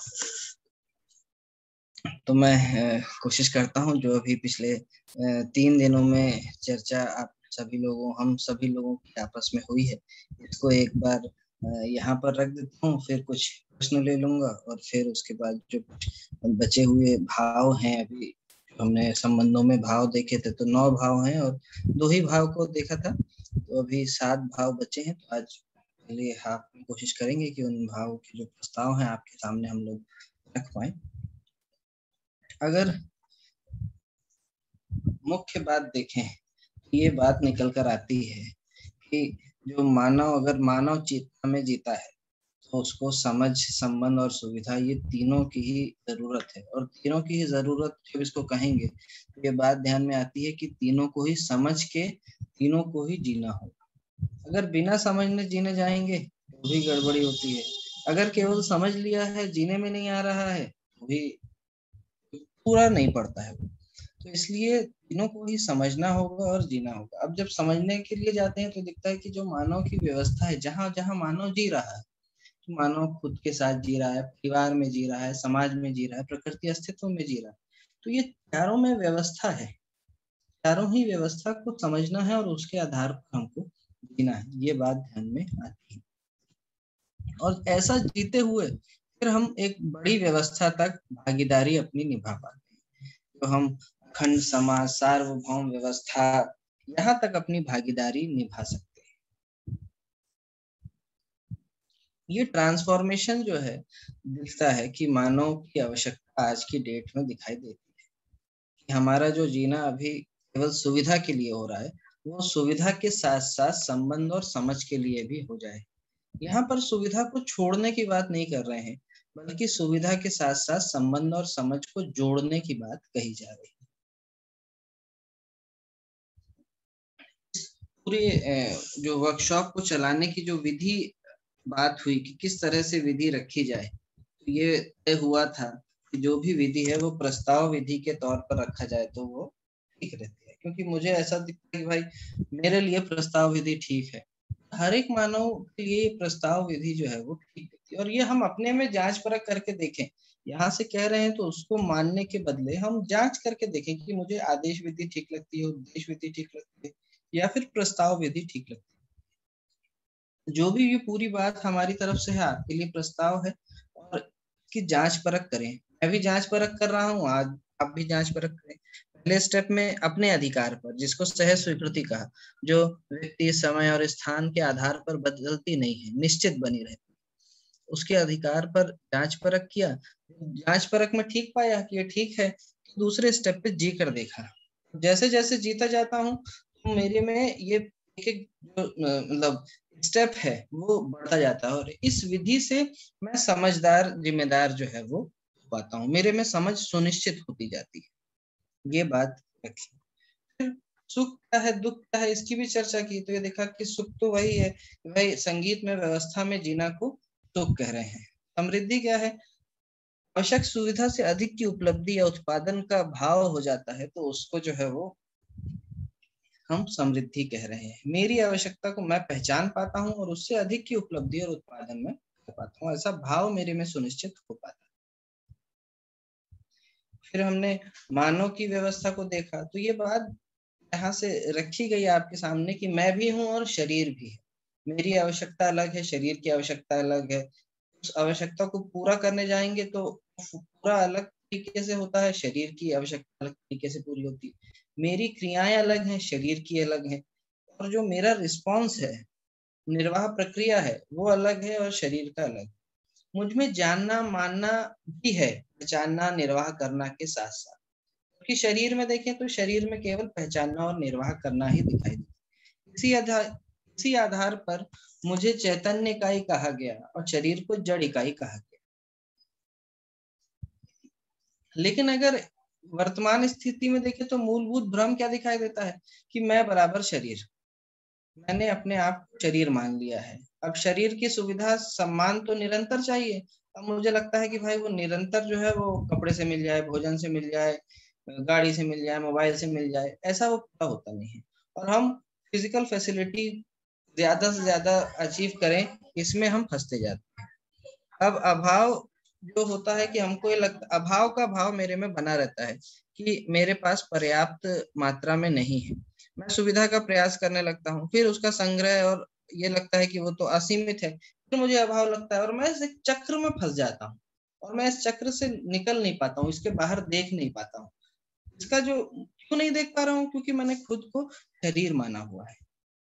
तो मैं कोशिश करता हूँ जो अभी पिछले 3 दिनों में चर्चा आप सभी लोगों हम सभी लोगों की आपस में हुई है, इसको एक बार यहाँ पर रख देता हूँ, फिर कुछ प्रश्न ले लूंगा और फिर उसके बाद जो कुछ बचे हुए भाव हैं, अभी हमने संबंधों में भाव देखे थे तो 9 भाव हैं और 2 ही भाव को देखा था, तो अभी 7 भाव बचे हैं। तो आज पहले आप कोशिश करेंगे कि उन भावों के जो प्रस्ताव हैं आपके सामने हम लोग रख पाए। अगर मुख्य बात देखें, ये बात निकल कर आती है कि जो मानव अगर मानव चेतना में जीता है तो उसको समझ, संबंध और सुविधा, ये तीनों की ही जरूरत है। और तीनों की ही जरूरत जब इसको कहेंगे तो ये बात ध्यान में आती है कि तीनों को ही समझ के तीनों को ही जीना होगा। अगर बिना समझने जीने जाएंगे तो भी गड़बड़ी होती है। अगर केवल समझ लिया है, जीने में नहीं आ रहा है, तो भी पूरा नहीं पड़ता है। तो इसलिए तीनों को ही समझना होगा और जीना होगा। अब जब समझने के लिए जाते हैं तो दिखता है कि जो मानव की व्यवस्था है, जहां जहां मानव जी रहा है, तो मानव खुद के साथ जी रहा है, परिवार में जी रहा है, समाज में जी रहा है, प्रकृति अस्तित्व में जी रहा है, तो ये चारों में व्यवस्था है। चारों ही व्यवस्था को समझना है और उसके आधार पर हमको जीना है, ये बात ध्यान में आती है। और ऐसा जीते हुए फिर हम एक बड़ी व्यवस्था तक भागीदारी अपनी निभा पाते हैं। तो हम अखंड समाज, सार्वभौम व्यवस्था, यहाँ तक अपनी भागीदारी निभा सकते हैं। ये ट्रांसफॉर्मेशन जो है, दिखता है कि मानव की आवश्यकता आज की डेट में दिखाई देती है कि हमारा जो जीना अभी केवल सुविधा के लिए हो रहा है, वो सुविधा के साथ साथ संबंध और समझ के लिए भी हो जाए। यहाँ पर सुविधा को छोड़ने की बात नहीं कर रहे हैं, बल्कि सुविधा के साथ साथ संबंध और समझ को जोड़ने की बात कही जा रही है। पूरे जो वर्कशॉप को चलाने की जो विधि बात हुई कि किस तरह से विधि रखी जाए, तो ये तय हुआ था कि जो भी विधि है वो प्रस्ताव विधि के तौर पर रखा जाए तो वो ठीक रहती है। क्योंकि मुझे ऐसा दिखता है कि भाई मेरे लिए प्रस्ताव विधि ठीक है, हर एक मानव के लिए प्रस्ताव विधि जो है वो ठीक रहती है। और ये हम अपने में जांच परख करके देखें, यहाँ से कह रहे हैं तो उसको मानने के बदले हम जांच करके देखें कि मुझे आदेश विधि ठीक लगती है, उपदेश विधि ठीक लगती है, या फिर प्रस्ताव विधि ठीक लगती है। जो भी ये पूरी बात हमारी तरफ से है, आपके लिए प्रस्ताव है, और इसकी जांच परख करें। मैं भी जांच परख कर रहा हूँ, आज आप भी जांच परख करें। पहले स्टेप में अपने अधिकार पर, जिसको सहज स्वीकृति कहा, जो व्यक्ति, समय और स्थान के आधार पर बदलती नहीं है, निश्चित बनी रहती, उसके अधिकार पर जांच परख किया। जांच परख में ठीक पाया कि ये ठीक है, तो दूसरे स्टेप पे जी कर देखा। जैसे जैसे जीता जाता हूँ तो मेरे में ये एक एक जो मतलब स्टेप है वो बढ़ता जाता है, और इस विधि से मैं समझदार, जिम्मेदार जो है वो हो पाता हूँ, मेरे में समझ सुनिश्चित होती जाती है। ये बात रखी। फिर सुख क्या है, दुख क्या है, इसकी भी चर्चा की, तो ये देखा कि सुख तो वही है, भाई संगीत में व्यवस्था में जीना को सुख कह रहे हैं। समृद्धि क्या है, आवश्यक सुविधा से अधिक की उपलब्धि या उत्पादन का भाव हो जाता है, तो उसको जो है वो हम समृद्धि कह रहे हैं। मेरी आवश्यकता को मैं पहचान पाता हूँ और उससे अधिक की उपलब्धि और उत्पादन में कर पाता हूँ, ऐसा भाव मेरे में सुनिश्चित हो पाता है। फिर हमने मानव की व्यवस्था को देखा, तो ये बात यहाँ से रखी गई आपके सामने कि मैं भी हूँ और शरीर भी है। मेरी आवश्यकता अलग है, शरीर की आवश्यकता अलग है। उस आवश्यकता को पूरा करने जाएंगे तो पूरा अलग तरीके से होता है, शरीर की आवश्यकता अलग तरीके से पूरी होती है। मेरी क्रियाएं अलग हैं, शरीर की अलग है, और जो मेरा रिस्पॉन्स है, निर्वाह प्रक्रिया है, वो अलग है और शरीर का अलग। मुझ में जानना, मानना भी है, पहचानना, निर्वाह करना के साथ साथ। क्योंकि शरीर में देखें तो शरीर में केवल पहचानना और निर्वाह करना ही दिखाई देता है। इसी आधार पर मुझे चैतन्य इकाई कहा गया और शरीर को जड़ इकाई कहा गया। लेकिन अगर वर्तमान स्थिति में देखें तो मूलभूत भ्रम क्या दिखाई देता है कि मैं बराबर शरीर, मैंने अपने आप को शरीर मान लिया है। अब शरीर की सुविधा, सम्मान तो निरंतर चाहिए। अब मुझे लगता है कि भाई वो निरंतर जो है वो कपड़े से मिल जाए, भोजन से मिल जाए, गाड़ी से मिल जाए, मोबाइल से मिल जाए, ऐसा वो पूरा होता नहीं है। और हम फिजिकल फैसिलिटी ज्यादा से ज्यादा अचीव करें, इसमें हम फंसते जाते हैं। अब अभाव जो होता है कि हमको ये लगता, अभाव का भाव मेरे में बना रहता है कि मेरे पास पर्याप्त मात्रा में नहीं है। मैं सुविधा का प्रयास करने लगता हूँ, फिर उसका संग्रह, और ये लगता है कि वो तो असीमित है, फिर मुझे अभाव लगता है और मैं इस एक चक्र में फंस जाता हूँ और मैं इस चक्र से निकल नहीं पाता हूँ, इसके बाहर देख नहीं पाता हूँ। इसका जो क्यों नहीं देख पा रहा हूँ, क्योंकि मैंने खुद को शरीर माना हुआ है।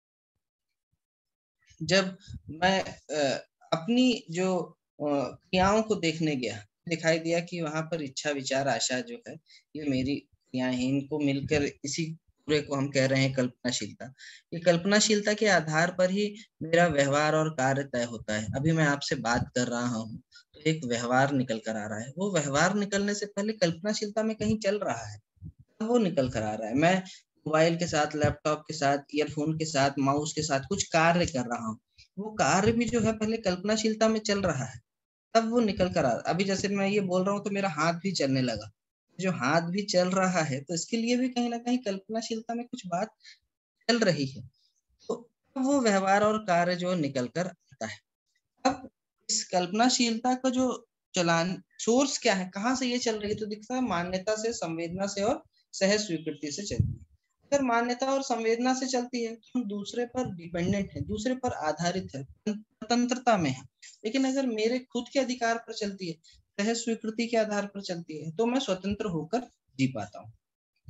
जब मैं अपनी जो क्रियाओं को देखने गया, दिखाई दिया कि वहां पर इच्छा विचार आशा जो है, ये मेरी क्रियाएं हैं, इनको मिलकर इसी पूरे को हम कह रहे हैं कल्पनाशीलता। ये कल्पनाशीलता के आधार पर ही मेरा व्यवहार और कार्य तय होता है। अभी मैं आपसे बात कर रहा हूँ तो एक व्यवहार निकल कर आ रहा है, वो व्यवहार निकलने से पहले कल्पनाशीलता में कहीं चल रहा है, वो निकल कर आ रहा है। मैं मोबाइल के साथ, लैपटॉप के साथ, ईयरफोन के साथ, माउस के साथ कुछ कार्य कर रहा हूँ, वो कार्य भी जो है पहले कल्पनाशीलता में चल रहा है, तब वो निकल कर आ रहा है। अभी जैसे मैं ये बोल रहा हूँ तो मेरा हाथ भी चलने लगा, जो हाथ भी चल रहा है तो इसके लिए भी कहीं ना कहीं कल्पनाशीलता में कुछ बात चल रही है। तो वो व्यवहार और कार्य जो निकल कर आता है। अब इस कल्पनाशीलता का जो चलान सोर्स क्या है, कहाँ से ये चल रही है, तो दिखता है मान्यता से, संवेदना से और सहज स्वीकृति से चलती है। अगर मान्यता और संवेदना से चलती है तो हम दूसरे पर डिपेंडेंट है, दूसरे पर आधारित है, स्वतंत्रता में है। लेकिन अगर मेरे खुद के अधिकार पर चलती है, सहज स्वीकृति के आधार पर चलती है, तो मैं स्वतंत्र होकर जी पाता हूँ।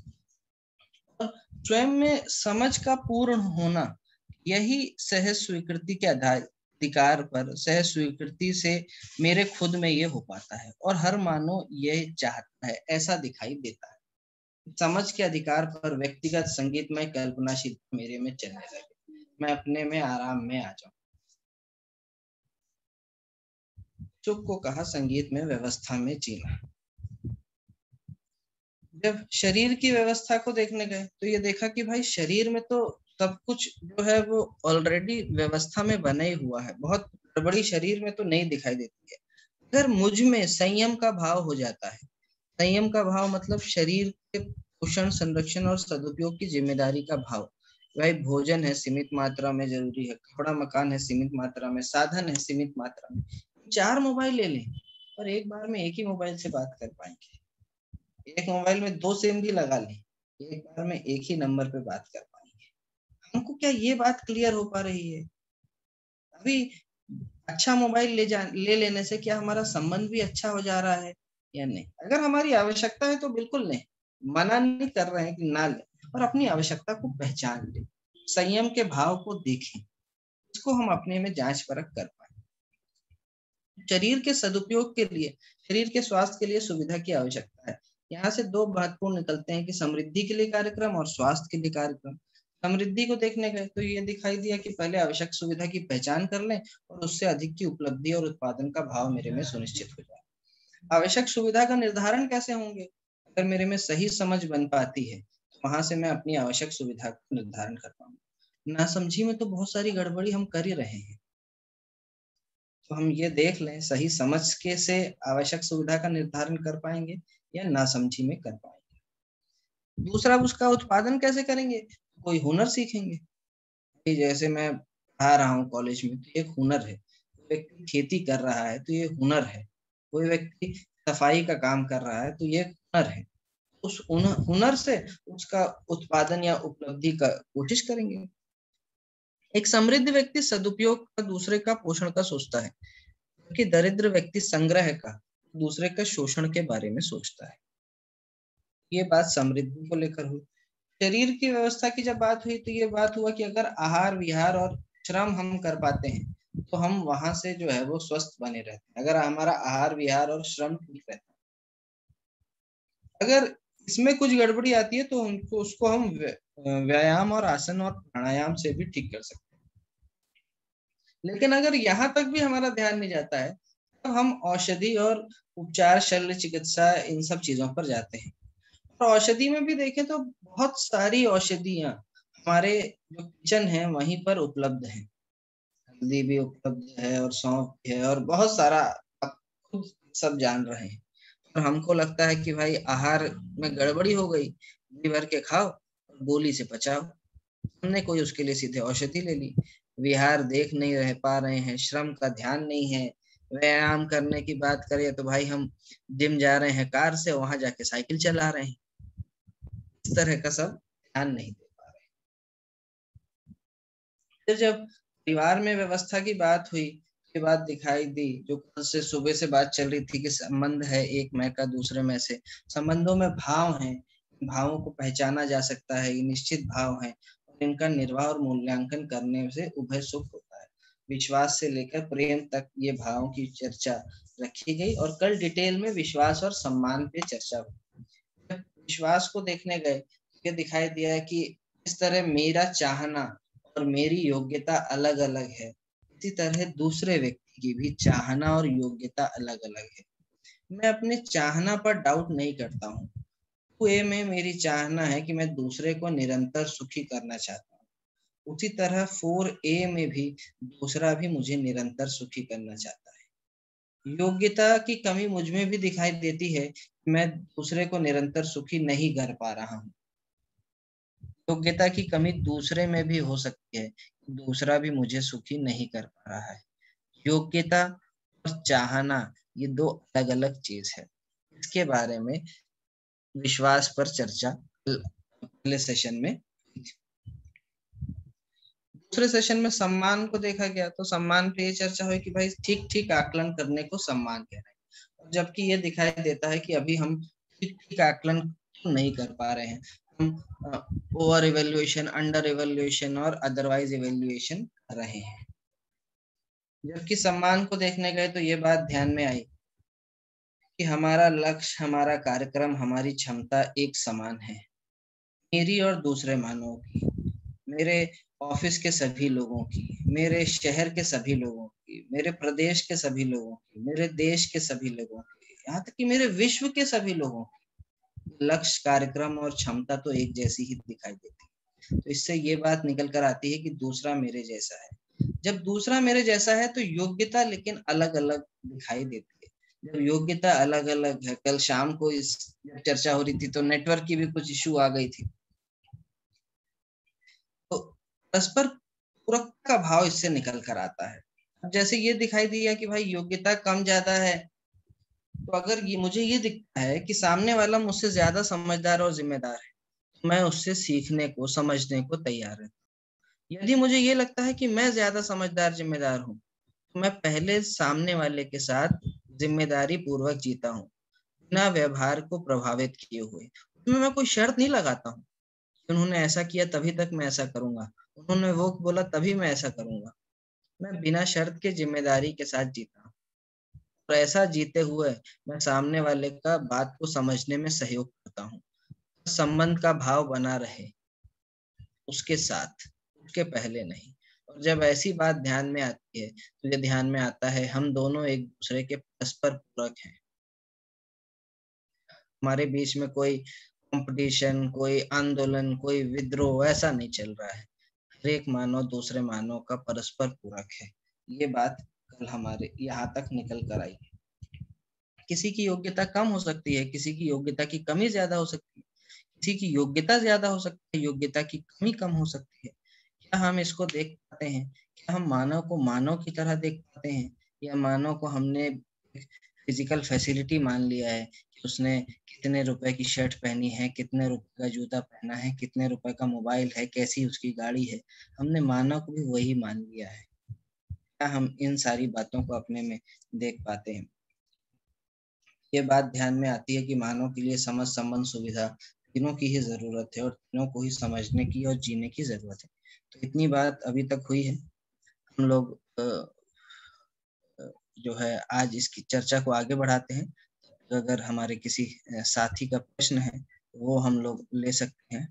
स्वयं में समझ का पूर्ण होना, यही सहज स्वीकृति के अधिकार पर, सहज स्वीकृति से मेरे खुद में ये हो पाता है और हर मानव ये चाहता है, ऐसा दिखाई देता है। समझ के अधिकार पर व्यक्तिगत संगीतमय कल्पनाशील मेरे में चलने लगे, मैं अपने में आराम में आ जाऊं। चुप को कहा संगीत में व्यवस्था में जीना। जब शरीर की व्यवस्था को देखने गए तो ये देखा कि भाई शरीर में तो सब कुछ जो है वो ऑलरेडी व्यवस्था में बना ही हुआ है, बहुत गड़बड़ी शरीर में तो नहीं दिखाई देती है। अगर मुझ में संयम का भाव हो जाता है, संयम का भाव मतलब शरीर के पोषण, संरक्षण और सदुपयोग की जिम्मेदारी का भाव। भाई भोजन है सीमित मात्रा में जरूरी है, कपड़ा मकान है सीमित मात्रा में, साधन है सीमित मात्रा में। 4 मोबाइल ले लें और एक बार में एक ही मोबाइल से बात कर पाएंगे, एक मोबाइल में 2 सिम भी लगा लें, एक बार में एक ही नंबर पे बात कर पाएंगे। हमको क्या ये बात क्लियर हो पा रही है? अभी अच्छा मोबाइल ले लेने से क्या हमारा संबंध भी अच्छा हो जा रहा है या नहीं? अगर हमारी आवश्यकता है तो बिल्कुल नहीं, मना नहीं कर रहे हैं कि ना ले, और अपनी आवश्यकता को पहचान ले, संयम के भाव को देखें, इसको हम अपने में जांच परख कर पाए। शरीर के सदुपयोग के लिए, शरीर के स्वास्थ्य के लिए सुविधा की आवश्यकता है। यहाँ से 2 महत्वपूर्ण निकलते हैं कि समृद्धि के लिए कार्यक्रम और स्वास्थ्य के लिए कार्यक्रम। समृद्धि को देखने गए तो ये दिखाई दिया कि पहले आवश्यक सुविधा की पहचान कर लें और उससे अधिक की उपलब्धि और उत्पादन का भाव मेरे में सुनिश्चित हो जाए। आवश्यक सुविधा का निर्धारण कैसे होंगे? अगर मेरे में सही समझ बन पाती है तो वहां से मैं अपनी आवश्यक सुविधा का निर्धारण कर पाऊंगा। नासमझी में तो बहुत सारी गड़बड़ी हम कर ही रहे हैं, तो हम ये देख लें सही समझ के से आवश्यक सुविधा का निर्धारण कर पाएंगे या नासमझी में कर पाएंगे। दूसरा, उसका उत्पादन कैसे करेंगे? कोई हुनर सीखेंगे। जैसे मैं पढ़ा रहा हूँ कॉलेज में तो एक हुनर है, कोई व्यक्ति खेती कर रहा है तो ये हुनर है, कोई व्यक्ति सफाई का काम कर रहा है तो ये हुनर है। उस हुनर से उसका उत्पादन या उपलब्धि का कोशिश करेंगे। एक समृद्ध व्यक्ति सदुपयोग का, दूसरे का पोषण का सोचता है, जबकि दरिद्र व्यक्ति संग्रह का, दूसरे का शोषण के बारे में सोचता है। ये बात समृद्धि को लेकर हुई। शरीर की व्यवस्था की जब बात हुई तो ये बात हुआ कि अगर आहार विहार और श्रम हम कर पाते हैं तो हम वहां से जो है वो स्वस्थ बने रहते हैं, अगर हमारा आहार विहार और श्रम ठीक रहता है। अगर इसमें कुछ गड़बड़ी आती है तो उनको उसको हम व्यायाम और आसन और प्राणायाम से भी ठीक कर सकते हैं। लेकिन अगर यहाँ तक भी हमारा ध्यान नहीं जाता है तब हम औषधि और उपचार, शल्य चिकित्सा, इन सब चीजों पर जाते हैं। और औषधि में भी देखें तो बहुत सारी औषधियां हमारे जो किचन है वहीं पर उपलब्ध है। हल्दी भी उपलब्ध है और सौंफ भी है और बहुत सारा, आप खुद सब जान रहे हैं। और हमको लगता है कि भाई आहार में गड़बड़ी हो गई, घी भर के खाओ और गोली से बचाओ। हमने कोई उसके लिए सीधे औषधि ले ली। विहार देख नहीं रह पा रहे हैं, श्रम का ध्यान नहीं है, व्यायाम करने की बात करें तो भाई हम जिम जा रहे हैं कार से, वहां जाके साइकिल चला रहे हैं। इस तरह का सब ध्यान नहीं दे पा रहे। फिर जब परिवार में व्यवस्था की बात हुई, ये बात दिखाई दी, जो कल से सुबह से बात चल रही थी कि संबंध है एक मैं का दूसरे में से, संबंधों में भाव हैं, भावों को पहचाना जा सकता है, ये निश्चित भाव है और इनका निर्वाह और मूल्यांकन करने से उभय सुख होता है। विश्वास से लेकर प्रेम तक ये भावों की चर्चा रखी गई और कल डिटेल में विश्वास और सम्मान पे चर्चा हुई। जब विश्वास को देखने गए, ये दिखाई दिया कि इस तरह मेरा चाहना और मेरी योग्यता अलग अलग है, इसी तरह दूसरे व्यक्ति की भी चाहना और योग्यता अलग अलग है। मैं अपने चाहना पर डाउट नहीं करता हूँ। ए में मेरी चाहना है कि मैं दूसरे को निरंतर सुखी करना चाहता हूँ, उसी तरह 4A में भी दूसरा भी मुझे निरंतर सुखी करना चाहता है। योग्यता की कमी मुझ में भी दिखाई देती है, मैं दूसरे को निरंतर सुखी नहीं कर पा रहा हूँ। योग्यता की कमी दूसरे में भी हो सकती है, दूसरा भी मुझे सुखी नहीं कर पा रहा है। योग्यता और चाहना ये दो अलग अलग चीज है। इसके बारे में विश्वास पर चर्चा पहले सेशन में। दूसरे सेशन में सम्मान को देखा गया, तो सम्मान पे ये चर्चा हुई कि भाई ठीक ठीक आकलन करने को सम्मान कह रहे हैं, जबकि ये दिखाई देता है कि अभी हम ठीक ठीक आकलन नहीं कर पा रहे हैं। हम ओवर इवेल्युएशन, अंडर इवेल्युएशन और अदरवाइज इवेल्युएशन कर रहे हैं। जबकि सम्मान को देखने गए तो ये बात ध्यान में आई कि हमारा लक्ष्य, हमारा कार्यक्रम, हमारी क्षमता एक समान है, मेरी और दूसरे मानवों की, मेरे ऑफिस के सभी लोगों की, मेरे शहर के सभी लोगों की, मेरे प्रदेश के सभी लोगों की, मेरे देश के सभी लोगों की, यहाँ तक कि मेरे विश्व के सभी लोगों की लक्ष्य, कार्यक्रम और क्षमता तो एक जैसी ही दिखाई देती है। तो इससे ये बात निकल कर आती है कि दूसरा मेरे जैसा है। जब दूसरा मेरे जैसा है तो योग्यता लेकिन अलग अलग दिखाई देती है। जब योग्यता अलग अलग है, कल शाम को इस चर्चा हो रही थी तो नेटवर्क की भी कुछ इशू आ गई थी, तो परस्पर पूरक का भाव इससे निकल कर आता है। अब जैसे ये दिखाई दिया कि भाई योग्यता कम ज्यादा है, तो अगर ये मुझे ये दिखता है कि सामने वाला मुझसे ज्यादा समझदार और जिम्मेदार है, तो मैं उससे सीखने को, समझने को तैयार है। यदि मुझे ये लगता है कि मैं ज्यादा समझदार जिम्मेदार हूँ, तो मैं पहले सामने वाले के साथ जिम्मेदारी पूर्वक जीता हूँ, बिना व्यवहार को प्रभावित किए हुए। उसमें मैं कोई शर्त नहीं लगाता हूँ, उन्होंने ऐसा किया तभी तक मैं ऐसा करूंगा, उन्होंने वो बोला तभी मैं ऐसा करूंगा। मैं बिना शर्त के जिम्मेदारी के साथ जीता हूँ और ऐसा जीते हुए मैं सामने वाले का बात को समझने में सहयोग करता हूँ। संबंध का भाव बना रहे उसके साथ, उसके पहले नहीं। और जब ऐसी बात ध्यान में आती है तो ये ध्यान में आता है हम दोनों एक दूसरे के परस्पर पूरक हैं। हमारे बीच में कोई कंपटीशन, कोई आंदोलन, कोई विद्रोह ऐसा नहीं चल रहा है। हर एक मानव दूसरे मानव का परस्पर पूरक है। ये बात कल हमारे यहाँ तक निकल कर आई। किसी की योग्यता कम हो सकती है, किसी की योग्यता की कमी ज्यादा हो सकती है, किसी की योग्यता ज्यादा हो सकती है, योग्यता की कमी कम हो सकती है। क्या हम इसको देख पाते हैं? क्या हम मानव को मानव की तरह देख पाते हैं, या मानव को हमने फिजिकल फैसिलिटी मान लिया है कि उसने कितने रुपए की शर्ट पहनी है, कितने रुपए का जूता पहना है, कितने रुपए का मोबाइल है, कैसी उसकी गाड़ी है, हमने मानव को भी वही मान लिया है? क्या हम इन सारी बातों को अपने में देख पाते हैं? ये बात ध्यान में आती है कि मानव के लिए समझ, संबंध, सुविधा तीनों की ही जरूरत है और तीनों को ही समझने की और जीने की जरूरत है। तो इतनी बात अभी तक हुई है। हम लोग जो है आज इसकी चर्चा को आगे बढ़ाते हैं। अगर हमारे किसी साथी का प्रश्न है तो वो हम लोग ले सकते हैं।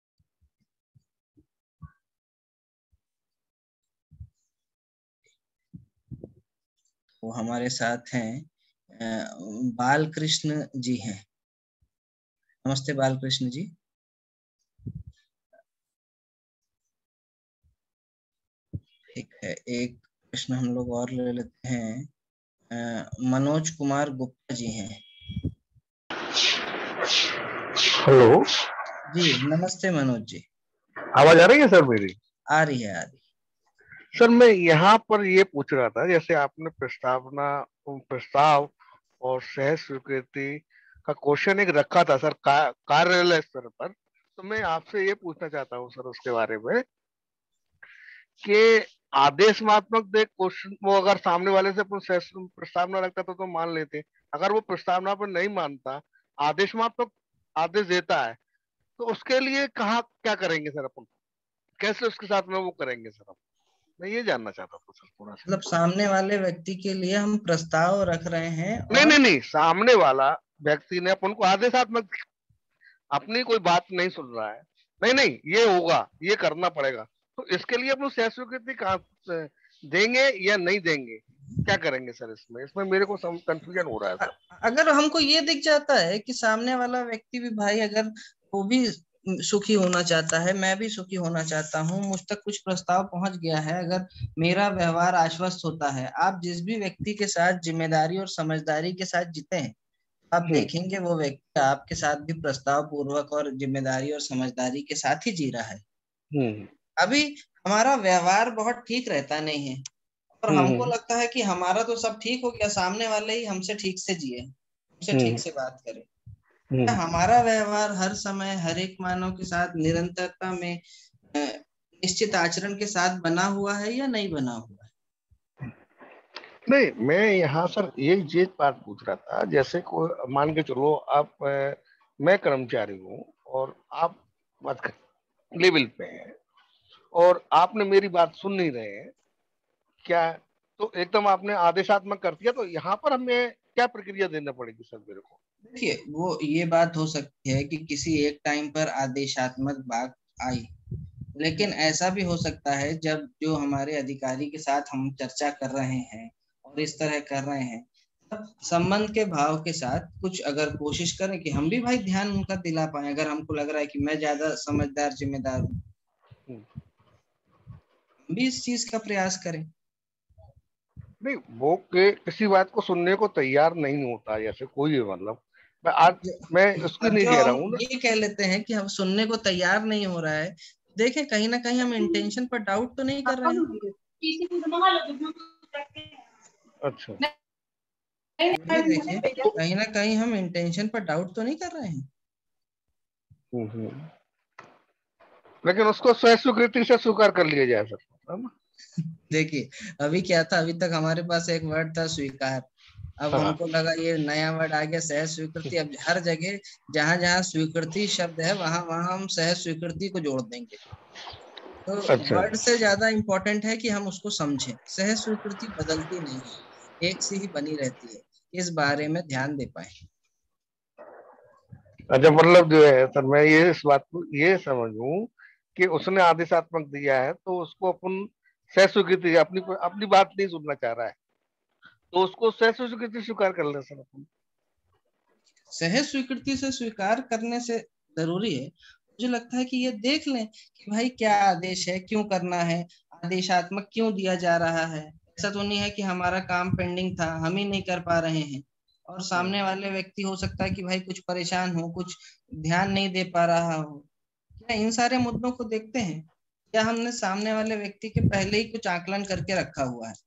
वो हमारे साथ हैं, बालकृष्ण जी हैं। नमस्ते बालकृष्ण जी। ठीक है, एक प्रश्न हम लोग और ले लेते हैं। मनोज कुमार गुप्ता जी हैं। हेलो जी नमस्ते मनोज जी। आवाज आ रही है सर मेरी? आ रही है, आ रही है। सर मैं यहाँ पर ये पूछ रहा था, जैसे आपने प्रस्ताव और सह स्वीकृति का क्वेश्चन एक रखा था सर, कार्यालय स्तर पर। तो मैं आपसे ये पूछना चाहता हूँ सर उसके बारे में कि आदेशमात्मक देख क्वेश्चन, वो अगर सामने वाले से अपन प्रस्तावना रखता तो मान लेते। अगर वो प्रस्तावना पर नहीं मानता, आदेशमात्मक आदेश देता है, तो उसके लिए कहाँ क्या करेंगे सर अपन? कैसे उसके साथ में वो करेंगे सर अपन? मैं ये जानना चाहता था सर थोड़ा सा। मतलब सामने वाले व्यक्ति के लिए हम प्रस्ताव रख रहे हैं नहीं और नहीं नहीं, सामने वाला व्यक्ति ने अपन को आदेशात्मक, अपनी कोई बात नहीं सुन रहा है, नहीं नहीं ये होगा, ये करना पड़ेगा, तो इसके लिए अपन सह स्वीकृति कहाँ से देंगे या नहीं देंगे? क्या करेंगे सर इसमें? इसमें मेरे को कंफ्यूजन हो रहा है सर। अगर हमको ये दिख जाता है कि सामने वाला व्यक्ति भी भाई, अगर वो भी सुखी होना चाहता है, मैं भी सुखी होना चाहता हूँ, मुझ तक कुछ प्रस्ताव पहुंच गया है, अगर मेरा व्यवहार आश्वस्त होता है, आप जिस भी व्यक्ति के साथ जिम्मेदारी और समझदारी के साथ जीते हैं, आप हम्म देखेंगे वो व्यक्ति आपके साथ भी प्रस्ताव पूर्वक और जिम्मेदारी और समझदारी के साथ ही जी रहा है। हम्म अभी हमारा व्यवहार बहुत ठीक रहता नहीं है और हमको हम्म लगता है कि हमारा तो सब ठीक हो गया, सामने वाले ही हमसे ठीक से जिए, हमसे ठीक हम्म से बात करे। क्या हम्म हमारा व्यवहार हर समय हर एक मानव के साथ निरंतरता में निश्चित आचरण के साथ बना हुआ है या नहीं बना हुआ है? नहीं, मैं यहाँ सर एक चीज बात पूछ रहा था, जैसे को मान के चलो आप मैं कर्मचारी हूँ और आप बात कर लेवल पे हैं और आपने मेरी बात सुन नहीं रहे हैं क्या, तो एकदम आपने आदेशात्मक कर दिया, तो यहाँ पर हमें क्या प्रक्रिया देना पड़ेगी सर मेरे को? देखिए, वो ये बात हो सकती है कि किसी एक टाइम पर आदेशात्मक बात आई, लेकिन ऐसा भी हो सकता है जब जो हमारे अधिकारी के साथ हम चर्चा कर रहे हैं और इस तरह कर रहे हैं, तब संबंध के भाव के साथ कुछ अगर कोशिश करें कि हम भी भाई ध्यान उनका दिला पाए, अगर हमको लग रहा है कि मैं ज्यादा समझदार जिम्मेदार हूँ, हम्म। हम भी इस चीज का प्रयास करें। नहीं, वो के किसी बात को सुनने को तैयार नहीं होता, जैसे कोई है, मतलब मैं आज मैं उसकी अब नहीं जो कह रहा हम हूँ ना। ये कह लेते हैं कि हम सुनने को तैयार नहीं हो रहा है, देखें कहीं ना कहीं हम इंटेंशन पर डाउट तो नहीं कर रहे हैं। अच्छा। ये देखिए, तो कहीं ना कहीं हम इंटेंशन पर डाउट तो नहीं कर रहे हैं। हम्म। लेकिन उसको स्व स्वीकृति से स्वीकार कर लिया जाए सर, है ना? देखिए, अभी क्या था, अभी तक हमारे पास एक वर्ड था स्वीकार, अब हाँ। हमको लगा ये नया वर्ड आ गया सह स्वीकृति। अब हर जगह जहां जहां स्वीकृति शब्द है वहां वहां हम सह स्वीकृति को जोड़ देंगे। तो अच्छा। वर्ड से ज्यादा इम्पोर्टेंट है कि हम उसको समझें। सह स्वीकृति बदलती नहीं है, एक सी ही बनी रहती है, इस बारे में ध्यान दे पाए। अच्छा, मतलब जो है सर, मैं ये इस बात को ये समझूं कि उसने आदेशात्मक दिया है तो उसको अपन सह स्वीकृति, अपनी अपनी बात नहीं सुनना चाह रहा है तो उसको सह स्वीकृति स्वीकार कर ले सर अपन। सह स्वीकृति से स्वीकार करने से जरूरी है, मुझे लगता है कि ये देख लें कि भाई क्या आदेश है, क्यों करना है, आदेशात्मक क्यों दिया जा रहा है। ऐसा तो नहीं है कि हमारा काम पेंडिंग था, हम ही नहीं कर पा रहे हैं, और हम्म। सामने वाले व्यक्ति हो सकता है कि भाई कुछ परेशान हो, कुछ ध्यान नहीं दे पा रहा हो। क्या इन सारे मुद्दों को देखते हैं, क्या हमने सामने वाले व्यक्ति के पहले ही कुछ आकलन करके रखा हुआ है?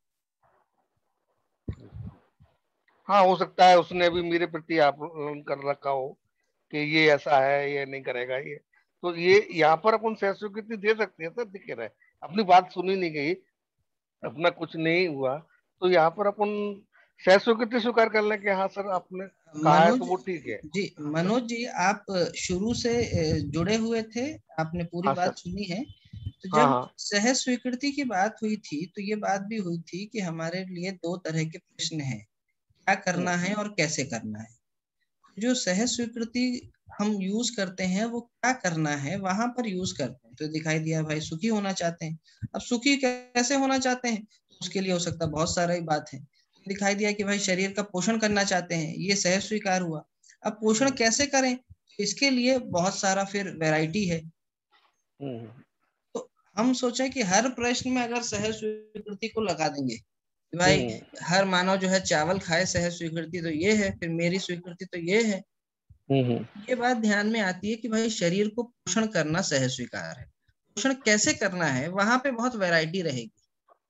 हाँ, हो सकता है उसने भी मेरे प्रति आकलन कर रखा हो कि ये ऐसा है, ये नहीं करेगा ये, तो ये यहाँ पर अपन सह स्वीकृति दे सकते हैं सर, दिख रहा है अपनी बात सुनी नहीं गई, अपना कुछ नहीं हुआ, तो यहाँ पर अपन सह स्वीकृति स्वीकार कर लें कि हाँ सर आपने कहा है तो मनोज वो ठीक है। जी, हाँ सर। मनोज जी, आप शुरू से जुड़े हुए थे, आपने पूरी हाँ बात सर। सुनी है। तो हाँ जब हाँ। सह स्वीकृति की बात हुई थी तो ये बात भी हुई थी कि हमारे लिए दो तरह के प्रश्न हैं, क्या हम्म करना है और कैसे करना है। जो सह स्वीकृति हम यूज करते हैं वो क्या करना है वहां पर यूज करते हैं, तो दिखाई दिया भाई सुखी होना चाहते हैं। अब सुखी कैसे होना चाहते हैं, उसके लिए हो सकता है बहुत सारा ही बात है। दिखाई दिया कि भाई शरीर का पोषण करना चाहते हैं, ये सह स्वीकार हुआ। अब पोषण हम्म कैसे करें, इसके लिए बहुत सारा फिर वैरायटी है। हम्म तो हम सोचे कि हर प्रश्न में अगर सह स्वीकृति को लगा देंगे कि भाई हम्म हर मानव जो है चावल खाए, सह स्वीकृति तो ये है, फिर मेरी स्वीकृति तो ये है। हम्म। ये बात ध्यान में आती है कि भाई शरीर को पोषण करना सह स्वीकार है, पोषण कैसे करना है वहां पे बहुत वैरायटी रहेगी।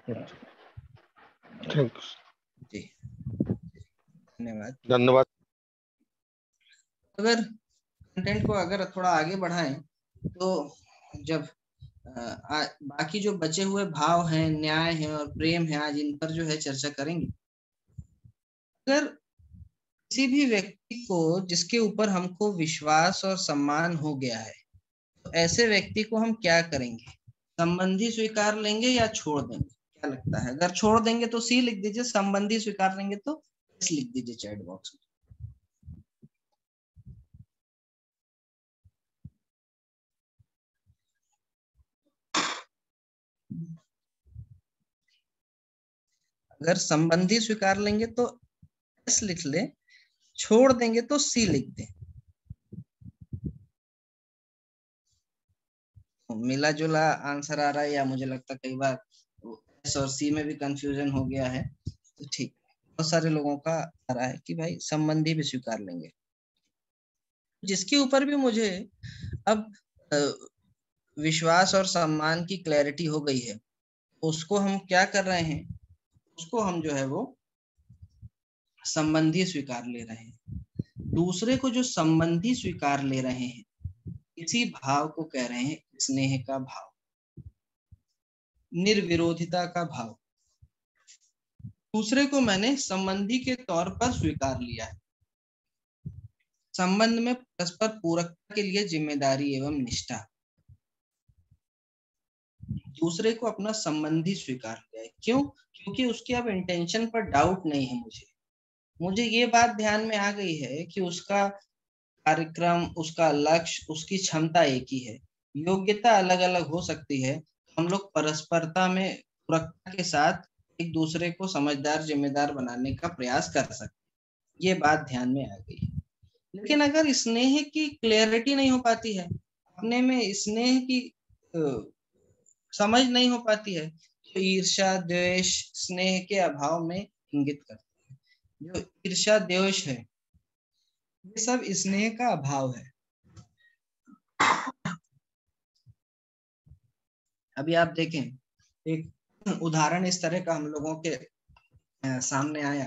Thank you. जी धन्यवाद। धन्यवाद। अगर कंटेंट को अगर थोड़ा आगे बढ़ाएं तो जब बाकी जो बचे हुए भाव हैं, न्याय है और प्रेम है, आज इन पर जो है चर्चा करेंगे। अगर किसी भी व्यक्ति को जिसके ऊपर हमको विश्वास और सम्मान हो गया है, तो ऐसे व्यक्ति को हम क्या करेंगे? संबंधी स्वीकार लेंगे या छोड़ देंगे? क्या लगता है? अगर छोड़ देंगे तो सी लिख दीजिए, संबंधी स्वीकार लेंगे तो एस लिख दीजिए चैट बॉक्स में। अगर संबंधी स्वीकार लेंगे तो एस लिख ले, छोड़ देंगे तो सी लिख दे। मिला जुला आंसर आ रहा है या मुझे लगता है कई बार एस और सी में भी कंफ्यूजन हो गया है? तो ठीक, बहुत सारे लोगों का आ रहा है कि भाई संबंधी भी स्वीकार लेंगे। जिसके ऊपर भी मुझे अब विश्वास और सम्मान की क्लैरिटी हो गई है, उसको हम क्या कर रहे हैं? उसको हम जो है वो संबंधी स्वीकार ले रहे हैं। दूसरे को जो संबंधी स्वीकार ले रहे हैं, इसी भाव को कह रहे हैं स्नेह का भाव, निर्विरोधिता का भाव। दूसरे को मैंने संबंधी के तौर पर स्वीकार लिया है। संबंध में परस्पर पूरकता के लिए जिम्मेदारी एवं निष्ठा। दूसरे को अपना संबंधी स्वीकार किया है। क्यों? क्योंकि उसके अब इंटेंशन पर डाउट नहीं है। मुझे ये बात ध्यान में आ गई है कि उसका कार्यक्रम, उसका लक्ष्य, उसकी क्षमता एक ही है। योग्यता अलग अलग हो सकती है। हम लोग परस्परता में पूरकता के साथ एक दूसरे को समझदार, जिम्मेदार बनाने का प्रयास कर सकते। ये बात ध्यान में आ गई है। लेकिन अगर स्नेह की क्लैरिटी नहीं हो पाती है, अपने में स्नेह की समझ नहीं हो पाती है, तो ईर्ष्या, द्वेष स्नेह के अभाव में इंगित करते हैं। जो ईर्ष्या, द्वेष है, ये सब स्नेह का अभाव है। अभी आप देखें, एक उदाहरण इस तरह का हम लोगों के सामने आया।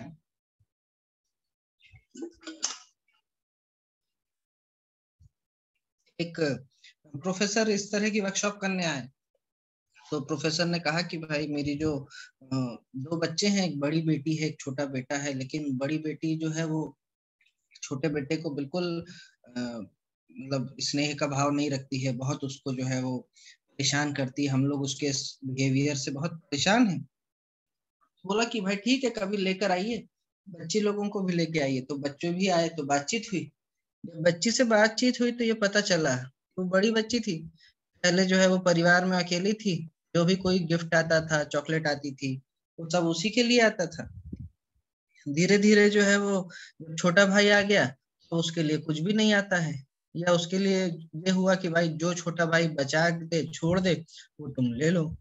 एक प्रोफेसर इस तरह की वर्कशॉप करने आए, तो प्रोफेसर ने कहा कि भाई मेरी जो 2 बच्चे हैं, एक बड़ी बेटी है, एक छोटा बेटा है, लेकिन बड़ी बेटी जो है वो छोटे बेटे को बिल्कुल मतलब स्नेह का भाव नहीं रखती है, बहुत उसको जो है वो परेशान करती है। हम लोग उसके बिहेवियर से बहुत परेशान हैं। बोला कि भाई ठीक है, कभी लेकर आइए, बच्चे लोगों को भी लेके आइए। तो बच्चे भी आए, तो बातचीत हुई। जब बच्ची से बातचीत हुई तो ये पता चला, वो बड़ी बच्ची थी, पहले जो है वो परिवार में अकेली थी। जो भी कोई गिफ्ट आता था, चॉकलेट आती थी, वो सब उसी के लिए आता था। धीरे धीरे जो है वो छोटा भाई आ गया, तो उसके लिए कुछ भी नहीं आता है, या उसके लिए ये हुआ कि भाई जो छोटा भाई बचा दे, छोड़ दे, वो तुम ले लो।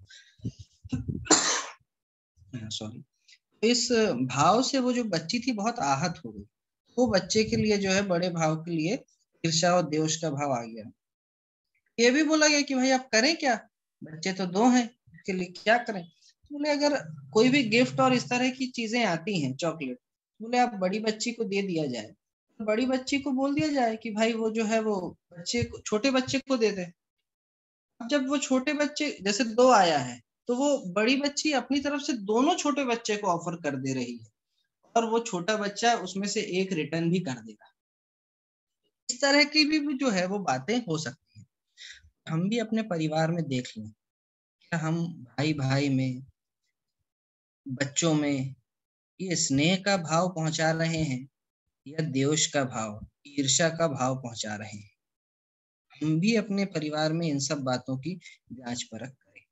सॉरी। इस भाव से वो जो बच्ची थी बहुत आहत हो गई। वो बच्चे के लिए जो है, बड़े भाव के लिए ईर्ष्या और द्वेष का भाव आ गया। ये भी बोला गया कि भाई आप करें क्या, बच्चे तो 2 हैं, इसके लिए क्या करें? बोले अगर कोई भी गिफ्ट और इस तरह की चीजें आती हैं, चॉकलेट, बोले आप बड़ी बच्ची को दे दिया जाए, बड़ी बच्ची को बोल दिया जाए कि भाई वो जो है वो बच्चे को, छोटे बच्चे को दे दे। अब जब वो छोटे बच्चे जैसे 2 आया है, तो वो बड़ी बच्ची अपनी तरफ से दोनों छोटे बच्चे को ऑफर कर दे रही है, और वो छोटा बच्चा उसमें से एक रिटर्न भी कर देगा। इस तरह की भी जो है वो बातें हो सकती है। हम भी अपने परिवार में देख लें, क्या हम भाई भाई में, बच्चों में ये स्नेह का भाव पहुंचा रहे हैं या द्वेष का भाव, ईर्ष्या का भाव पहुंचा रहे हैं? हम भी अपने परिवार में इन सब बातों की जांच परख करें।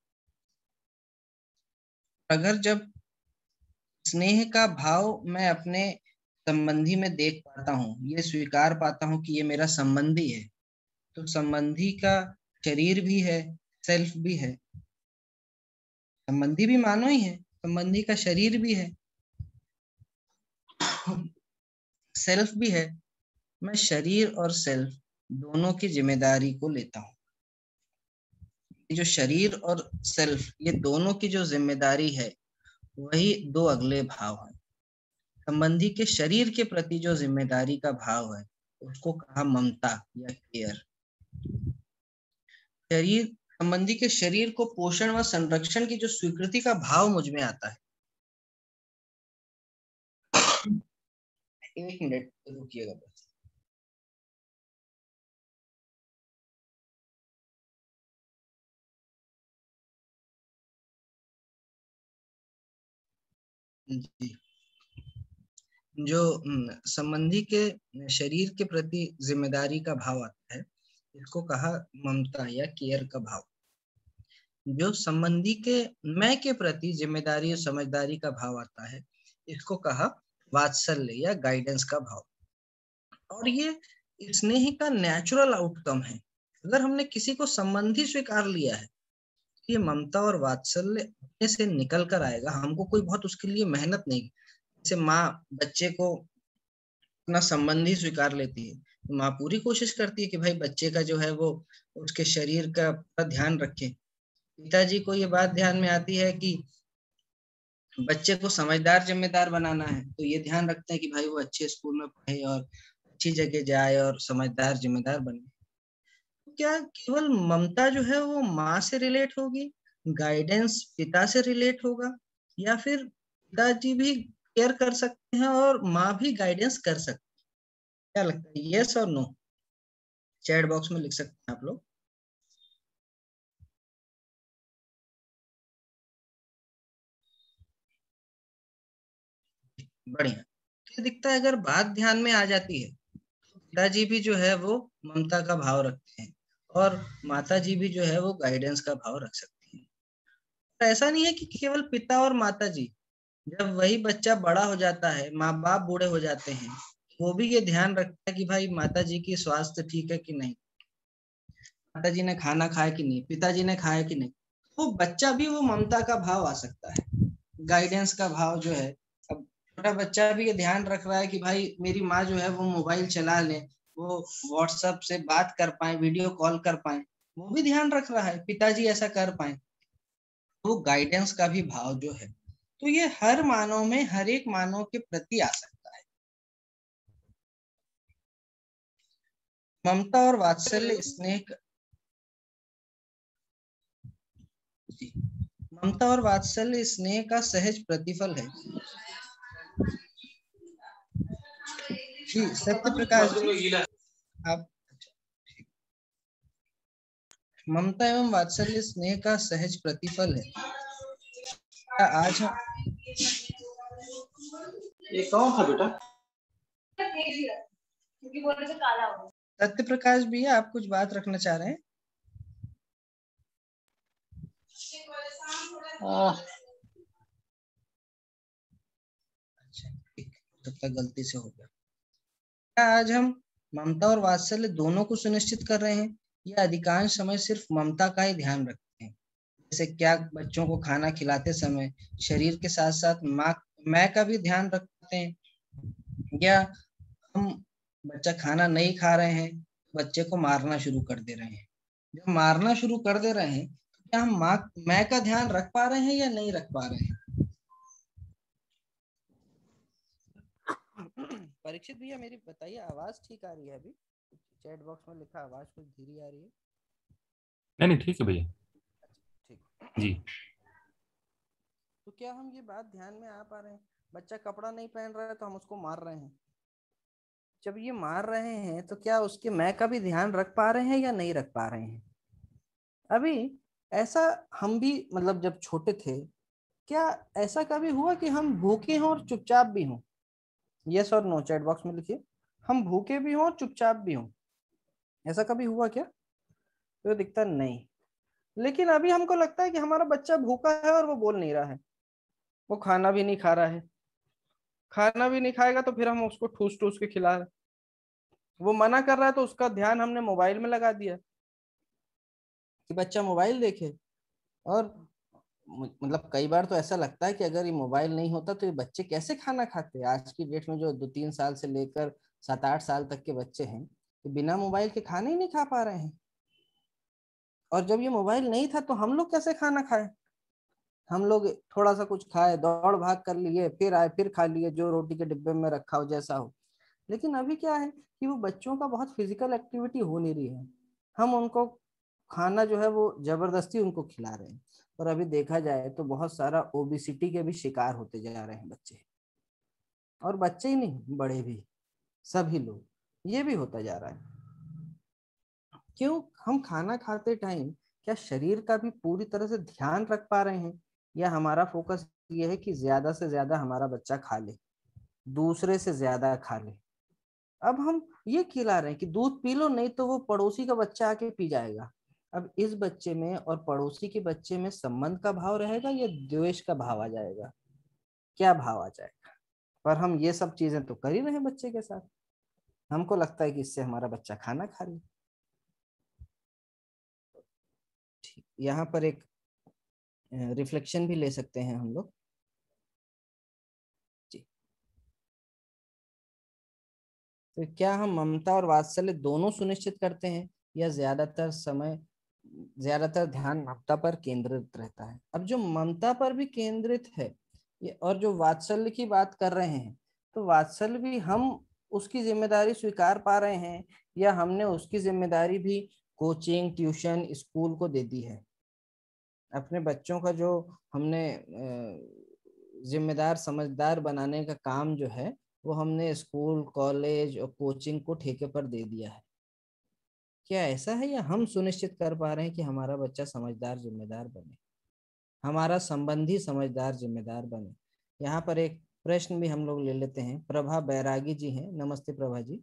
अगर जब स्नेह का भाव मैं अपने संबंधी में देख पाता हूँ, ये स्वीकार पाता हूँ कि ये मेरा संबंधी है, तो संबंधी का शरीर भी है, सेल्फ भी है। संबंधी भी मानो ही है, संबंधी का शरीर भी है, सेल्फ भी है। मैं शरीर और सेल्फ दोनों की जिम्मेदारी को लेता हूँ। ये जो शरीर और सेल्फ, ये दोनों की जो जिम्मेदारी है वही दो अगले भाव है। संबंधी के शरीर के प्रति जो जिम्मेदारी का भाव है उसको कहा ममता या केयर। शरीर, संबंधी के शरीर को पोषण व संरक्षण की जो स्वीकृति का भाव मुझ में आता है। एक मिनट रुकिएगा बस। जी, जो संबंधी के शरीर के प्रति जिम्मेदारी का भाव आता है इसको कहा ममता या केयर का भाव। जो संबंधी के मैं के प्रति जिम्मेदारी और समझदारी का भाव आता है इसको कहा वात्सल्य या गाइडेंस का भाव। और ये स्नेह का नेचुरल आउटकम है। अगर हमने किसी को संबंधी स्वीकार लिया है ये ममता और वात्सल्य अपने से निकल कर आएगा। हमको कोई बहुत उसके लिए मेहनत नहीं। जैसे माँ बच्चे को अपना संबंधी स्वीकार लेती है तो माँ पूरी कोशिश करती है कि भाई बच्चे का जो है वो उसके शरीर का पूरा ध्यान रखे। पिताजी को ये बात ध्यान में आती है कि बच्चे को समझदार जिम्मेदार बनाना है तो ये ध्यान रखते हैं कि भाई वो अच्छे स्कूल में पढ़े और अच्छी जगह जाए और समझदार जिम्मेदार बने। तो क्या केवल ममता जो है वो माँ से रिलेट होगी, गाइडेंस पिता से रिलेट होगा, या फिर पिताजी भी केयर कर सकते हैं और माँ भी गाइडेंस कर सकते हैं? क्या लगता है, यस और नो? चैट बॉक्स में लिख सकते हैं आप लोग। बढ़िया। तो दिखता है अगर बात ध्यान में आ जाती है तो पिताजी भी जो है वो ममता का भाव रखते हैं और माता जी भी जो है वो गाइडेंस का भाव रख सकती हैं। तो ऐसा नहीं है कि केवल पिता और माता जी। जब वही बच्चा बड़ा हो जाता है, माँ बाप बूढ़े हो जाते हैं, वो भी ये ध्यान रखता है कि भाई माता जी की स्वास्थ्य ठीक है कि नहीं, माता जी ने खाना खाया कि नहीं, पिताजी ने खाया कि नहीं। वो बच्चा भी वो ममता का भाव आ सकता है, गाइडेंस का भाव जो है। अब छोटा बच्चा भी ये ध्यान रख रहा है कि भाई मेरी माँ जो है वो मोबाइल चला ले, वो व्हाट्सएप से बात कर पाए, वीडियो कॉल कर पाए, वो भी ध्यान रख रहा है पिताजी ऐसा कर पाए। वो गाइडेंस का भी भाव जो है, तो ये हर मानव में, हर एक मानव के प्रति आ सकता है। ममता और वात्सल्य स्नेह ममता और वात्सल्य स्नेह का सहज प्रतिफल है। जी सत्य प्रकाश जी, आप, ममता एवं वात्सल्य स्नेह का सहज प्रतिफल है। क्या आज हम, ये कौन था बेटा? सत्य प्रकाश भैया आप कुछ बात रखना चाह रहे हैं? अच्छा ठीक, तब तक गलती से हो गया। क्या आज हम ममता और वात्सल्य दोनों को सुनिश्चित कर रहे हैं या अधिकांश समय सिर्फ ममता का ही ध्यान रखते हैं? जैसे क्या बच्चों को खाना खिलाते समय शरीर के साथ साथ माँ मैं का भी ध्यान रखते हैं, या हम बच्चा खाना नहीं खा रहे हैं बच्चे को मारना शुरू कर दे रहे हैं? जब मारना शुरू कर दे रहे हैं तो क्या हम माँ मैं का ध्यान रख पा रहे हैं या नहीं रख पा रहे हैं? परीक्षित भैया मेरी बताइए, आवाज ठीक आ रही है? अभी चैट बॉक्स में लिखा आवाज कुछ धीरे आ रही है। नहीं नहीं ठीक है भैया। ठीक जी। तो क्या हम ये बात ध्यान में आ पा रहे हैं, बच्चा कपड़ा नहीं पहन रहा है तो हम उसको मार रहे हैं। जब ये मार रहे हैं तो क्या उसके मैं का भी ध्यान रख पा रहे हैं या नहीं रख पा रहे हैं? अभी ऐसा हम भी, मतलब जब छोटे थे, क्या ऐसा कभी हुआ कि हम भूखे हों और चुपचाप भी हों? यस और नो चैट बॉक्स में लिखिए। हम भूखे भी हों और चुपचाप भी हों, ऐसा कभी हुआ क्या? तो दिखता नहीं। लेकिन अभी हमको लगता है कि हमारा बच्चा भूखा है और वो बोल नहीं रहा है, वो खाना भी नहीं खा रहा है। खाना भी नहीं खाएगा तो फिर हम उसको ठूस ठूस के खिला रहे, वो मना कर रहा है तो उसका ध्यान हमने मोबाइल में लगा दिया कि बच्चा मोबाइल देखे। और मतलब कई बार तो ऐसा लगता है कि अगर ये मोबाइल नहीं होता तो ये बच्चे कैसे खाना खाते? आज की डेट में जो 2-3 साल से लेकर 7-8 साल तक के बच्चे हैं, ये बिना मोबाइल के खाना ही नहीं खा पा रहे हैं। और जब ये मोबाइल नहीं था तो हम लोग कैसे खाना खाए? हम लोग थोड़ा सा कुछ खाए, दौड़ भाग कर लिए, फिर आए, फिर खा लिए जो रोटी के डिब्बे में रखा हो जैसा हो। लेकिन अभी क्या है कि वो बच्चों का बहुत फिजिकल एक्टिविटी हो नहीं रही है। हम उनको खाना जो है वो जबरदस्ती उनको खिला रहे हैं। और अभी देखा जाए तो बहुत सारा ओबिसिटी के भी शिकार होते जा रहे हैं बच्चे। और बच्चे ही नहीं, बड़े भी, सभी लोग, ये भी होता जा रहा है। क्यों? हम खाना खाते टाइम क्या शरीर का भी पूरी तरह से ध्यान रख पा रहे हैं, या हमारा फोकस ये है कि ज्यादा से ज्यादा हमारा बच्चा खा ले, दूसरे से ज्यादा खा ले? अब हम ये खिला रहे हैं कि दूध पी लो, नहीं तो वो पड़ोसी का बच्चा आके पी जाएगा। अब इस बच्चे में और पड़ोसी के बच्चे में संबंध का भाव रहेगा या द्वेष का भाव आ जाएगा? क्या भाव आ जाएगा? पर हम ये सब चीजें तो कर ही रहे हैं बच्चे के साथ। हमको लगता है कि इससे हमारा बच्चा खाना खा ले। ठीक, यहाँ पर एक रिफ्लेक्शन भी ले सकते हैं हम लोग जी। तो क्या हम ममता और वात्सल्य दोनों सुनिश्चित करते हैं, या ज्यादातर ध्यान ममता पर केंद्रित रहता है? अब जो ममता पर भी केंद्रित है और जो वात्सल्य की बात कर रहे हैं, तो वात्सल्य भी हम उसकी जिम्मेदारी स्वीकार पा रहे हैं, या हमने उसकी जिम्मेदारी भी कोचिंग, ट्यूशन, स्कूल को दे दी है? अपने बच्चों का जो हमने जिम्मेदार समझदार बनाने का काम जो है, वो हमने स्कूल, कॉलेज और कोचिंग को ठेके पर दे दिया है। क्या ऐसा है, या हम सुनिश्चित कर पा रहे हैं कि हमारा बच्चा समझदार जिम्मेदार बने, हमारा संबंधी समझदार जिम्मेदार बने? यहाँ पर एक प्रश्न भी हम लोग ले लेते हैं। प्रभा बैरागी जी हैं। नमस्ते प्रभा जी।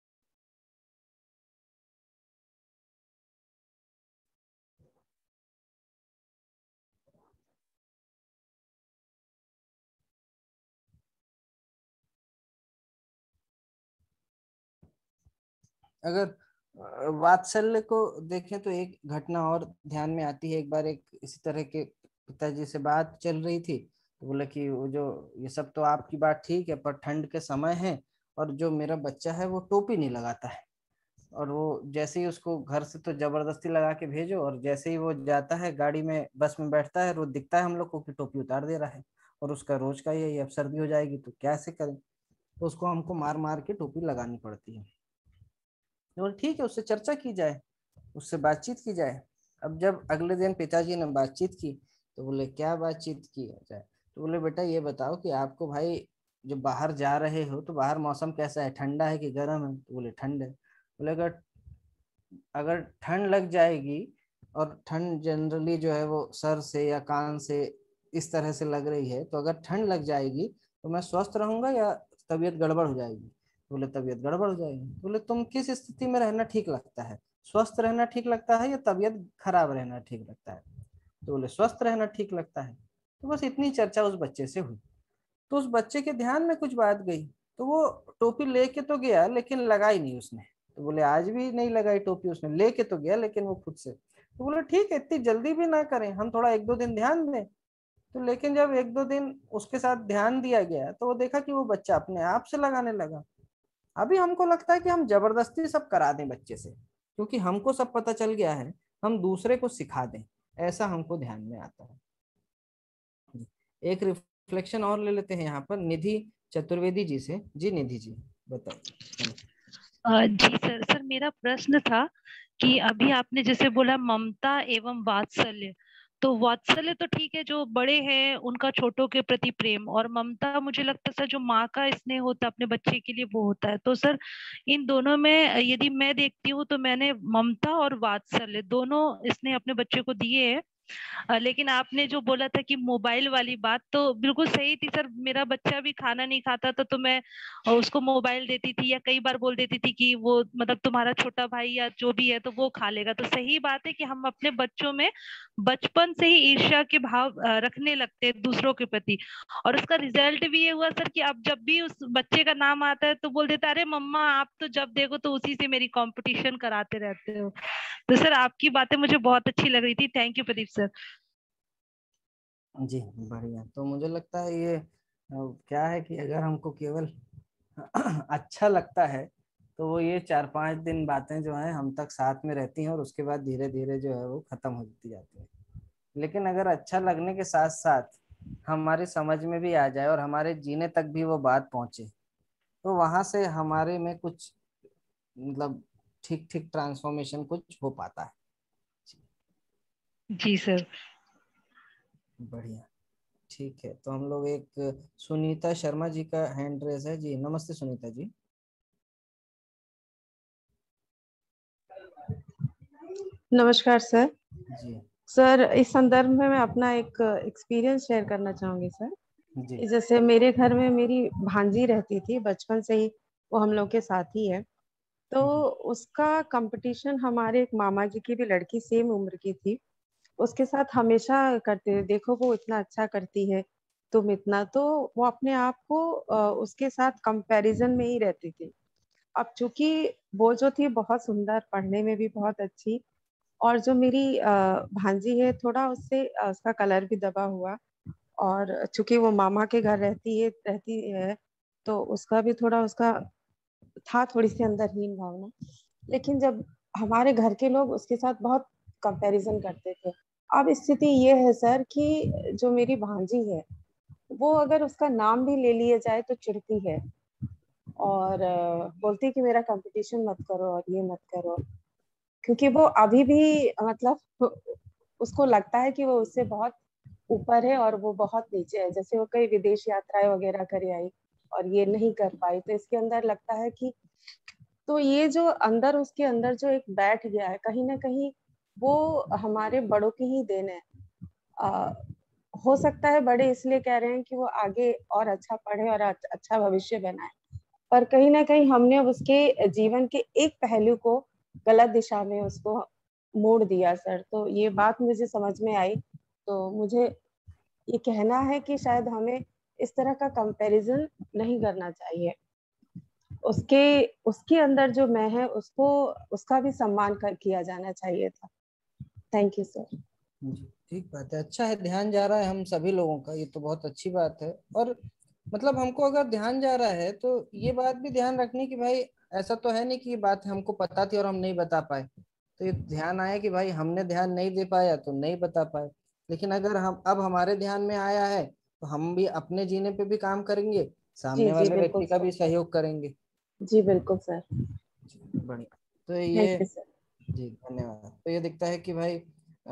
अगर वात्सल्य को देखें तो एक घटना और ध्यान में आती है। एक बार एक इसी तरह के पिताजी से बात चल रही थी, तो बोले कि वो जो, ये सब तो आपकी बात ठीक है, पर ठंड के समय है और जो मेरा बच्चा है वो टोपी नहीं लगाता है, और वो जैसे ही उसको घर से तो जबरदस्ती लगा के भेजो, और जैसे ही वो जाता है गाड़ी में, बस में बैठता है, वो दिखता है हम लोग को कि टोपी उतार दे रहा है। और उसका रोज का यही, अब सर्दी हो जाएगी तो कैसे करें, तो उसको हमको मार मार के टोपी लगानी पड़ती है। तो ठीक है, उससे चर्चा की जाए, उससे बातचीत की जाए। अब जब अगले दिन पिताजी ने बातचीत की, तो बोले क्या बातचीत की जाए? तो बोले बेटा ये बताओ कि आपको भाई, जब बाहर जा रहे हो तो बाहर मौसम कैसा है, ठंडा है कि गर्म है? तो बोले ठंड है। बोले अगर अगर ठंड लग जाएगी, और ठंड जनरली जो है वो सर से या कान से इस तरह से लग रही है, तो अगर ठंड लग जाएगी तो मैं स्वस्थ रहूंगा या तबीयत गड़बड़ हो जाएगी? बोले तबीयत गड़बड़ हो जाएगी। बोले तुम किस स्थिति में रहना ठीक लगता है, स्वस्थ रहना ठीक लगता है या तबीयत खराब रहना ठीक लगता है? तो बोले स्वस्थ रहना ठीक लगता है। तो बस इतनी चर्चा उस बच्चे से हुई। तो उस बच्चे के ध्यान में कुछ बात गई, तो वो टोपी लेके तो गया लेकिन लगाई नहीं उसने। तो बोले आज भी नहीं लगाई टोपी उसने, लेके तो गया लेकिन वो खुद से। तो बोले ठीक है, इतनी जल्दी भी ना करें, हम थोड़ा एक दो दिन ध्यान दें। तो लेकिन जब एक दो दिन उसके साथ ध्यान दिया गया, तो वो देखा कि वो बच्चा अपने आप से लगाने लगा। अभी हमको लगता है कि हम जबरदस्ती सब करा दें बच्चे से, क्योंकि हमको सब पता चल गया है, हम दूसरे को सिखा दें, ऐसा हमको ध्यान में आता है। एक रिफ्लेक्शन और ले लेते हैं यहाँ पर निधि चतुर्वेदी जी से। जी निधि जी बताइए। जी सर। सर मेरा प्रश्न था कि अभी आपने जैसे बोला ममता एवं वात्सल्य, तो वात्सल्य तो ठीक है, जो बड़े हैं उनका छोटों के प्रति प्रेम, और ममता मुझे लगता है सर जो माँ का स्नेह होता है अपने बच्चे के लिए वो होता है। तो सर इन दोनों में यदि मैं देखती हूँ तो मैंने ममता और वात्सल्य दोनों स्नेह अपने बच्चे को दिए हैं। लेकिन आपने जो बोला था कि मोबाइल वाली बात तो बिल्कुल सही थी सर। मेरा बच्चा भी खाना नहीं खाता था तो मैं उसको मोबाइल देती थी, या कई बार बोल देती थी कि वो मतलब तुम्हारा छोटा भाई या जो भी है तो वो खा लेगा। तो सही बात है कि हम अपने बच्चों में बचपन से ही ईर्ष्या के भाव रखने लगते हैं दूसरों के प्रति। और उसका रिजल्ट भी ये हुआ सर कि अब जब भी उस बच्चे का नाम आता है तो बोल देता है अरे मम्मा आप तो जब देखो तो उसी से मेरी कंपटीशन कराते रहते हो। तो सर आपकी बातें मुझे बहुत अच्छी लग रही थी। Thank you Pradeep sir. जी बढ़िया। तो मुझे लगता है ये क्या है कि अगर हमको केवल अच्छा लगता है तो वो ये 4-5 दिन बातें जो हैं हम तक साथ में रहती हैं और उसके बाद धीरे धीरे जो है वो खत्म होती जाती है। लेकिन अगर अच्छा लगने के साथ साथ हमारी समझ में भी आ जाए और हमारे जीने तक भी वो बात पहुंचे, तो वहां से हमारे में कुछ मतलब ठीक ठीक ट्रांसफॉर्मेशन कुछ हो पाता है। जी सर। बढ़िया। ठीक है, तो हम लोग एक सुनीता शर्मा जी का हैंड रेज है जी। नमस्ते सुनीता जी। नमस्कार सर। जी सर इस संदर्भ में मैं अपना एक एक्सपीरियंस शेयर करना चाहूंगी सर। जी जैसे मेरे घर में मेरी भांजी रहती थी बचपन से ही, वो हम लोग के साथ ही है। तो उसका कंपटीशन हमारे एक मामा जी की भी लड़की सेम उम्र की थी, उसके साथ हमेशा करते थे। देखो वो इतना अच्छा करती है, तुम इतना। तो वो अपने आप को उसके साथ कंपैरिजन में ही रहती थी। अब चूंकि वो जो थी बहुत सुंदर, पढ़ने में भी बहुत अच्छी, और जो मेरी भांजी है थोड़ा उससे उसका कलर भी दबा हुआ, और चूंकि वो मामा के घर रहती है तो उसका भी थोड़ा उसका था थोड़ी सी अंदरहीन भावना। लेकिन जब हमारे घर के लोग उसके साथ बहुत कंपैरिजन करते थे। अब स्थिति ये है सर कि जो मेरी भांजी है वो अगर उसका नाम भी ले लिया जाए तो चिढ़ती है, और बोलती है कि मेरा कंपटीशन मत करो और ये मत करो। क्योंकि वो अभी भी मतलब उसको लगता है कि वो उससे बहुत ऊपर है और वो बहुत नीचे है। जैसे वो कई विदेश यात्राएं वगैरह करे आई और ये नहीं कर पाई, तो इसके अंदर लगता है कि, तो ये जो अंदर उसके अंदर जो एक बैठ गया है कहीं ना कहीं, वो हमारे बड़ों की ही देन है। आ, हो सकता है बड़े इसलिए कह रहे हैं कि वो आगे और अच्छा पढ़े और अच्छा भविष्य बनाए, पर कहीं ना कहीं हमने उसके जीवन के एक पहलू को गलत दिशा में उसको मोड़ दिया सर। तो ये बात मुझे समझ में आई। तो मुझे ये कहना है कि शायद हमें इस तरह का कंपैरिजन नहीं करना चाहिए। उसके उसके अंदर जो मैं है उसको, उसका भी सम्मान किया जाना चाहिए था। Thank you sir. जी ठीक बात है। अच्छा है, ध्यान जा रहा है हम सभी लोगों का, ये तो बहुत अच्छी बात है। और मतलब हमको अगर ध्यान जा रहा है तो ये बात भी ध्यान रखनी कि भाई ऐसा तो है नहीं कि ये बात हमको पता थी और हम नहीं बता पाए। तो ये ध्यान आया कि भाई हमने ध्यान नहीं दे पाया तो नहीं बता पाए। लेकिन अगर हम अब हमारे ध्यान में आया है तो हम भी अपने जीने पे भी काम करेंगे, जी सामने जी वाले बिल्कुल व्यक्ति का सर। भी सहयोग करेंगे। जी बिल्कुल सर। बढ़िया। तो ये थैंक यू सर। जी धन्यवाद। तो ये दिखता है कि भाई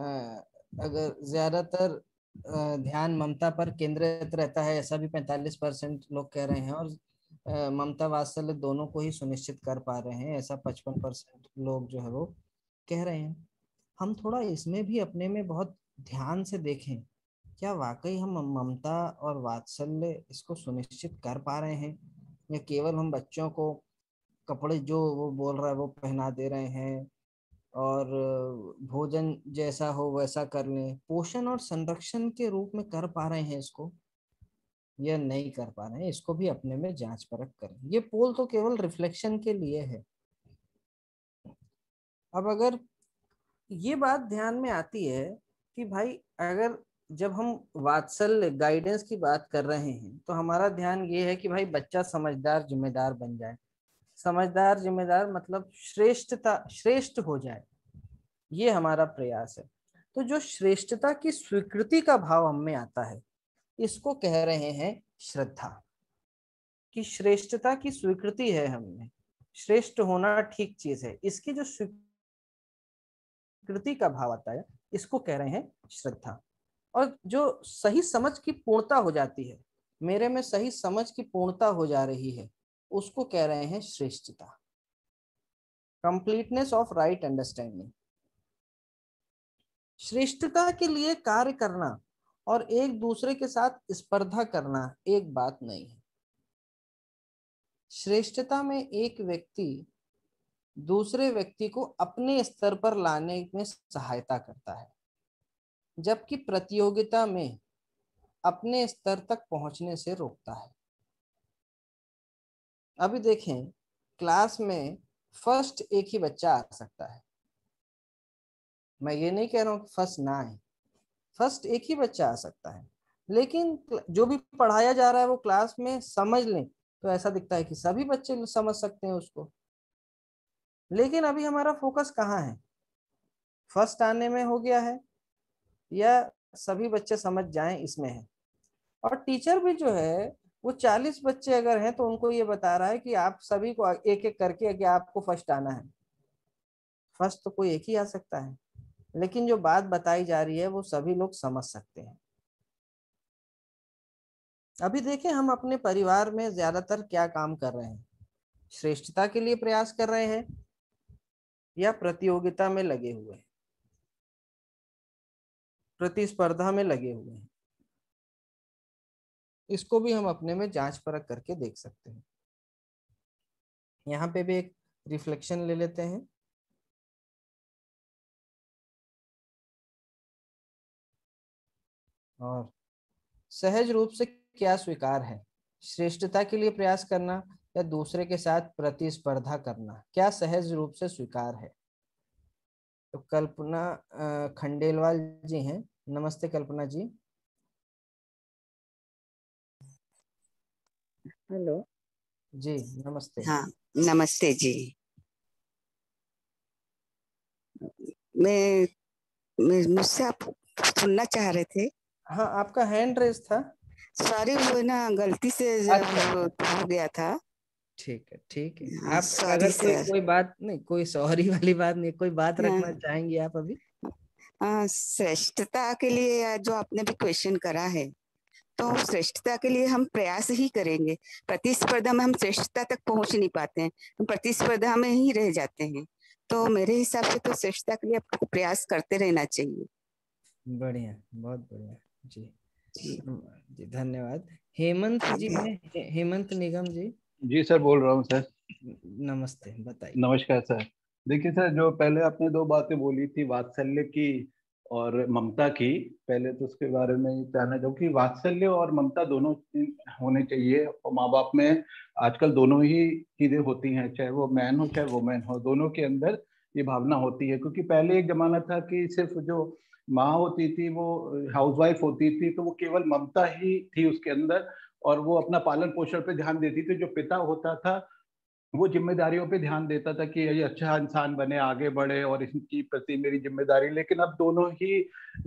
अगर ज्यादातर ध्यान ममता पर केंद्रित रहता है, ऐसा भी 45% लोग कह रहे हैं। और ममता वात्सल्य दोनों को ही सुनिश्चित कर पा रहे हैं, ऐसा 55% लोग जो है वो कह रहे हैं। हम थोड़ा इसमें भी अपने में बहुत ध्यान से देखें, क्या वाकई हम ममता और वात्सल्य इसको सुनिश्चित कर पा रहे हैं, या केवल हम बच्चों को कपड़े जो वो बोल रहा है वो पहना दे रहे हैं, और भोजन जैसा हो वैसा कर लें, पोषण और संरक्षण के रूप में कर पा रहे हैं इसको या नहीं कर पा रहे हैं, इसको भी अपने में जांच परख करें। ये पोल तो केवल रिफ्लेक्शन के लिए है। अब अगर ये बात ध्यान में आती है कि भाई अगर जब हम वात्सल्य गाइडेंस की बात कर रहे हैं तो हमारा ध्यान ये है कि भाई बच्चा समझदार जिम्मेदार बन जाए। समझदार जिम्मेदार मतलब श्रेष्ठ हो जाए, ये हमारा प्रयास है। तो जो श्रेष्ठता की स्वीकृति का भाव हम में आता है, इसको कह रहे हैं श्रद्धा। कि श्रेष्ठता की स्वीकृति है हमें, श्रेष्ठ होना ठीक चीज है, इसकी जो स्वीकृति का भाव आता है इसको कह रहे हैं श्रद्धा। और जो सही समझ की पूर्णता हो जाती है, मेरे में सही समझ की पूर्णता हो जा रही है, उसको कह रहे हैं श्रेष्ठता, कंप्लीटनेस ऑफ राइट अंडरस्टैंडिंग। श्रेष्ठता के लिए कार्य करना और एक दूसरे के साथ स्पर्धा करना एक बात नहीं है। श्रेष्ठता में एक व्यक्ति दूसरे व्यक्ति को अपने स्तर पर लाने में सहायता करता है, जबकि प्रतियोगिता में अपने स्तर तक पहुंचने से रोकता है। अभी देखें, क्लास में फर्स्ट एक ही बच्चा आ सकता है, मैं ये नहीं कह रहा हूं कि फर्स्ट ना आए, फर्स्ट एक ही बच्चा आ सकता है। लेकिन जो भी पढ़ाया जा रहा है वो क्लास में समझ लें तो ऐसा दिखता है कि सभी बच्चे समझ सकते हैं उसको। लेकिन अभी हमारा फोकस कहाँ है, फर्स्ट आने में हो गया है या सभी बच्चे समझ जाएं इसमें है। और टीचर भी जो है वो 40 बच्चे अगर हैं तो उनको ये बता रहा है कि आप सभी को एक एक करके कि आपको फर्स्ट आना है। फर्स्ट तो कोई एक ही आ सकता है, लेकिन जो बात बताई जा रही है वो सभी लोग समझ सकते हैं। अभी देखें हम अपने परिवार में ज्यादातर क्या काम कर रहे हैं, श्रेष्ठता के लिए प्रयास कर रहे हैं या प्रतियोगिता में लगे हुए हैं, प्रतिस्पर्धा में लगे हुए हैं। इसको भी हम अपने में जांच परख करके देख सकते हैं। यहाँ पे भी एक रिफ्लेक्शन ले लेते हैं। और सहज रूप से क्या स्वीकार है, श्रेष्ठता के लिए प्रयास करना या दूसरे के साथ प्रतिस्पर्धा करना, क्या सहज रूप से स्वीकार है। तो कल्पना खंडेलवाल जी हैं। नमस्ते कल्पना जी। हेलो जी नमस्ते। हाँ नमस्ते जी। मैं मुझसे आप सुनना चाह रहे थे। हाँ आपका हैंड रेस था। सॉरी वो ना गलती से हो गया था। ठीक है ठीक है। हाँ, आप सॉरी अगर कोई सर। कोई बात नहीं, कोई सॉरी वाली बात नहीं, कोई बात हाँ, रखना चाहेंगी आप अभी। श्रेष्ठता के लिए जो आपने भी क्वेश्चन करा है, तो श्रेष्ठता के लिए हम प्रयास ही करेंगे। प्रतिस्पर्धा में हम श्रेष्ठता तक पहुंच नहीं पाते हैं, हम प्रतिस्पर्धा में ही रह जाते हैं। तो मेरे हिसाब से तो श्रेष्ठता के लिए आपको प्रयास करते रहना चाहिए। बढ़िया, बहुत बढ़िया जी। जी धन्यवाद। हेमंत जी हैं, हेमंत निगम जी। जी सर बोल रहा हूँ सर। नमस्ते, बताइए। नमस्कार सर। देखिए सर, जो पहले आपने दो बातें बोली थी वात्सल्य की और ममता की, पहले तो उसके बारे में जानना चाहूँ कि वात्सल्य और ममता दोनों होने चाहिए, और माँ बाप में आजकल दोनों ही चीजें होती हैं, चाहे वो मैन हो चाहे वुमेन हो, दोनों के अंदर ये भावना होती है। क्योंकि पहले एक जमाना था कि सिर्फ जो माँ होती थी वो हाउसवाइफ होती थी, तो वो केवल ममता ही थी उसके अंदर, और वो अपना पालन पोषण पे ध्यान देती थी। जो पिता होता था वो जिम्मेदारियों पे ध्यान देता था कि ये अच्छा इंसान बने, आगे बढ़े, और इसकी प्रति मेरी जिम्मेदारी। लेकिन अब दोनों ही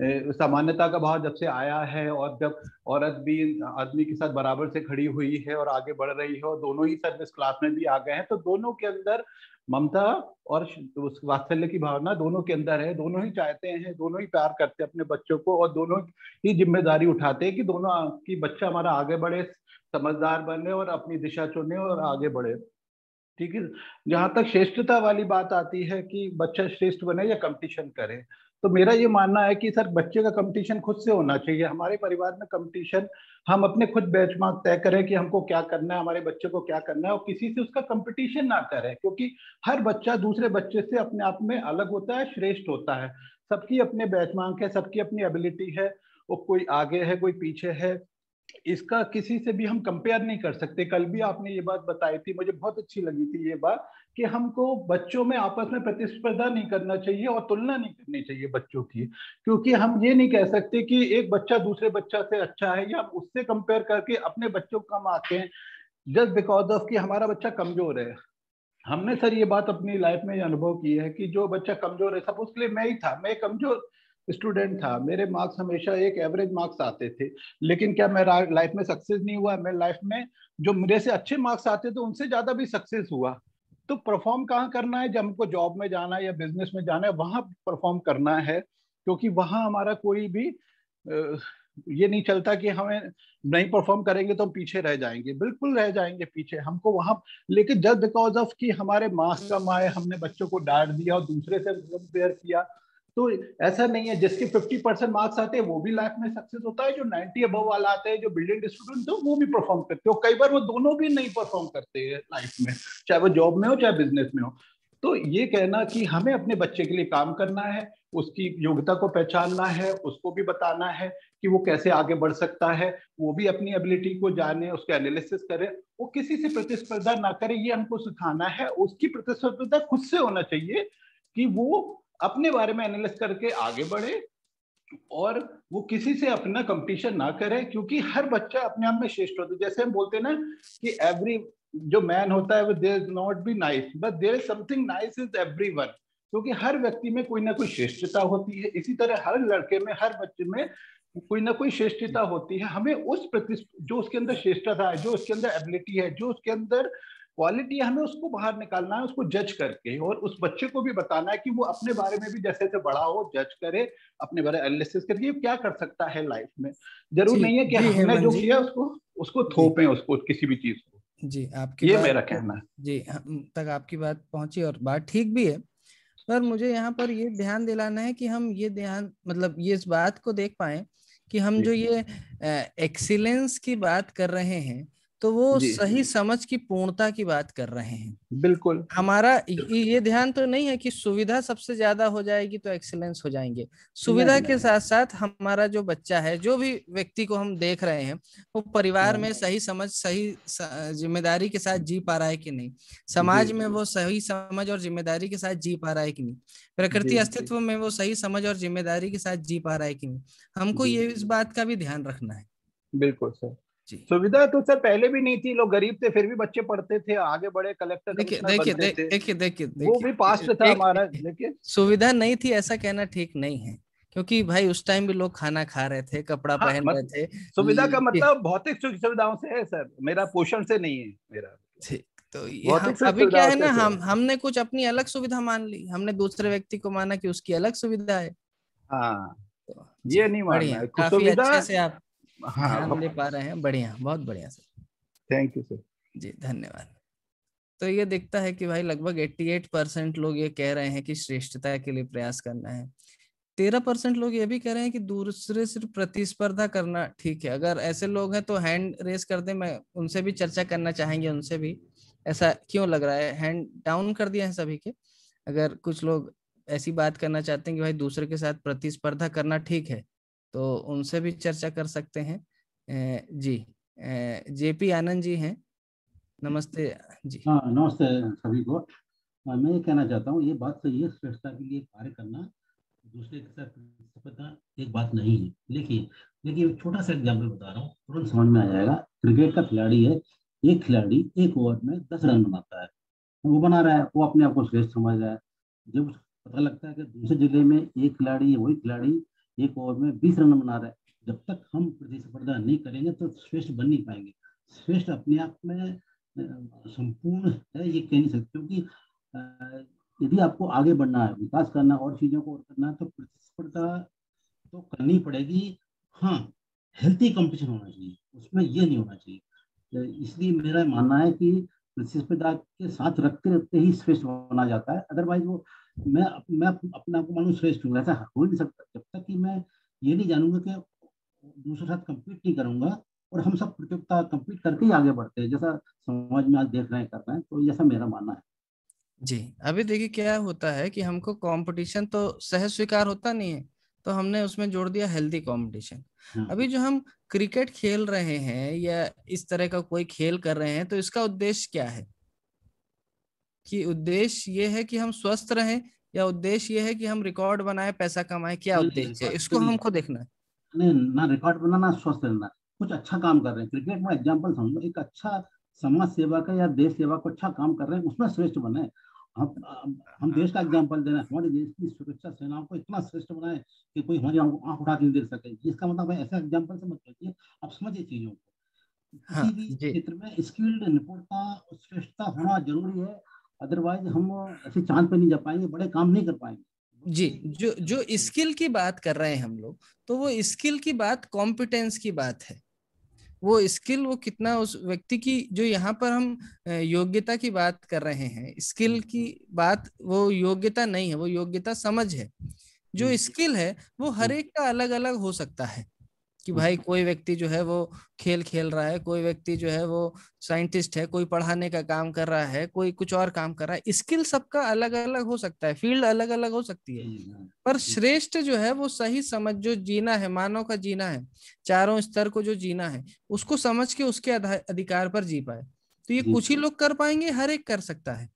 समानता का भाव जब से आया है, और जब औरत भी आदमी के साथ बराबर से खड़ी हुई है और आगे बढ़ रही है, और दोनों ही सर्विस क्लास में भी आ गए हैं, तो दोनों के अंदर ममता और उस वात्सल्य की भावना दोनों के अंदर है। दोनों ही चाहते हैं, दोनों ही प्यार करते हैं अपने बच्चों को, और दोनों ही जिम्मेदारी उठाते हैं कि दोनों की बच्चा हमारा आगे बढ़े, समझदार बने और अपनी दिशा चुने और आगे बढ़े। ठीक है। जहां तक श्रेष्ठता वाली बात आती है कि बच्चा श्रेष्ठ बने या कंपटीशन करे, तो मेरा ये मानना है कि सर बच्चे का कंपटीशन खुद से होना चाहिए। हमारे परिवार में कंपटीशन, हम अपने खुद बेंचमार्क तय करें कि हमको क्या करना है, हमारे बच्चे को क्या करना है, और किसी से उसका कंपटीशन ना करें। क्योंकि हर बच्चा दूसरे बच्चे से अपने आप में अलग होता है, श्रेष्ठ होता है। सबकी अपने बेंचमार्क है, सबकी अपनी एबिलिटी है, वो कोई आगे है कोई पीछे है, इसका किसी से भी हम कंपेयर नहीं कर सकते। कल भी आपने ये बात बताई थी, मुझे बहुत अच्छी लगी थी ये बात, कि हमको बच्चों में आपस में प्रतिस्पर्धा नहीं करना चाहिए और तुलना नहीं करनी चाहिए बच्चों की। क्योंकि हम ये नहीं कह सकते कि एक बच्चा दूसरे बच्चा से अच्छा है, या हम उससे कंपेयर करके अपने बच्चों को कम आते हैं जस्ट बिकॉज ऑफ कि हमारा बच्चा कमजोर है। हमने सर ये बात अपनी लाइफ में अनुभव की है कि जो बच्चा कमजोर है, सपोज के लिए मैं ही था, मैं कमजोर स्टूडेंट था, मेरे मार्क्स हमेशा एक एवरेज मार्क्स आते थे, लेकिन क्या मैं लाइफ में सक्सेस नहीं हुआ? मैं लाइफ में जो मेरे से अच्छे मार्क्स आते थे उनसे ज्यादा भी सक्सेस हुआ। तो परफॉर्म कहाँ करना है? जब हमको जॉब में जाना है या बिजनेस में जाना है, वहां परफॉर्म करना है। क्योंकि वहां हमारा कोई भी ये नहीं चलता कि हमें नहीं परफॉर्म करेंगे तो हम पीछे रह जाएंगे, बिल्कुल रह जाएंगे पीछे हमको वहां। लेकिन जस्ट बिकॉज ऑफ कि हमारे मार्क्स कम आए, हमने बच्चों को डांट दिया और दूसरे से कंपेयर किया, तो ऐसा नहीं है। जिसके 50% मार्क्स आते हैं वो भी लाइफ में सक्सेस होता है, जो 90 अबव वाला आता है, जो ब्रिलियंट स्टूडेंट हो, वो भी परफॉर्म करते हो। कई बार वो दोनों भी नहीं परफॉर्म करते हैं लाइफ में, चाहे वो जॉब में हो चाहे बिजनेस में हो। तो ये कहना कि हमें अपने बच्चे के लिए काम करना है, उसकी योग्यता को पहचानना है, उसको भी बताना है कि वो कैसे आगे बढ़ सकता है, वो भी अपनी एबिलिटी को जाने, उसका एनालिसिस करे, वो किसी से प्रतिस्पर्धा ना करे, ये हमको सिखाना है। उसकी प्रतिस्पर्धा खुद से होना चाहिए कि वो अपने बारे में एनालिसिस करके आगे बढ़े, और वो किसी से अपना कंपटीशन ना करे। क्योंकि हर बच्चा अपने आप में श्रेष्ठ होता है। जैसे हम बोलते हैं ना कि एवरी जो मैन होता है वो there is not be nice, but there is something nice is everyone, क्योंकि हर व्यक्ति में कोई ना कोई श्रेष्ठता होती है। इसी तरह हर लड़के में, हर बच्चे में कोई ना कोई श्रेष्ठता होती है। हमें उस प्रति जो उसके अंदर श्रेष्ठता है, जो उसके अंदर एबिलिटी है, जो उसके अंदर क्वालिटी है, हमें उसको बाहर निकालना है, उसको जज करके, और उस बच्चे को भी बताना है कि वो अपने बारे में भी जैसे जैसे बड़ा हो जज करे, अपने बारे में एनालिसिस करके क्या कर सकता है लाइफ में। जरूर नहीं है कि हमने जो किया उसको उसको थोपें उसको किसी भी चीज को। जी आपकी ये बात, मेरा कहना है। जी हम तक आपकी बात पहुंची और बात ठीक भी है, पर मुझे यहाँ पर ये ध्यान दिलाना है कि हम ये ध्यान मतलब ये इस बात को देख पाए कि हम जो ये एक्सीलेंस की बात कर रहे हैं तो वो सही समझ की पूर्णता की बात कर रहे हैं। बिल्कुल। हमारा ये ध्यान तो नहीं है कि सुविधा सबसे ज्यादा हो जाएगी तो एक्सीलेंस हो जाएंगे। सुविधा के साथ साथ हमारा जो बच्चा है, जो भी व्यक्ति को हम देख रहे हैं, वो परिवार में सही समझ, सही जिम्मेदारी के साथ जी पा रहा है कि नहीं, समाज में वो सही समझ और जिम्मेदारी के साथ जी पा रहा है कि नहीं, प्रकृति अस्तित्व में वो सही समझ और जिम्मेदारी के साथ जी पा रहा है कि नहीं, हमको ये इस बात का भी ध्यान रखना है। बिल्कुल सर। सुविधा तो सर पहले भी नहीं थी, लोग गरीब थे फिर भी बच्चे पढ़ते थे, आगे बड़े कलेक्टर देखिए वो भी पास्ट था हमारा। देखिए सुविधा नहीं थी ऐसा कहना ठीक नहीं है, क्योंकि भाई उस टाइम भी लोग खाना खा रहे थे, कपड़ा पहन रहे थे। सुविधा का मतलब भौतिक सुविधाओं से है सर, मेरा पोषण से नहीं है मेरा। ठीक, तो ये अभी क्या है ना, हमने कुछ अपनी अलग सुविधा मान ली, हमने दूसरे व्यक्ति को माना कि उसकी अलग सुविधा है। हाँ, ये नहीं मानना है। काफी अच्छे से आप ध्यान दे पा रहे हैं, बढ़िया, बहुत बढ़िया सर, थैंक यू सर। जी धन्यवाद। तो ये दिखता है कि भाई लगभग 88% लोग ये कह रहे हैं कि श्रेष्ठता के लिए प्रयास करना है। 13% लोग ये भी कह रहे हैं कि दूसरे से प्रतिस्पर्धा करना ठीक है। अगर ऐसे लोग हैं तो हैंड रेस कर दें, मैं उनसे भी चर्चा करना चाहेंगे, उनसे भी ऐसा क्यों लग रहा है, हैंड डाउन कर दिया है सभी के। अगर कुछ लोग ऐसी बात करना चाहते हैं कि भाई दूसरे के साथ प्रतिस्पर्धा करना ठीक है, तो उनसे भी चर्चा कर सकते हैं। जी जेपी आनंद जी हैं, नमस्ते जी। हाँ नमस्ते सभी को। मैं ये कहना चाहता हूँ, ये बात सही है, श्रेष्ठता के लिए कार्य करना दूसरे के साथ प्रतिस्पर्धा एक बात नहीं है। देखिए छोटा सा एग्जाम्पल बता रहा हूँ, तुरंत समझ में आ जाएगा। क्रिकेट का खिलाड़ी है, एक खिलाड़ी एक ओवर में 10 रन बनाता है, वो बना रहा है, वो अपने आप को श्रेष्ठ समझ रहा है। जब पता लगता है कि दूसरे जिले में एक खिलाड़ी, वही खिलाड़ी एक ओवर में 20 रन बना रहा है, जब तक हम प्रतिस्पर्धा नहीं करेंगे तो श्रेष्ठ बन नहीं पाएंगे। श्रेष्ठ अपने आप में संपूर्ण है ये कह नहीं सकते, क्योंकि यदि आपको आगे बढ़ना है, विकास करना और चीजों को और करना है, तो प्रतिस्पर्धा तो करनी पड़ेगी। हाँ, हेल्थी कंपटीशन होना चाहिए, उसमें ये नहीं होना चाहिए। इसलिए मेरा मानना है कि प्रतिस्पर्धा के साथ रखते रखते ही श्रेष्ठ बना जाता है। अदरवाइज वो मैं अपने आप को मानूं श्रेष्ठ हूँ, ऐसा हो नहीं सकता जब तक कि मैं ये नहीं जानूंगा कि दूसरे साथ कम्पीट नहीं करूंगा, और हम सब प्रतियोगिता कम्पीट करके ही आगे बढ़ते हैं, जैसा समाज में आज देख रहे हैं, कर रहे हैं। तो ऐसा मेरा मानना है जी। अभी देखिए क्या होता है कि हमको कंपटीशन तो सहज स्वीकार होता नहीं है, तो हमने उसमें जोड़ दिया हेल्दी कंपटीशन। अभी जो हम क्रिकेट खेल रहे हैं या इस तरह का कोई खेल कर रहे हैं, तो इसका उद्देश्य क्या है? कि उद्देश्य ये है कि हम स्वस्थ रहें, या उद्देश्य ये है कि हम रिकॉर्ड बनाए, पैसा कमाए? क्या उद्देश्य है, इसको हमको देखना है। नहीं, ना रिकॉर्ड बनाना, स्वस्थ रहना, कुछ अच्छा काम कर रहे हैं। क्रिकेट में एग्जाम्पल समझो, एक अच्छा समाज सेवा का या देश सेवा को अच्छा काम कर रहे हैं, उसमें श्रेष्ठ बने। हम देश का एग्जाम्पल दे रहे हैं, हमारे देश की सुरक्षा सेनाओं को इतना श्रेष्ठ बनाए कि कोई हमारी आंख उठा के नहीं देख सके। इसका मतलब है ऐसा एग्जाम्पल से मत लीजिए, आप समझिए चीजों को। किसी भी क्षेत्र में स्किल्ड, निपुणता और श्रेष्ठता होना जरूरी है, अदरवाइज हम ऐसे चांद पे नहीं जा पाएंगे, बड़े काम नहीं कर पाएंगे। जी, जो स्किल की बात कर रहे हैं हम लोग, तो वो स्किल की बात कॉम्पिटेंस की बात है। वो स्किल, वो कितना उस व्यक्ति की, जो यहाँ पर हम योग्यता की बात कर रहे हैं, स्किल की बात, वो योग्यता नहीं है, वो योग्यता समझ है। जो स्किल है वो हर एक का अलग अलग हो सकता है, कि भाई कोई व्यक्ति जो है वो खेल खेल रहा है, कोई व्यक्ति जो है वो साइंटिस्ट है, कोई पढ़ाने का काम कर रहा है, कोई कुछ और काम कर रहा है। स्किल सबका अलग अलग हो सकता है, फील्ड अलग अलग हो सकती है, पर श्रेष्ठ जो है वो सही समझ, जो जीना है, मानव का जीना है, चारों स्तर को जो जीना है, उसको समझ के उसके अधिकार पर जी पाए। तो ये कुछ ही लोग कर पाएंगे, हर एक कर सकता है।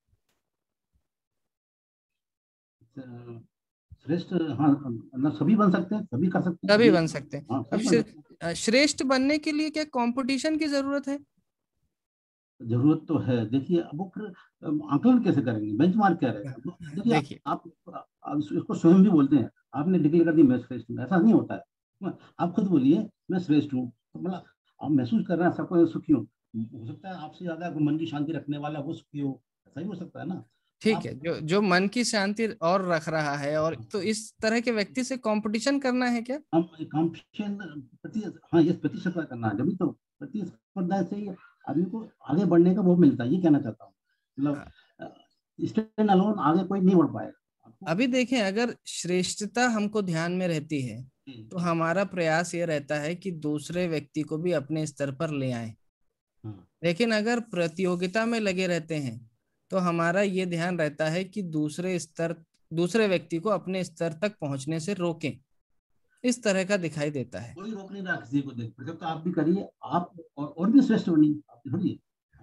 श्रेष्ठ, हाँ, मतलब सभी बन सकते हैं, सभी कर सकते हैं, सभी बन सकते हैं। अब श्रेष्ठ बनने के लिए क्या कंपटीशन की जरूरत है? जरूरत तो है। देखिए अब वो फिर आकलन कैसे करेंगे, बेंचमार्क क्या रहेगा? देखिए देखिए आप इसको स्वयं भी बोलते हैं, आपने डिक्लेयर कर दी मैं श्रेष्ठ हूँ, ऐसा नहीं होता है। आप खुद बोलिए मैं श्रेष्ठ हूँ, तो मतलब आप महसूस कर रहे हैं सबको सुखी हो सकता है आपसे ज्यादा मन की शांति रखने वाला वो सुखी हो, ऐसा ही हो सकता है ना। ठीक है, जो जो मन की शांति और रख रहा है, और तो इस तरह के व्यक्ति से कंपटीशन करना है क्या? हम कंपटीशन हाँ ये प्रतिस्पर्धा करना है, जब तो प्रतिस्पर्धा से ही आदमी को आगे बढ़ने का वो मिलता है, ये कहना चाहता हूँ। मतलब स्टैंड अलोन आगे कोई नहीं बढ़ पाएगा। अभी देखें, अगर श्रेष्ठता हमको ध्यान में रहती है तो हमारा प्रयास ये रहता है कि दूसरे व्यक्ति को भी अपने स्तर पर ले आए। लेकिन अगर प्रतियोगिता में लगे रहते हैं तो हमारा ये ध्यान रहता है कि दूसरे व्यक्ति को अपने स्तर तक पहुंचने से रोकें। इस तरह का दिखाई देता है। कोई रोक नहीं रहा किसी को, देख तो आप भी करिए, आप और भी श्रेष्ठ बनिए।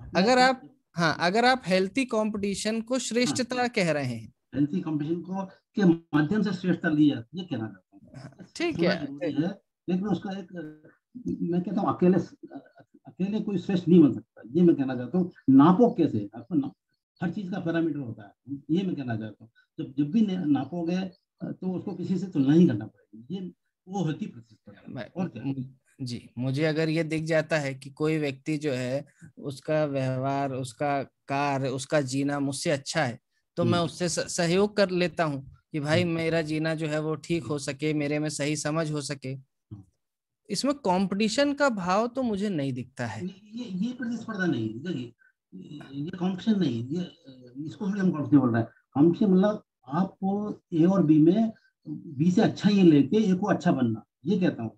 अगर आप हेल्थी कंपटीशन को श्रेष्ठता कह रहे हैं, हेल्थी कंपटीशन को के माध्यम से श्रेष्ठता ली जाती है, ये कहना चाहता हूँ। ठीक है, लेकिन उसका एक मैं कहता हूँ अकेले कोई श्रेष्ठ नहीं बन सकता, ये मैं कहना चाहता हूँ। नापो कैसे, आपको हर चीज का पैरामीटर होता है, ये मैं कहना चाहता हूँ। जब भी नापोगे तो उसको किसी से तुलना ही करना पड़ेगी, ये वो होती प्रतिस्पर्धा। और क्या जी, मुझे अगर ये दिख जाता है कि कोई व्यक्ति जो है उसका व्यवहार, उसका कार्य, उसका जीना मुझसे अच्छा है, तो मैं उससे सहयोग कर लेता हूँ कि भाई मेरा जीना जो है वो ठीक हो सके, मेरे में सही समझ हो सके। इसमें कंपटीशन का भाव तो मुझे नहीं दिखता है। ये प्रतिस्पर्धा नहीं, देखिए ये कंपटीशन नहीं, ये इसको हम कंपटीशन बोल रहे हैं। कंपटीशन मतलब आपको ए और बी में बी से अच्छा ये लेके ए को अच्छा बनना, ये कहता हूँ।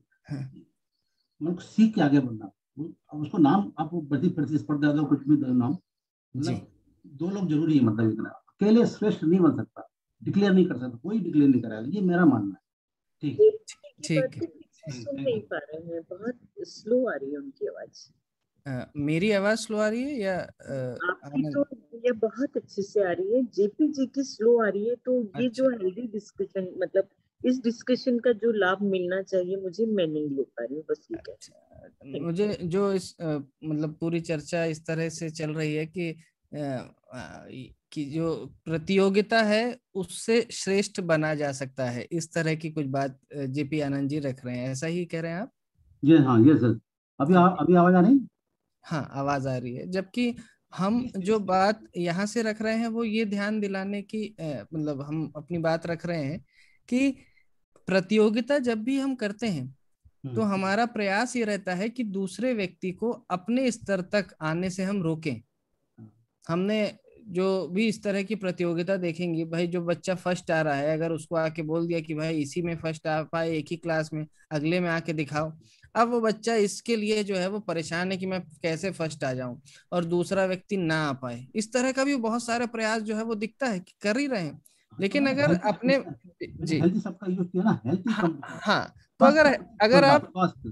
मतलब सीख के आगे बढ़ना, उसको नाम आप प्रतिस्पर्धा दो, कुछ भी दो नाम, मतलब दो लोग जरूरी है। मतलब इतना अकेले श्रेष्ठ नहीं बन सकता, डिक्लेयर नहीं कर सकता, कोई डिक्लेयर नहीं करेगा, ये मेरा मानना है। ठीक है। सुन नहीं पा रहे हैं, बहुत स्लो आ रही है उनकी आवाज। मेरी आवाज स्लो आ रही है या आपकी तो ये बहुत अच्छे से आ रही है, जेपी जी की स्लो आ रही है। तो ये जो हेल्दी डिस्कशन, मतलब इस डिस्कशन का जो लाभ मिलना चाहिए मुझे, मैं नहीं ले पा रही हूँ, बस ये कहते। मुझे जो इस मतलब पूरी चर्चा इस तरह से चल रही है कि जो प्रतियोगिता है उससे श्रेष्ठ बना जा सकता है, इस तरह की कुछ बात जेपी आनंद जी रख रहे हैं, ऐसा ही कह रहे हैं आप? ये हाँ, ये सर। अभी आवाज आ रही? हाँ, आवाज आ रही है। जबकि हम जो बात यहाँ से रख रहे हैं वो ये ध्यान दिलाने की मतलब हम अपनी बात रख रहे हैं कि प्रतियोगिता जब भी हम करते हैं तो हमारा प्रयास ये रहता है कि दूसरे व्यक्ति को अपने स्तर तक आने से हम रोकें। हमने जो भी इस तरह की प्रतियोगिता देखेंगे, भाई जो बच्चा फर्स्ट आ रहा है, अगर उसको आके बोल दिया कि भाई इसी में फर्स्ट आ पाए, एक ही क्लास में, अगले में आके दिखाओ, अब वो बच्चा इसके लिए जो है वो परेशान है कि मैं कैसे फर्स्ट आ जाऊं और दूसरा व्यक्ति ना आ पाए। इस तरह का भी बहुत सारे प्रयास जो है वो दिखता है कि कर ही रहे हैं। लेकिन अगर अपने जी सबका यूज किया ना, हाँ, तो अगर आप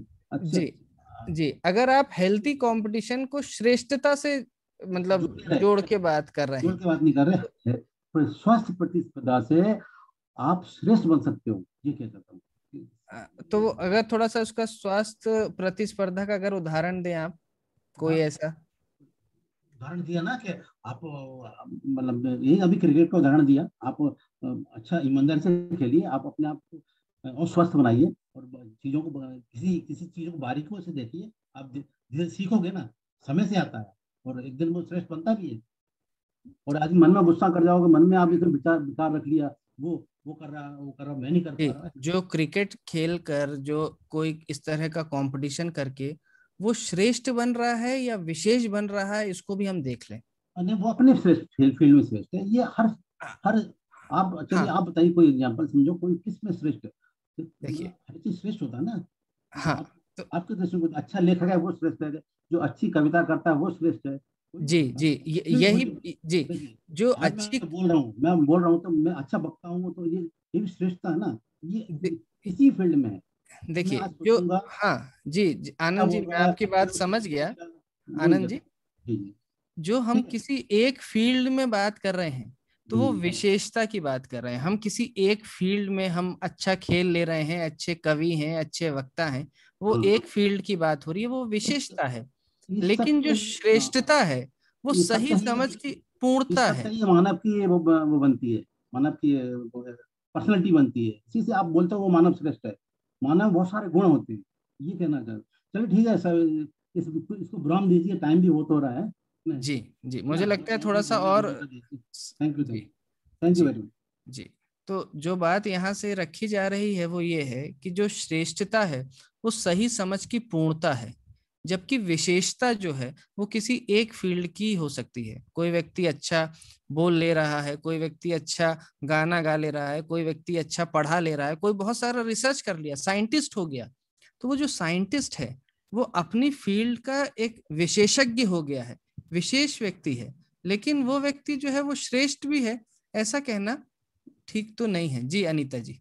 जी अगर आप हेल्थी कंपटीशन को श्रेष्ठता से मतलब जोड़ के बात कर रहे हैं, जोड़ के बात नहीं कर रहे, स्वस्थ प्रतिस्पर्धा से आप श्रेष्ठ बन सकते हो, ये कह सकता हूँ। तो अगर थोड़ा सा उसका स्वास्थ्य प्रतिस्पर्धा का अगर उदाहरण दें आप, कोई ऐसा उदाहरण दिया ना कि आप मतलब यही अभी क्रिकेट का उदाहरण दिया, आप अच्छा ईमानदारी से खेलिए, आप अपने आप को और स्वस्थ बनाइए और चीजों को किसी चीजों को बारीकियों से देखिए, आप धीरे सीखोगे ना, समय से आता है और एक दिन वो श्रेष्ठ बनता भी है। और आज मन में गुस्सा कर जाओगे, मन में आप इसे विचार रख लिया, वो कर रहा मैं नहीं कर पा रहा। जो क्रिकेट खेल कर जो कोई इस तरह का कंपटीशन करके वो श्रेष्ठ बन रहा है या विशेष बन रहा है, इसको भी हम देख लें। नहीं, वो अपने फील्ड में श्रेष्ठ है। ये हर आप चलिए आप बताइए कोई एग्जांपल समझो, कोई किस में श्रेष्ठ है? देखिए हर चीज श्रेष्ठ होता है ना। हाँ, तो आपके दृष्टि में अच्छा लेखक है वो श्रेष्ठ है, जो अच्छी कविता करता है वो श्रेष्ठ है। जी यही जी जो अच्छी मैं बोल रहा हूँ तो मैं अच्छा बकता हूँ, तो ये भी श्रेष्ठता है ना, ये इसी फील्ड में है। देखिए जो हाँ जी आनंद जी, मैं आपकी बात समझ गया आनंद जी। जो हम किसी एक फील्ड में बात कर रहे हैं तो वो विशेषता की बात कर रहे हैं। हम किसी एक फील्ड में हम अच्छा खेल ले रहे हैं, अच्छे कवि हैं, अच्छे वक्ता हैं, वो एक फील्ड की बात हो रही है, वो विशेषता है। लेकिन जो श्रेष्ठता है वो सही समझ की पूर्णता है। ये मानव की वो बनती है, मानव की पर्सनैलिटी बनती है। इसी से आप बोलते हो वो मानव श्रेष्ठ है। मानव बहुत सारे गुण होते हैं, ये कहना चाहते। चलिए ठीक है सर, इसको विराम दीजिए, टाइम भी बहुत हो रहा है। जी जी, मुझे लगता है थोड़ा सा और। थैंक यू वेरी मच जी। तो जो बात यहाँ से रखी जा रही है वो ये है कि जो श्रेष्ठता है वो सही समझ की पूर्णता है, जबकि विशेषता जो है वो किसी एक फील्ड की हो सकती है। कोई व्यक्ति अच्छा बोल ले रहा है, कोई व्यक्ति अच्छा गाना गा ले रहा है, कोई व्यक्ति अच्छा पढ़ा ले रहा है, कोई बहुत सारा रिसर्च कर लिया, साइंटिस्ट हो गया। तो वो जो साइंटिस्ट है वो अपनी फील्ड का एक विशेषज्ञ हो गया है, विशेष व्यक्ति है, लेकिन वो व्यक्ति जो है वो श्रेष्ठ भी है, ऐसा कहना ठीक तो नहीं है। जी अनीता जी।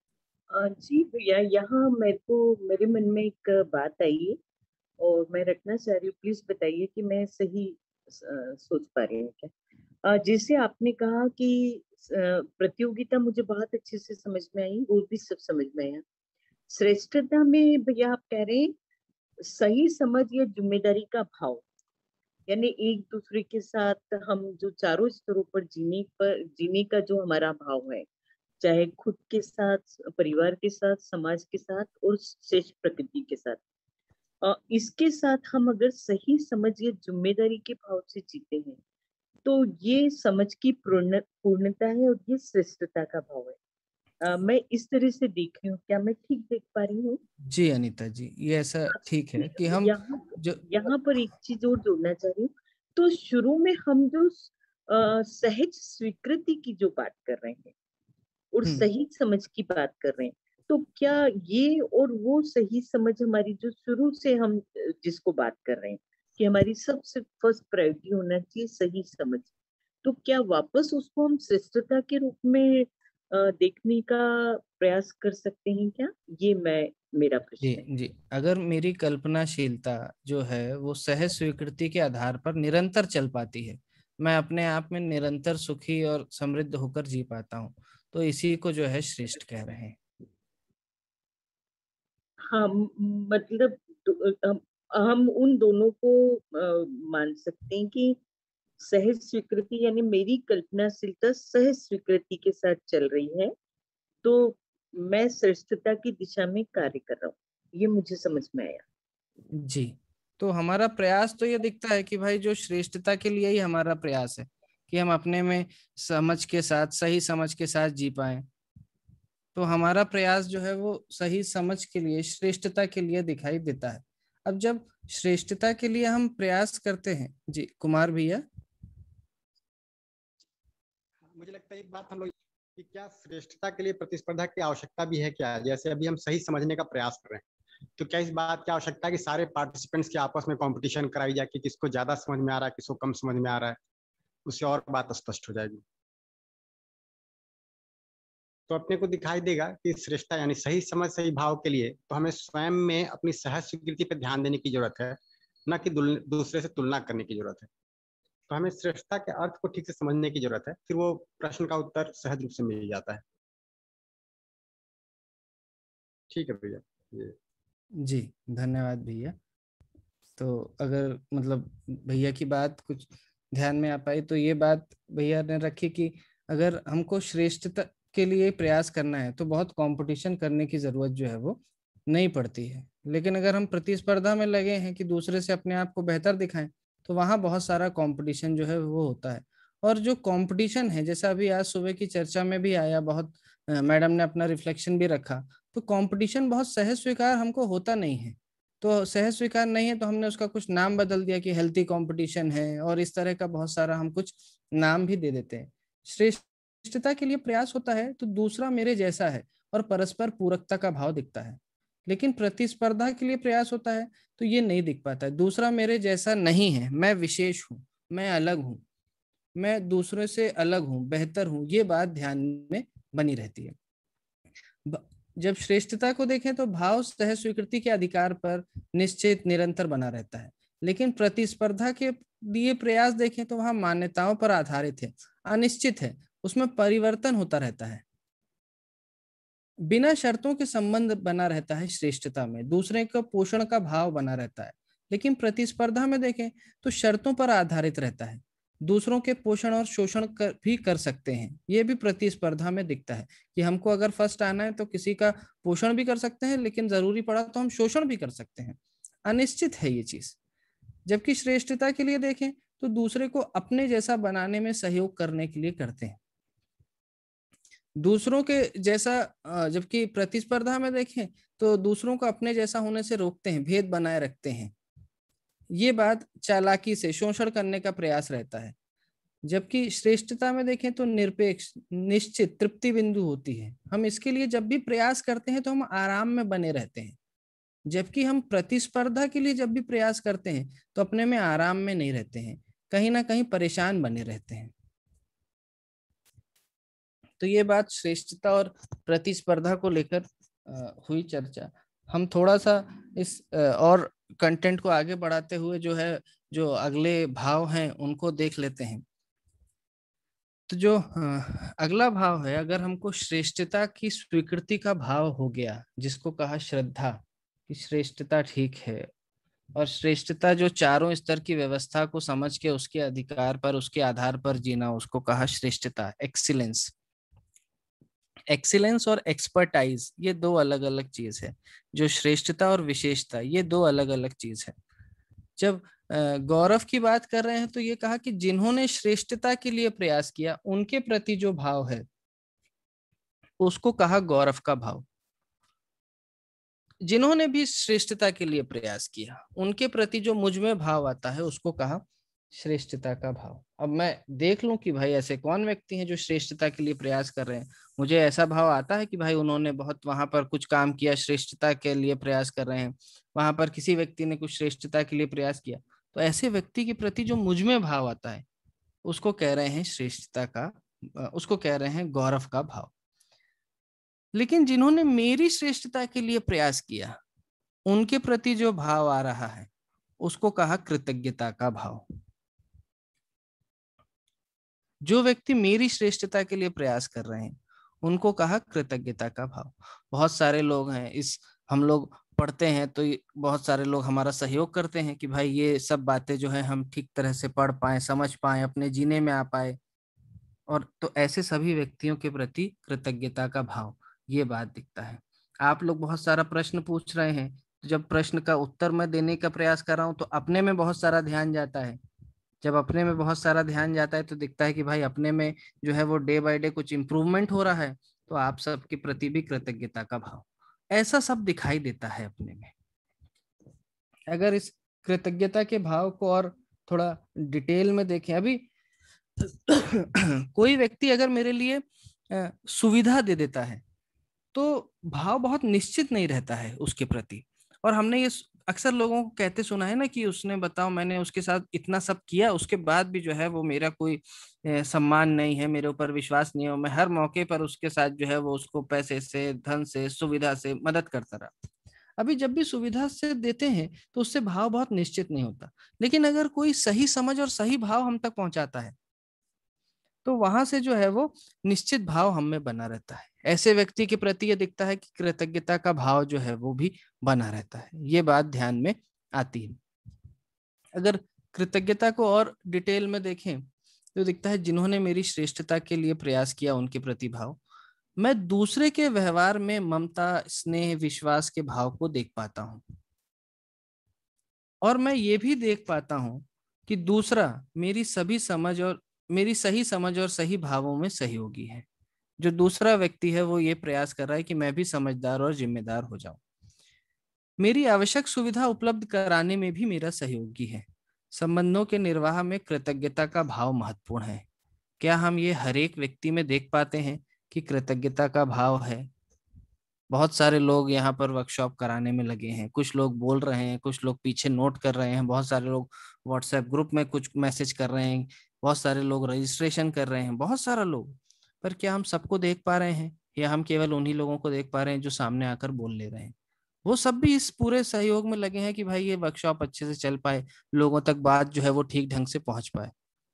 जी भैया, यहाँ मेरे मन में एक बात आई है और मैं रखना चाह रही हूँ, प्लीज बताइए कि मैं सही सोच पा रही हूँ क्या। जैसे आपने कहा कि प्रतियोगिता मुझे बहुत अच्छे से समझ में आई, वो भी सब समझ में आया। श्रेष्ठता में भैया आप कह रहे हैं सही समझ या जिम्मेदारी का भाव, यानी एक दूसरे के साथ हम जो चारों स्तरों पर जीने का जो हमारा भाव है, चाहे खुद के साथ, परिवार के साथ, समाज के साथ और श्रेष्ठ प्रकृति के साथ, इसके साथ हम अगर सही समझ या जिम्मेदारी के भाव से जीते हैं तो ये समझ की पूर्णता है और ये श्रेष्ठता का भाव है। मैं इस तरह से देख रही हूँ, क्या मैं ठीक देख पा रही हूँ? जी अनीता जी, ये ऐसा ठीक है कि हम यहाँ पर एक चीज और जोड़ना चाह रही हूँ। तो शुरू में हम जो सहज स्वीकृति की जो बात कर रहे हैं और सही समझ की बात कर रहे हैं, तो क्या ये और वो सही समझ हमारी जो शुरू से हम जिसको बात कर रहे हैं कि हमारी सबसे फर्स्ट प्रायोरिटी होना चाहिए सही समझ, तो क्या वापस उसको हम श्रेष्ठता के रूप में देखने का प्रयास कर सकते हैं क्या? ये मेरा प्रश्न है। जी, अगर मेरी कल्पनाशीलता जो है वो सहज स्वीकृति के आधार पर निरंतर चल पाती है, मैं अपने आप में निरंतर सुखी और समृद्ध होकर जी पाता हूँ, तो इसी को जो है श्रेष्ठ कह रहे हैं। हाँ, मतलब हम उन दोनों को मान सकते हैं कि सहज स्वीकृति यानी मेरी कल्पनाशीलता सहज स्वीकृति के साथ चल रही है, तो मैं श्रेष्ठता की दिशा में कार्य कर रहा हूँ, ये मुझे समझ में आया। जी, तो हमारा प्रयास तो ये दिखता है कि भाई जो श्रेष्ठता के लिए ही हमारा प्रयास है कि हम अपने में समझ के साथ, सही समझ के साथ जी पाए। तो हमारा प्रयास जो है वो सही समझ के लिए, श्रेष्ठता के लिए दिखाई देता है। अब जब श्रेष्ठता के लिए हम प्रयास करते हैं, जी कुमार भैया। मुझे लगता है एक बात हम लोग कि क्या श्रेष्ठता के लिए प्रतिस्पर्धा की आवश्यकता भी है क्या? जैसे अभी हम सही समझने का प्रयास कर रहे हैं, तो क्या इस बात की आवश्यकता है कि सारे पार्टिसिपेंट्स के आपस में कंपटीशन कराई जाए कि किसको ज्यादा समझ में आ रहा है, किसको कम समझ में आ रहा है? उससे और बात स्पष्ट हो जाएगी, तो अपने को दिखाई देगा कि श्रेष्ठता यानी सही समझ सही भाव के लिए तो हमें स्वयं में अपनी सहज स्वीकृति पर ध्यान देने की जरूरत है, न कि दूसरे से तुलना करने की जरूरत है। तो हमें श्रेष्ठता के अर्थ को ठीक से समझने की जरूरत है, फिर वो प्रश्न का उत्तर सहज रूप से मिल जाता है। ठीक है भैया। जी धन्यवाद भैया। तो अगर मतलब भैया की बात कुछ ध्यान में आ पाई तो ये बात भैया ने रखी कि अगर हमको श्रेष्ठता के लिए प्रयास करना है तो बहुत कंपटीशन करने की जरूरत जो है वो नहीं पड़ती है, लेकिन अगर हम प्रतिस्पर्धा में लगे हैं कि दूसरे से अपने आप को बेहतर दिखाएं तो वहाँ बहुत सारा कंपटीशन जो है वो होता है। और जो कंपटीशन है, जैसा अभी आज सुबह की चर्चा में भी आया, बहुत मैडम ने अपना रिफ्लेक्शन भी रखा, तो कंपटीशन बहुत सहज स्वीकार हमको होता नहीं है। तो सहज स्वीकार नहीं है तो हमने उसका कुछ नाम बदल दिया कि हेल्थी कंपटीशन है, और इस तरह का बहुत सारा हम कुछ नाम भी दे देते हैं। श्रेष्ठता के लिए प्रयास होता है तो दूसरा मेरे जैसा है और परस्पर पूरकता का भाव दिखता है, लेकिन प्रतिस्पर्धा के लिए प्रयास होता है तो ये नहीं दिख पाता है। दूसरा मेरे जैसा नहीं है, मैं विशेष हूँ, मैं अलग हूँ, मैं दूसरे से अलग हूँ, बेहतर हूँ, ये बात ध्यान में बनी रहती है। जब श्रेष्ठता को देखें तो भाव सह स्वीकृति के अधिकार पर निश्चित निरंतर बना रहता है, लेकिन प्रतिस्पर्धा के लिए प्रयास देखें तो वहां मान्यताओं पर आधारित है, अनिश्चित है, उसमें परिवर्तन होता रहता है, बिना शर्तों के संबंध बना रहता है। श्रेष्ठता में दूसरे का पोषण का भाव बना रहता है, लेकिन प्रतिस्पर्धा में देखें तो शर्तों पर आधारित रहता है, दूसरों के पोषण और शोषण भी कर सकते हैं। ये भी प्रतिस्पर्धा में दिखता है कि हमको अगर फर्स्ट आना है तो किसी का पोषण भी कर सकते हैं, लेकिन जरूरी पड़ा तो हम शोषण भी कर सकते हैं। अनिश्चित है ये चीज। जबकि श्रेष्ठता के लिए देखें तो दूसरे को अपने जैसा बनाने में सहयोग करने के लिए करते हैं, दूसरों के जैसा। जबकि प्रतिस्पर्धा में देखें तो दूसरों को अपने जैसा होने से रोकते हैं, भेद बनाए रखते हैं। ये बात चालाकी से शोषण करने का प्रयास रहता है। जबकि श्रेष्ठता में देखें तो निरपेक्ष, निश्चित तृप्ति बिंदु होती है। हम इसके लिए जब भी प्रयास करते हैं तो हम आराम में बने रहते हैं, जबकि हम प्रतिस्पर्धा के लिए जब भी प्रयास करते हैं तो अपने में आराम में नहीं रहते हैं, कहीं ना कहीं परेशान बने रहते हैं। तो ये बात श्रेष्ठता और प्रतिस्पर्धा को लेकर हुई चर्चा। हम थोड़ा सा इस और कंटेंट को आगे बढ़ाते हुए जो अगले भाव हैं उनको देख लेते हैं। तो जो अगला भाव है, अगर हमको श्रेष्ठता की स्वीकृति का भाव हो गया, जिसको कहा श्रद्धा कि श्रेष्ठता ठीक है, और श्रेष्ठता जो चारों स्तर की व्यवस्था को समझ के उसके अधिकार पर, उसके आधार पर जीना, उसको कहा श्रेष्ठता, एक्सीलेंस। एक्सीलेंस और एक्सपर्टाइज ये दो अलग अलग चीज है। जो श्रेष्ठता और विशेषता ये दो अलग अलग चीज है। जब गौरव की बात कर रहे हैं तो ये कहा कि जिन्होंने श्रेष्ठता के लिए प्रयास किया उनके प्रति जो भाव है उसको कहा गौरव का भाव। जिन्होंने भी श्रेष्ठता के लिए प्रयास किया उनके प्रति जो मुझ में भाव आता है उसको कहा श्रेष्ठता का भाव। अब मैं देख लूं कि भाई ऐसे कौन व्यक्ति हैं जो श्रेष्ठता के लिए प्रयास कर रहे हैं। मुझे ऐसा भाव आता है कि भाई उन्होंने बहुत वहां पर कुछ काम किया, श्रेष्ठता के लिए प्रयास कर रहे हैं। वहां पर किसी व्यक्ति ने कुछ श्रेष्ठता के लिए प्रयास किया, तो ऐसे व्यक्ति के प्रति जो मुझ में भाव आता है उसको कह रहे हैं श्रेष्ठता का, उसको कह रहे हैं गौरव का भाव। लेकिन जिन्होंने मेरी श्रेष्ठता के लिए प्रयास किया उनके प्रति जो भाव आ रहा है उसको कहा कृतज्ञता का भाव। जो व्यक्ति मेरी श्रेष्ठता के लिए प्रयास कर रहे हैं उनको कहा कृतज्ञता का भाव। बहुत सारे लोग हैं, इस हम लोग पढ़ते हैं तो बहुत सारे लोग हमारा सहयोग करते हैं कि भाई ये सब बातें जो है हम ठीक तरह से पढ़ पाए, समझ पाए, अपने जीने में आ पाए। और तो ऐसे सभी व्यक्तियों के प्रति कृतज्ञता का भाव, ये बात दिखता है। आप लोग बहुत सारा प्रश्न पूछ रहे हैं, तो जब प्रश्न का उत्तर मैं देने का प्रयास कर रहा हूँ तो अपने में बहुत सारा ध्यान जाता है। जब अपने में बहुत सारा ध्यान जाता है तो दिखता है कि भाई अपने में जो है वो डे बाय डे कुछ इम्प्रूवमेंट हो रहा है, तो आप सबके प्रति भी कृतज्ञता का भाव, ऐसा सब दिखाई देता है अपने में। अगर इस कृतज्ञता के भाव को और थोड़ा डिटेल में देखें, अभी कोई व्यक्ति अगर मेरे लिए सुविधा दे देता है तो भाव बहुत निश्चित नहीं रहता है उसके प्रति। और हमने ये अक्सर लोगों को कहते सुना है ना कि उसने बताओ मैंने उसके साथ इतना सब किया, उसके बाद भी जो है वो मेरा कोई सम्मान नहीं है, मेरे ऊपर विश्वास नहीं है, मैं हर मौके पर उसके साथ जो है वो उसको पैसे से, धन से, सुविधा से मदद करता रहा। अभी जब भी सुविधा से देते हैं तो उससे भाव बहुत निश्चित नहीं होता। लेकिन अगर कोई सही समझ और सही भाव हम तक पहुंचाता है तो वहां से जो है वो निश्चित भाव हम में बना रहता है। ऐसे व्यक्ति के प्रति ये दिखता है कि कृतज्ञता का भाव जो है वो भी बना रहता है। ये बात ध्यान में आती है। अगर कृतज्ञता को और डिटेल में देखें तो दिखता है जिन्होंने मेरी श्रेष्ठता के लिए प्रयास किया उनके प्रति भाव। मैं दूसरे के व्यवहार में ममता, स्नेह, विश्वास के भाव को देख पाता हूं, और मैं ये भी देख पाता हूं कि दूसरा मेरी सही समझ और सही भावों में सहयोगी है। जो दूसरा व्यक्ति है वो ये प्रयास कर रहा है कि मैं भी समझदार और जिम्मेदार हो जाऊं। मेरी आवश्यक सुविधा उपलब्ध कराने में भी मेरा सहयोगी है। संबंधों के निर्वाह में कृतज्ञता का भाव महत्वपूर्ण है। क्या हम ये हर एक व्यक्ति में देख पाते हैं कि कृतज्ञता का भाव है? बहुत सारे लोग यहाँ पर वर्कशॉप कराने में लगे हैं, कुछ लोग बोल रहे हैं, कुछ लोग पीछे नोट कर रहे हैं, बहुत सारे लोग व्हाट्सएप ग्रुप में कुछ मैसेज कर रहे हैं, बहुत सारे लोग रजिस्ट्रेशन कर रहे हैं, बहुत सारा लोग। पर क्या हम सबको देख पा रहे हैं या हम केवल उन्हीं लोगों को देख पा रहे हैं जो सामने आकर बोल ले रहे हैं? वो सब भी इस पूरे सहयोग में लगे हैं कि भाई ये वर्कशॉप अच्छे से चल पाए, लोगों तक बात जो है वो ठीक ढंग से पहुंच पाए।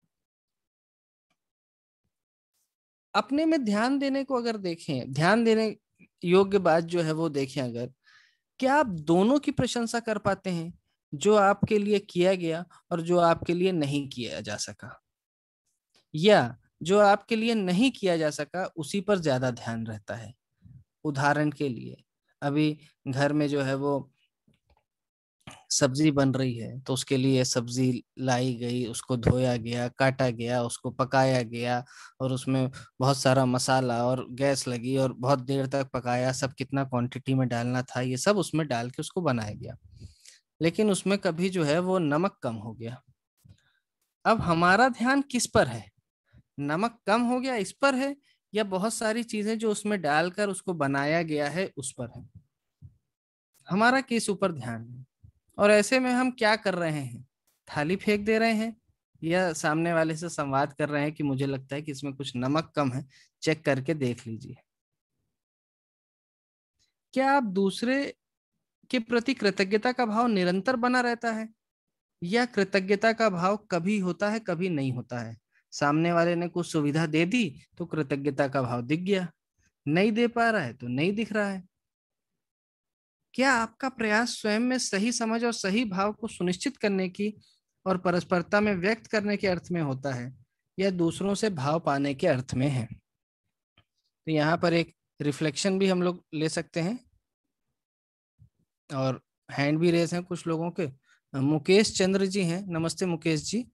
अपने में ध्यान देने को अगर देखें, ध्यान देने योग्य बात जो है वो देखें, अगर क्या आप दोनों की प्रशंसा कर पाते हैं? जो आपके लिए किया गया और जो आपके लिए नहीं किया जा सका, या जो आपके लिए नहीं किया जा सका उसी पर ज्यादा ध्यान रहता है। उदाहरण के लिए अभी घर में जो है वो सब्जी बन रही है, तो उसके लिए सब्जी लाई गई, उसको धोया गया, काटा गया, उसको पकाया गया, और उसमें बहुत सारा मसाला, और गैस लगी और बहुत देर तक पकाया, सब कितना क्वांटिटी में डालना था ये सब उसमें डाल के उसको बनाया गया। लेकिन उसमें कभी जो है वो नमक कम हो गया। अब हमारा ध्यान किस पर है? नमक कम हो गया इस पर है, या बहुत सारी चीजें जो उसमें डालकर उसको बनाया गया है उस पर है? हमारा किस ऊपर ध्यान है? और ऐसे में हम क्या कर रहे हैं? थाली फेंक दे रहे हैं, या सामने वाले से संवाद कर रहे हैं कि मुझे लगता है कि इसमें कुछ नमक कम है, चेक करके देख लीजिए। क्या आप दूसरे के प्रति कृतज्ञता का भाव निरंतर बना रहता है, या कृतज्ञता का भाव कभी होता है कभी नहीं होता है? सामने वाले ने कुछ सुविधा दे दी तो कृतज्ञता का भाव दिख गया, नहीं दे पा रहा है तो नहीं दिख रहा है। क्या आपका प्रयास स्वयं में सही समझ और सही भाव को सुनिश्चित करने की और परस्परता में व्यक्त करने के अर्थ में होता है, या दूसरों से भाव पाने के अर्थ में है? तो यहाँ पर एक रिफ्लेक्शन भी हम लोग ले सकते हैं, और हैंड भी रेस हैं कुछ लोगों के। मुकेश चंद्र जी हैं, नमस्ते मुकेश जी।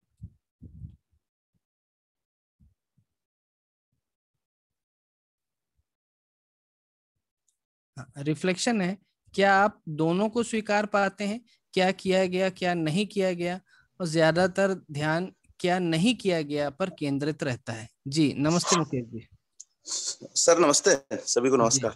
रिफ्लेक्शन है, क्या आप दोनों को स्वीकार पाते हैं, क्या किया गया क्या नहीं किया गया, और ज्यादातर ध्यान क्या नहीं किया गया पर केंद्रित रहता है? जी नमस्ते मुकेश जी। सर नमस्ते, सभी को नमस्कार।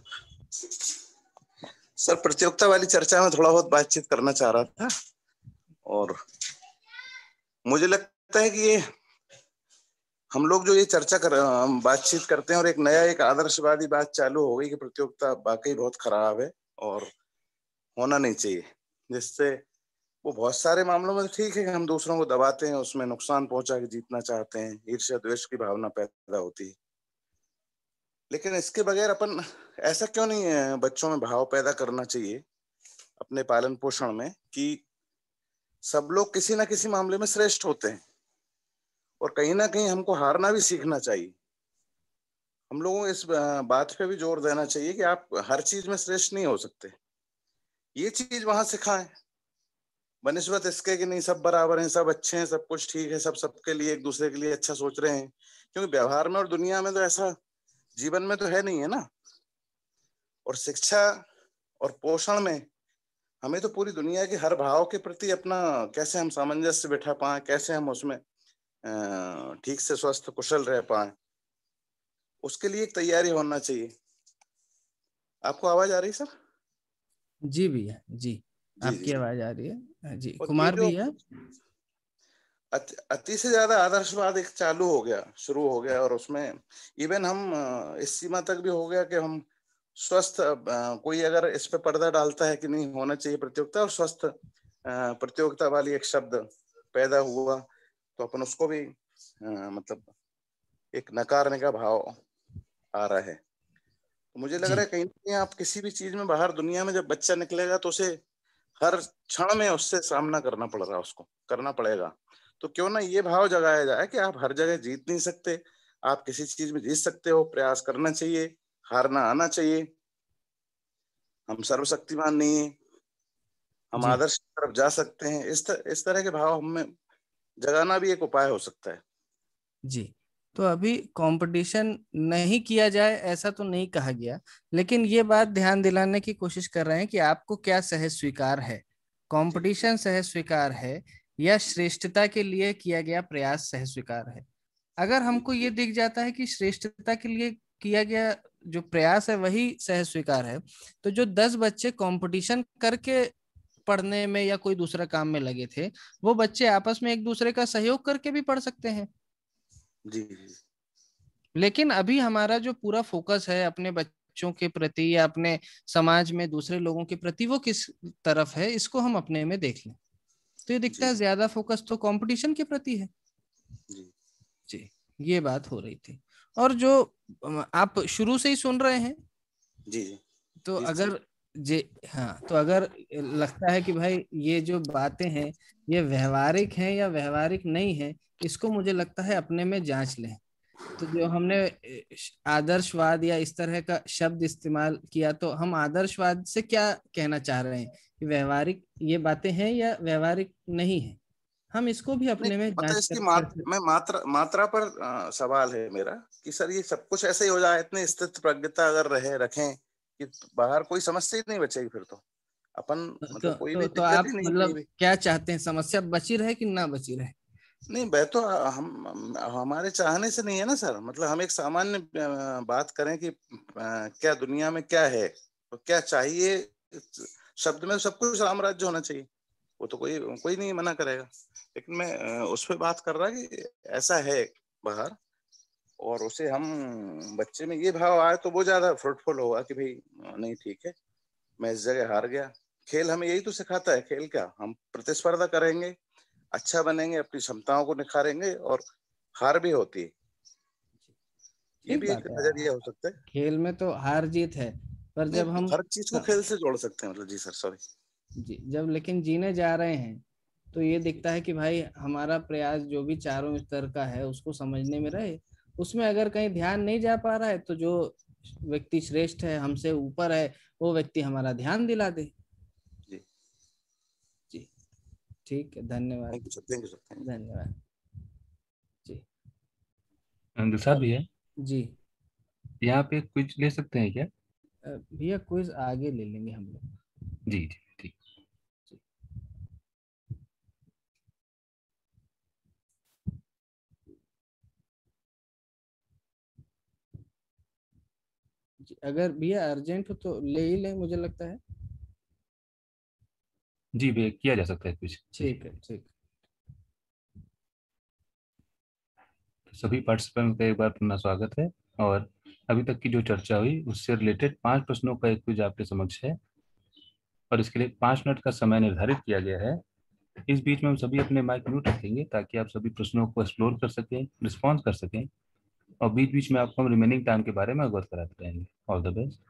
सर प्रतियोगिता वाली चर्चा में थोड़ा बहुत बातचीत करना चाह रहा था, और मुझे लगता है कि ये हम लोग जो ये चर्चा बातचीत करते हैं और एक नया एक आदर्शवादी बात चालू हो गई कि प्रतियोगिता वाकई बहुत खराब है और होना नहीं चाहिए, जिससे वो बहुत सारे मामलों में ठीक है कि हम दूसरों को दबाते हैं, उसमें नुकसान पहुंचा के जीतना चाहते हैं, ईर्ष्या द्वेष की भावना पैदा होती है। लेकिन इसके बगैर अपन ऐसा क्यों नहीं है बच्चों में भाव पैदा करना चाहिए अपने पालन पोषण में कि सब लोग किसी ना किसी मामले में श्रेष्ठ होते हैं, और कहीं ना कहीं हमको हारना भी सीखना चाहिए। हम लोगों को इस बात पे भी जोर देना चाहिए कि आप हर चीज में श्रेष्ठ नहीं हो सकते। ये चीज वहां सिखाएं, बनिस्बत इसके कि नहीं सब बराबर हैं, सब अच्छे हैं, सब कुछ ठीक है, सब सबके लिए एक दूसरे के लिए अच्छा सोच रहे हैं। क्योंकि व्यवहार में और दुनिया में तो ऐसा जीवन में तो है नहीं है ना। और शिक्षा और पोषण में हमें तो पूरी दुनिया के हर भाव के प्रति अपना कैसे हम सामंजस्य बिठा पाए, कैसे हम उसमें ठीक से स्वस्थ कुशल रह पाए, उसके लिए एक तैयारी होना चाहिए। आपको आवाज आ रही है सर? जी भैया जी, आपकी जी। आवाज आ रही है जी। और कुमार भैया, अति से ज्यादा आदर्शवाद एक चालू हो गया, शुरू हो गया, और उसमें इवन हम इस सीमा तक भी हो गया कि हम स्वस्थ कोई अगर इस पे पर्दा डालता है कि नहीं होना चाहिए प्रतियोगिता, और स्वस्थ प्रतियोगिता वाली एक शब्द पैदा हुआ तो अपन उसको भी मतलब एक नकारने का भाव आ रहा है। तो मुझे लग रहा है कहीं ना कहीं आप किसी भी चीज में बाहर दुनिया में जब बच्चा निकलेगा तो उसे हर क्षण में उससे सामना करना पड़ रहा, उसको करना पड़ेगा। तो क्यों ना ये भाव जगाया जाए कि आप हर जगह जीत नहीं सकते, आप किसी चीज में जीत सकते हो, प्रयास करना चाहिए, हारना आना चाहिए, हम सर्वशक्तिमान नहीं है, हम आदर्श की तरफ जा सकते हैं। इस तरह के भाव हमें जगाना भी एक उपाय हो सकता है। जी तो अभी कंपटीशन नहीं किया जाए ऐसा तो नहीं कहा गया, लेकिन ये बात ध्यान दिलाने की कोशिश कर रहे हैं कि आपको क्या सहज स्वीकार है। कंपटीशन सहज स्वीकार है या श्रेष्ठता के लिए किया गया प्रयास सहज स्वीकार है? अगर हमको ये दिख जाता है कि श्रेष्ठता के लिए किया गया जो प्रयास है वही सहज स्वीकार है, तो जो 10 बच्चे कंपटीशन करके पढ़ने में या कोई दूसरा काम में लगे थे, वो बच्चे आपस में एक दूसरे का सहयोग करके भी पढ़ सकते हैं। जी। लेकिन अभी हमारा जो पूरा फोकस है अपने बच्चों के प्रति या अपने समाज में दूसरे लोगों के प्रति, वो किस तरफ है इसको हम अपने में देख लें तो ये दिखता है ज्यादा फोकस तो कंपटीशन के प्रति है। जी ये बात हो रही थी। और जो आप शुरू से ही सुन रहे हैं जी तो अगर जी हाँ, तो अगर लगता है कि भाई ये जो बातें हैं ये व्यवहारिक हैं या व्यवहारिक नहीं है, इसको मुझे लगता है अपने में जांच लें। तो जो हमने आदर्शवाद या इस तरह का शब्द इस्तेमाल किया, तो हम आदर्शवाद से क्या कहना चाह रहे हैं कि व्यवहारिक ये बातें हैं या व्यवहारिक नहीं है, हम इसको भी नहीं अपने में मतलब जांच इसकी कर। मैं मात्रा पर सवाल है मेरा कि सर ये सब कुछ ऐसे ही हो जाए, इतनी स्थित प्रज्ञता अगर रखें कि बाहर कोई समस्या ही नहीं बचेगी, फिर तो अपन मतलब कोई भी तो दिक्कत ही आप नहीं कहीं मतलब भी। क्या चाहते हैं, समस्या बची रहे कि ना बची रहे? नहीं वह तो हम हमारे चाहने से नहीं है ना सर, मतलब हम एक सामान्य बात करें कि क्या दुनिया में क्या है, तो क्या चाहिए, शब्द में सब कुछ रामराज्य होना चाहिए, वो तो कोई कोई नहीं मना करेगा। लेकिन मैं उस पर बात कर रहा कि ऐसा है बाहर, और उसे हम बच्चे में ये भाव आए तो वो ज्यादा फ्रूटफुल होगा कि भाई नहीं ठीक है, मैं इस जगह हार गया। खेल हमें यही तो सिखाता है, खेल क्या, हम प्रतिस्पर्धा करेंगे, अच्छा बनेंगे, अपनी क्षमताओं को निखारेंगे, और हार भी होती है, ये ठीक भी एक बात है, नजरिया हो सकता है। खेल में तो हार जीत है, पर जब नहीं हम हर चीज को खेल से जोड़ सकते हैं, मतलब जी सर सॉरी। जी जब लेकिन जीने जा रहे हैं तो ये दिखता है कि भाई हमारा प्रयास जो भी चारों स्तर का है उसको समझने में रहे, उसमें अगर कहीं ध्यान नहीं जा पा रहा है तो जो व्यक्ति श्रेष्ठ है, हमसे ऊपर है, वो व्यक्ति हमारा ध्यान दिला दे। जी जी ठीक है, धन्यवाद। Thank you sir, thank you sir. धन्यवाद जी। दिलशाद भैया, जी यहाँ पे क्विज ले सकते हैं क्या? भैया क्विज आगे ले लेंगे हम लोग। जी जी ठीक। जी अगर भैया अर्जेंट हो तो ले ही लें, मुझे लगता है। जी भैया किया जा सकता है क्विज। ठीक है ठीक। सभी पार्टिसिपेंट का एक बार पुनः स्वागत है। और अभी तक की जो चर्चा हुई उससे रिलेटेड 5 प्रश्नों का एक क्विज आपके समक्ष है, और इसके लिए 5 मिनट का समय निर्धारित किया गया है। इस बीच में हम सभी अपने माइक म्यूट रखेंगे ताकि आप सभी प्रश्नों को एक्सप्लोर कर सकें, रिस्पॉन्स कर सकें, और बीच बीच में आपको हम रिमेनिंग टाइम के बारे में अवगत कराते रहेंगे। All the best.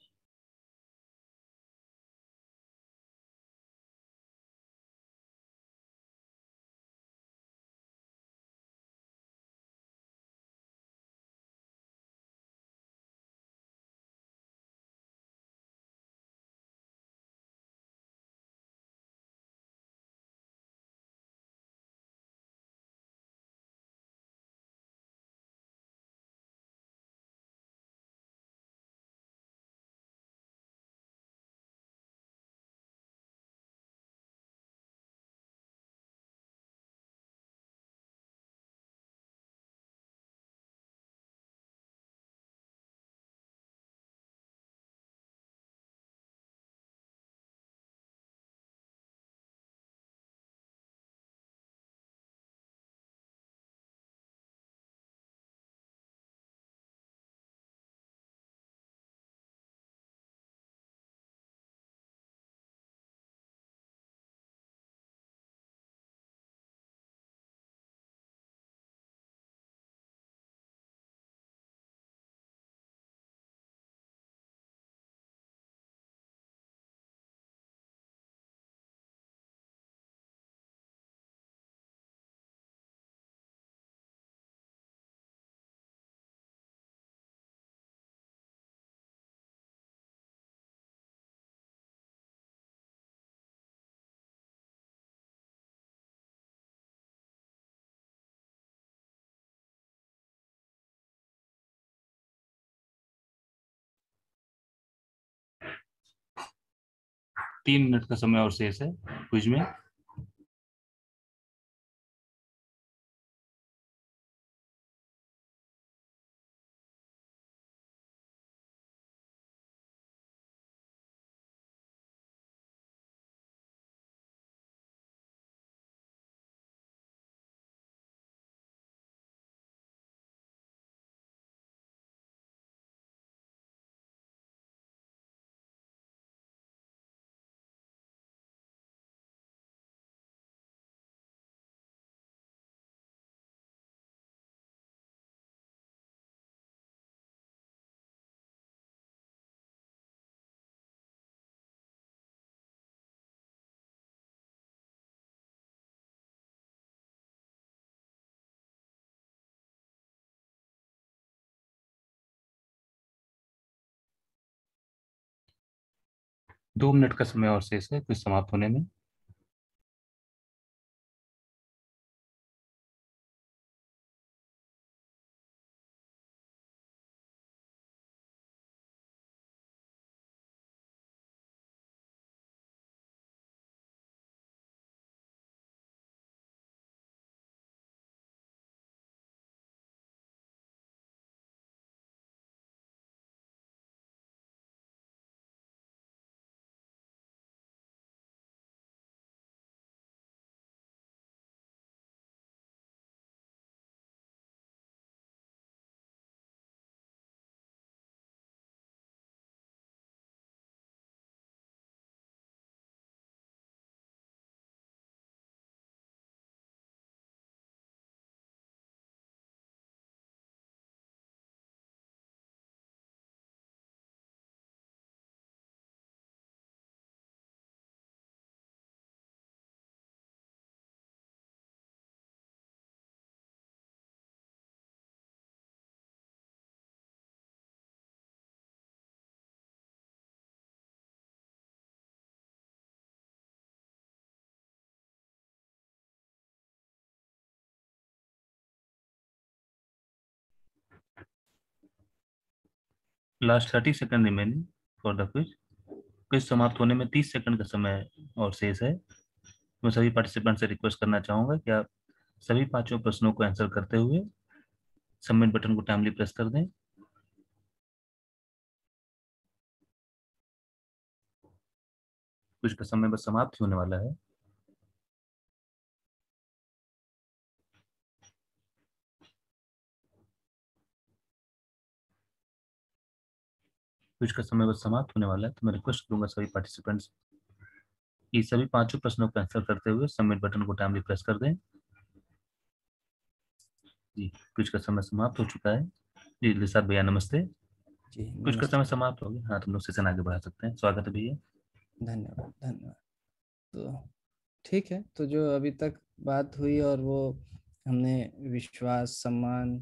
तीन मिनट का समय और शेष है क्विज में। 2 मिनट का समय और शेष है कुछ समाप्त होने में। Last 30 second remaining for the quiz. Quiz समाप्त होने में 30 सेकंड का समय और शेष है। मैं सभी पार्टिसिपेंट से रिक्वेस्ट करना चाहूंगा कि आप सभी 5 प्रश्नों को आंसर करते हुए सबमिट बटन को टाइमली प्रेस कर दें। कुछ का समय बस समाप्त होने वाला है। कुछ का समय बस समाप्त होने वाला है, तो मैं रिक्वेस्ट करूंगा सभी पार्टिसिपेंट्स ये सभी 5 प्रश्नों का आंसर करते हुए सबमिट बटन को टाइमली प्रेस कर दें। जी, कुछ का समय समाप्त हो चुका है। जी लिसाद भैया नमस्ते। जी कुछ का समय समाप्त हो गया। हाँ, तुम लोग सेशन आगे बढ़ा सकते हैं। स्वागत है भैया। धन्यवाद धन्यवाद। तो ठीक है, तो जो अभी तक बात हुई और वो हमने विश्वास, सम्मान,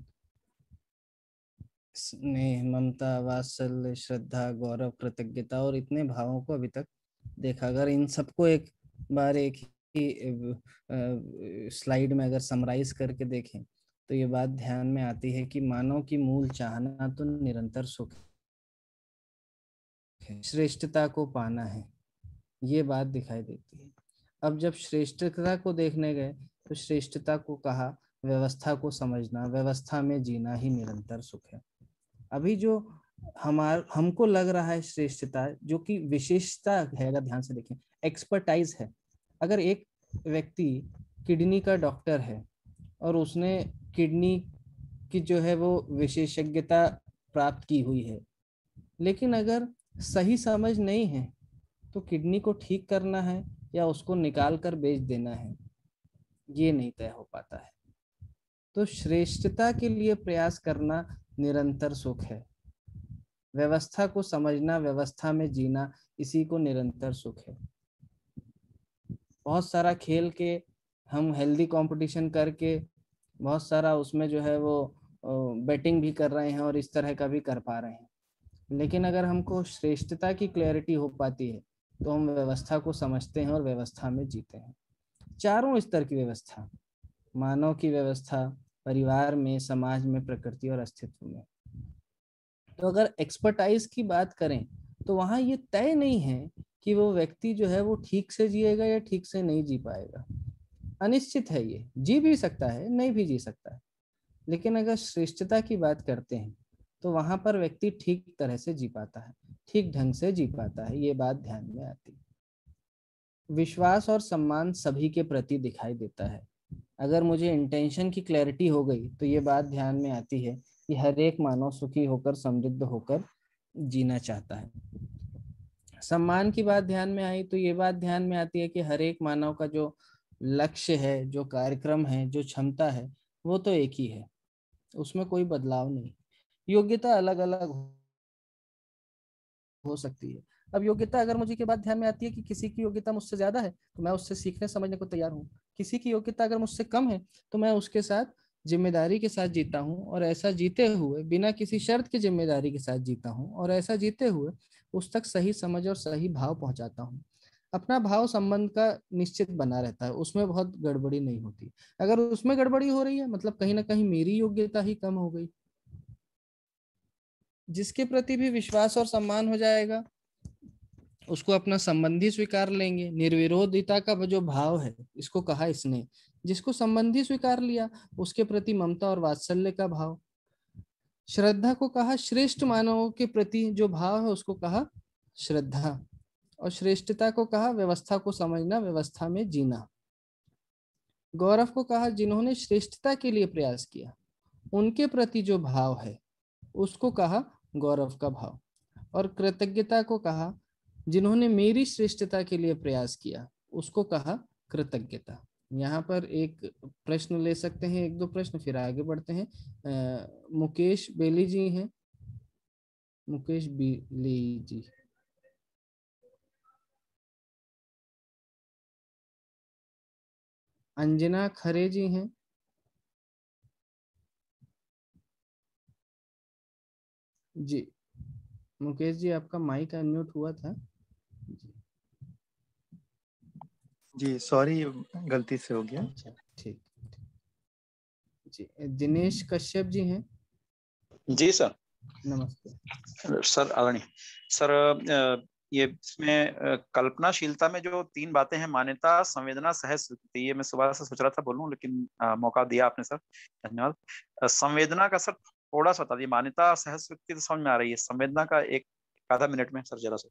स्नेह, ममता, वात्सल्य, श्रद्धा, गौरव, कृतज्ञता और इतने भावों को अभी तक देखा। अगर इन सबको एक बार एक ही स्लाइड में अगर समराइज करके देखें तो ये बात ध्यान में आती है कि मानव की मूल चाहना तो निरंतर सुख है, श्रेष्ठता को पाना है, ये बात दिखाई देती है। अब जब श्रेष्ठता को देखने गए तो श्रेष्ठता को कहा व्यवस्था को समझना, व्यवस्था में जीना ही निरंतर सुख है। अभी जो हमको लग रहा है श्रेष्ठता, जो कि विशेषता है, अगर ध्यान से देखें एक्सपर्टाइज है। अगर एक व्यक्ति किडनी का डॉक्टर है और उसने किडनी की जो है वो विशेषज्ञता प्राप्त की हुई है, लेकिन अगर सही समझ नहीं है तो किडनी को ठीक करना है या उसको निकाल कर बेच देना है, ये नहीं तय हो पाता है। तो श्रेष्ठता के लिए प्रयास करना निरंतर सुख है। व्यवस्था को समझना, व्यवस्था में जीना, इसी को निरंतर सुख है। बहुत सारा खेल के हम हेल्दी कंपटीशन करके बहुत सारा उसमें जो है वो बेटिंग भी कर रहे हैं और इस तरह का भी कर पा रहे हैं, लेकिन अगर हमको श्रेष्ठता की क्लैरिटी हो पाती है तो हम व्यवस्था को समझते हैं और व्यवस्था में जीते हैं। चारों स्तर की व्यवस्था, मानव की व्यवस्था, परिवार में, समाज में, प्रकृति और अस्तित्व में। तो अगर एक्सपर्टाइज की बात करें तो वहां ये तय नहीं है कि वो व्यक्ति जो है वो ठीक से जिएगा या ठीक से नहीं जी पाएगा। अनिश्चित है, ये जी भी सकता है, नहीं भी जी सकता है। लेकिन अगर श्रेष्ठता की बात करते हैं तो वहां पर व्यक्ति ठीक तरह से जी पाता है, ठीक ढंग से जी पाता है, ये बात ध्यान में आती है। विश्वास और सम्मान सभी के प्रति दिखाई देता है। अगर मुझे इंटेंशन की क्लैरिटी हो गई तो ये बात ध्यान में आती है कि हर एक मानव सुखी होकर, समृद्ध होकर जीना चाहता है। सम्मान की बात ध्यान में आई तो ये बात ध्यान में आती है कि हर एक मानव का जो लक्ष्य है, जो कार्यक्रम है, जो क्षमता है, वो तो एक ही है, उसमें कोई बदलाव नहीं। योग्यता अलग अलग हो सकती है। अब योग्यता अगर मुझे के बाद ध्यान में आती है कि किसी की योग्यता मुझसे ज्यादा है तो मैं उससे सीखने समझने को तैयार हूँ, किसी की योग्यता अगर मुझसे कम है तो मैं उसके साथ जिम्मेदारी के साथ जीता हूँ और ऐसा जीते हुए, बिना किसी शर्त की जिम्मेदारी के साथ जीता हूँ और ऐसा जीते हुए उस तक सही समझ और सही भाव पहुंचाता हूँ। अपना भाव संबंध का निश्चित बना रहता है, उसमें बहुत गड़बड़ी नहीं होती। अगर उसमें गड़बड़ी हो रही है मतलब कहीं ना कहीं मेरी योग्यता ही कम हो गई। जिसके प्रति भी विश्वास और सम्मान हो जाएगा उसको अपना संबंधी स्वीकार लेंगे। निर्विरोधिता का जो भाव है इसको कहा इसने। जिसको संबंधी स्वीकार लिया उसके प्रति ममता और वात्सल्य का भाव। श्रद्धा को कहा श्रेष्ठ मानवों के प्रति जो भाव है उसको कहा श्रद्धा। और श्रेष्ठता को कहा व्यवस्था को समझना, व्यवस्था में जीना। गौरव को कहा जिन्होंने श्रेष्ठता के लिए प्रयास किया उनके प्रति जो भाव है उसको कहा गौरव का भाव। और कृतज्ञता को कहा जिन्होंने मेरी श्रेष्ठता के लिए प्रयास किया उसको कहा कृतज्ञता। यहाँ पर एक प्रश्न ले सकते हैं, एक दो प्रश्न, फिर आगे बढ़ते हैं। मुकेश बेली जी हैं, मुकेश बेली जी। अंजना खरे जी हैं। जी मुकेश जी आपका माइक अनम्यूट हुआ था। जी सॉरी, गलती से हो गया। अच्छा ठीक। जी दिनेश कश्यप जी हैं। जी सर। नमस्ते सर। आदरणीय सर, ये इसमें कल्पनाशीलता में जो 3 बातें हैं, मान्यता, संवेदना, सहज स्वीकृति, ये मैं सुबह से सोच रहा था बोलूं लेकिन मौका दिया आपने सर, धन्यवाद। संवेदना का सर थोड़ा सा बता दिए। मान्यता, सहज स्वीकृति तो समझ में आ रही है, संवेदना का एक आधा मिनट में सर जरा सा।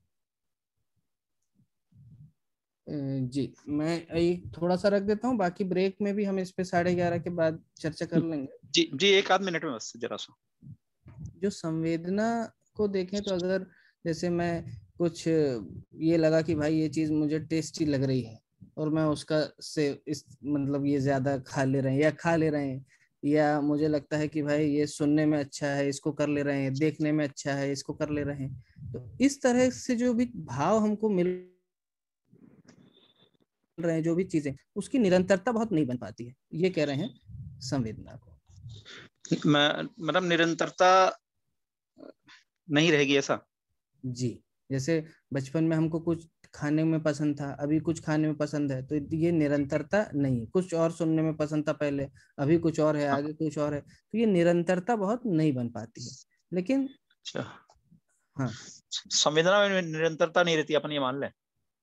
जी मैं एक थोड़ा सा रख देता हूँ, बाकी ब्रेक में भी हम इस पे 11:30 के बाद चर्चा कर लेंगे। जी एक आध मिनट में बस जरा सा। जो संवेदना को देखें तो अगर जैसे मैं कुछ ये लगा कि भाई ये चीज मुझे टेस्टी लग रही है और मैं उसका से इस मतलब ये ज्यादा खा ले रहे हैं, या मुझे लगता है कि भाई ये सुनने में अच्छा है इसको कर ले रहे हैं, देखने में अच्छा है इसको कर ले रहे हैं, तो इस तरह से जो भी भाव हमको मिल रहे हैं, जो भी चीजें, उसकी निरंतरता बहुत नहीं बन पाती है, ये कह रहे हैं संवेदना को। मतलब निरंतरता नहीं रहेगी ऐसा? जी जैसे बचपन में हमको कुछ खाने में पसंद था, अभी कुछ खाने में पसंद है, तो ये निरंतरता नहीं। कुछ और सुनने में पसंद था पहले, अभी कुछ और है, आगे कुछ और है, तो ये निरंतरता बहुत नहीं बन पाती है। लेकिन अच्छा हाँ, संवेदना में निरंतरता नहीं रहती, अपन ये मान लें।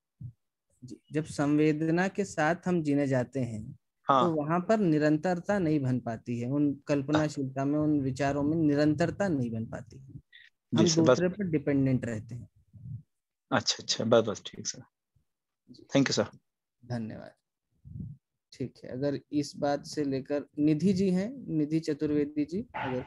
जब संवेदना के साथ हम जीने जाते हैं हाँ। तो वहां पर निरंतरता नहीं बन पाती है, उन कल्पनाशीलता में, उन विचारों में निरंतरता नहीं बन पाती है, हम दूसरे पर डिपेंडेंट रहते हैं। अच्छा बस ठीक सर, थैंक यू सर। धन्यवाद। ठीक है, अगर इस बात से लेकर निधि जी हैं, निधि चतुर्वेदी जी,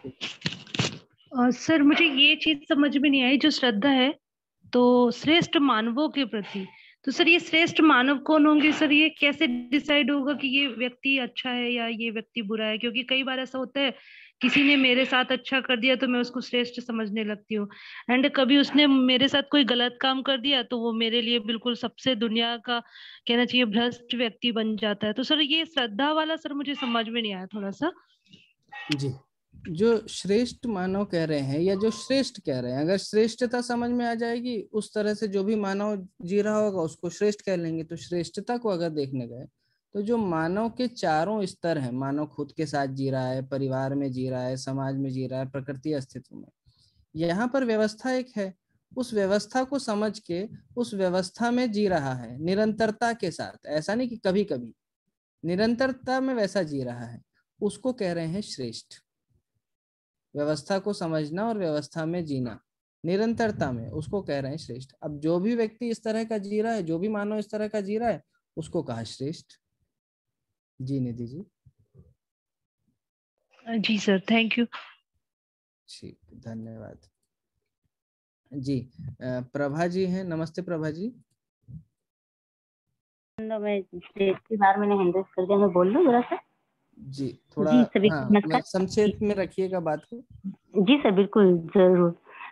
अगर सर मुझे ये चीज समझ में नहीं आई, जो श्रद्धा है तो श्रेष्ठ मानवों के प्रति, तो सर ये श्रेष्ठ मानव कौन होंगे सर? ये कैसे डिसाइड होगा कि ये व्यक्ति अच्छा है या ये व्यक्ति बुरा है? क्योंकि कई बार ऐसा होता है किसी ने मेरे साथ अच्छा कर दिया तो मैं उसको श्रेष्ठ समझने लगती हूँ, एंड कभी उसने मेरे साथ कोई गलत काम कर दिया तो वो मेरे लिए बिल्कुल सबसे दुनिया का कहना चाहिए भ्रष्ट व्यक्ति बन जाता है। तो सर ये श्रद्धा वाला सर मुझे समझ में नहीं आया थोड़ा सा। जी जो श्रेष्ठ मानव कह रहे हैं या जो श्रेष्ठ कह रहे हैं, अगर श्रेष्ठता समझ में आ जाएगी, उस तरह से जो भी मानव जी रहा होगा उसको श्रेष्ठ कह लेंगे। तो श्रेष्ठता को अगर देखने गए तो जो मानव के चारों स्तर हैं, मानव खुद के साथ जी रहा है, परिवार में जी रहा है, समाज में जी रहा है, प्रकृति अस्तित्व में, यहाँ पर व्यवस्था एक है, उस व्यवस्था को समझ के उस व्यवस्था में जी रहा है निरंतरता के साथ, ऐसा नहीं कि कभी कभी, निरंतरता में वैसा जी रहा है, उसको कह रहे हैं श्रेष्ठ। व्यवस्था को समझना और व्यवस्था में जीना निरंतरता में, उसको कह रहे हैं श्रेष्ठ। अब जो भी व्यक्ति इस तरह का जी रहा है, जो भी मानव इस तरह का जी रहा है, उसको कहा श्रेष्ठ। जी निधि जी। जी सर, थैंक यू। ठीक, धन्यवाद जी। प्रभा जी हैं, नमस्ते प्रभा जी। मैं स्टेज के बारे में हैंडल कर दिया, मैं बोल लूं जरा सा? जी थोड़ा जी सभी हाँ, संक्षेप में रखिएगा बात को। जी सर बिल्कुल जरूर।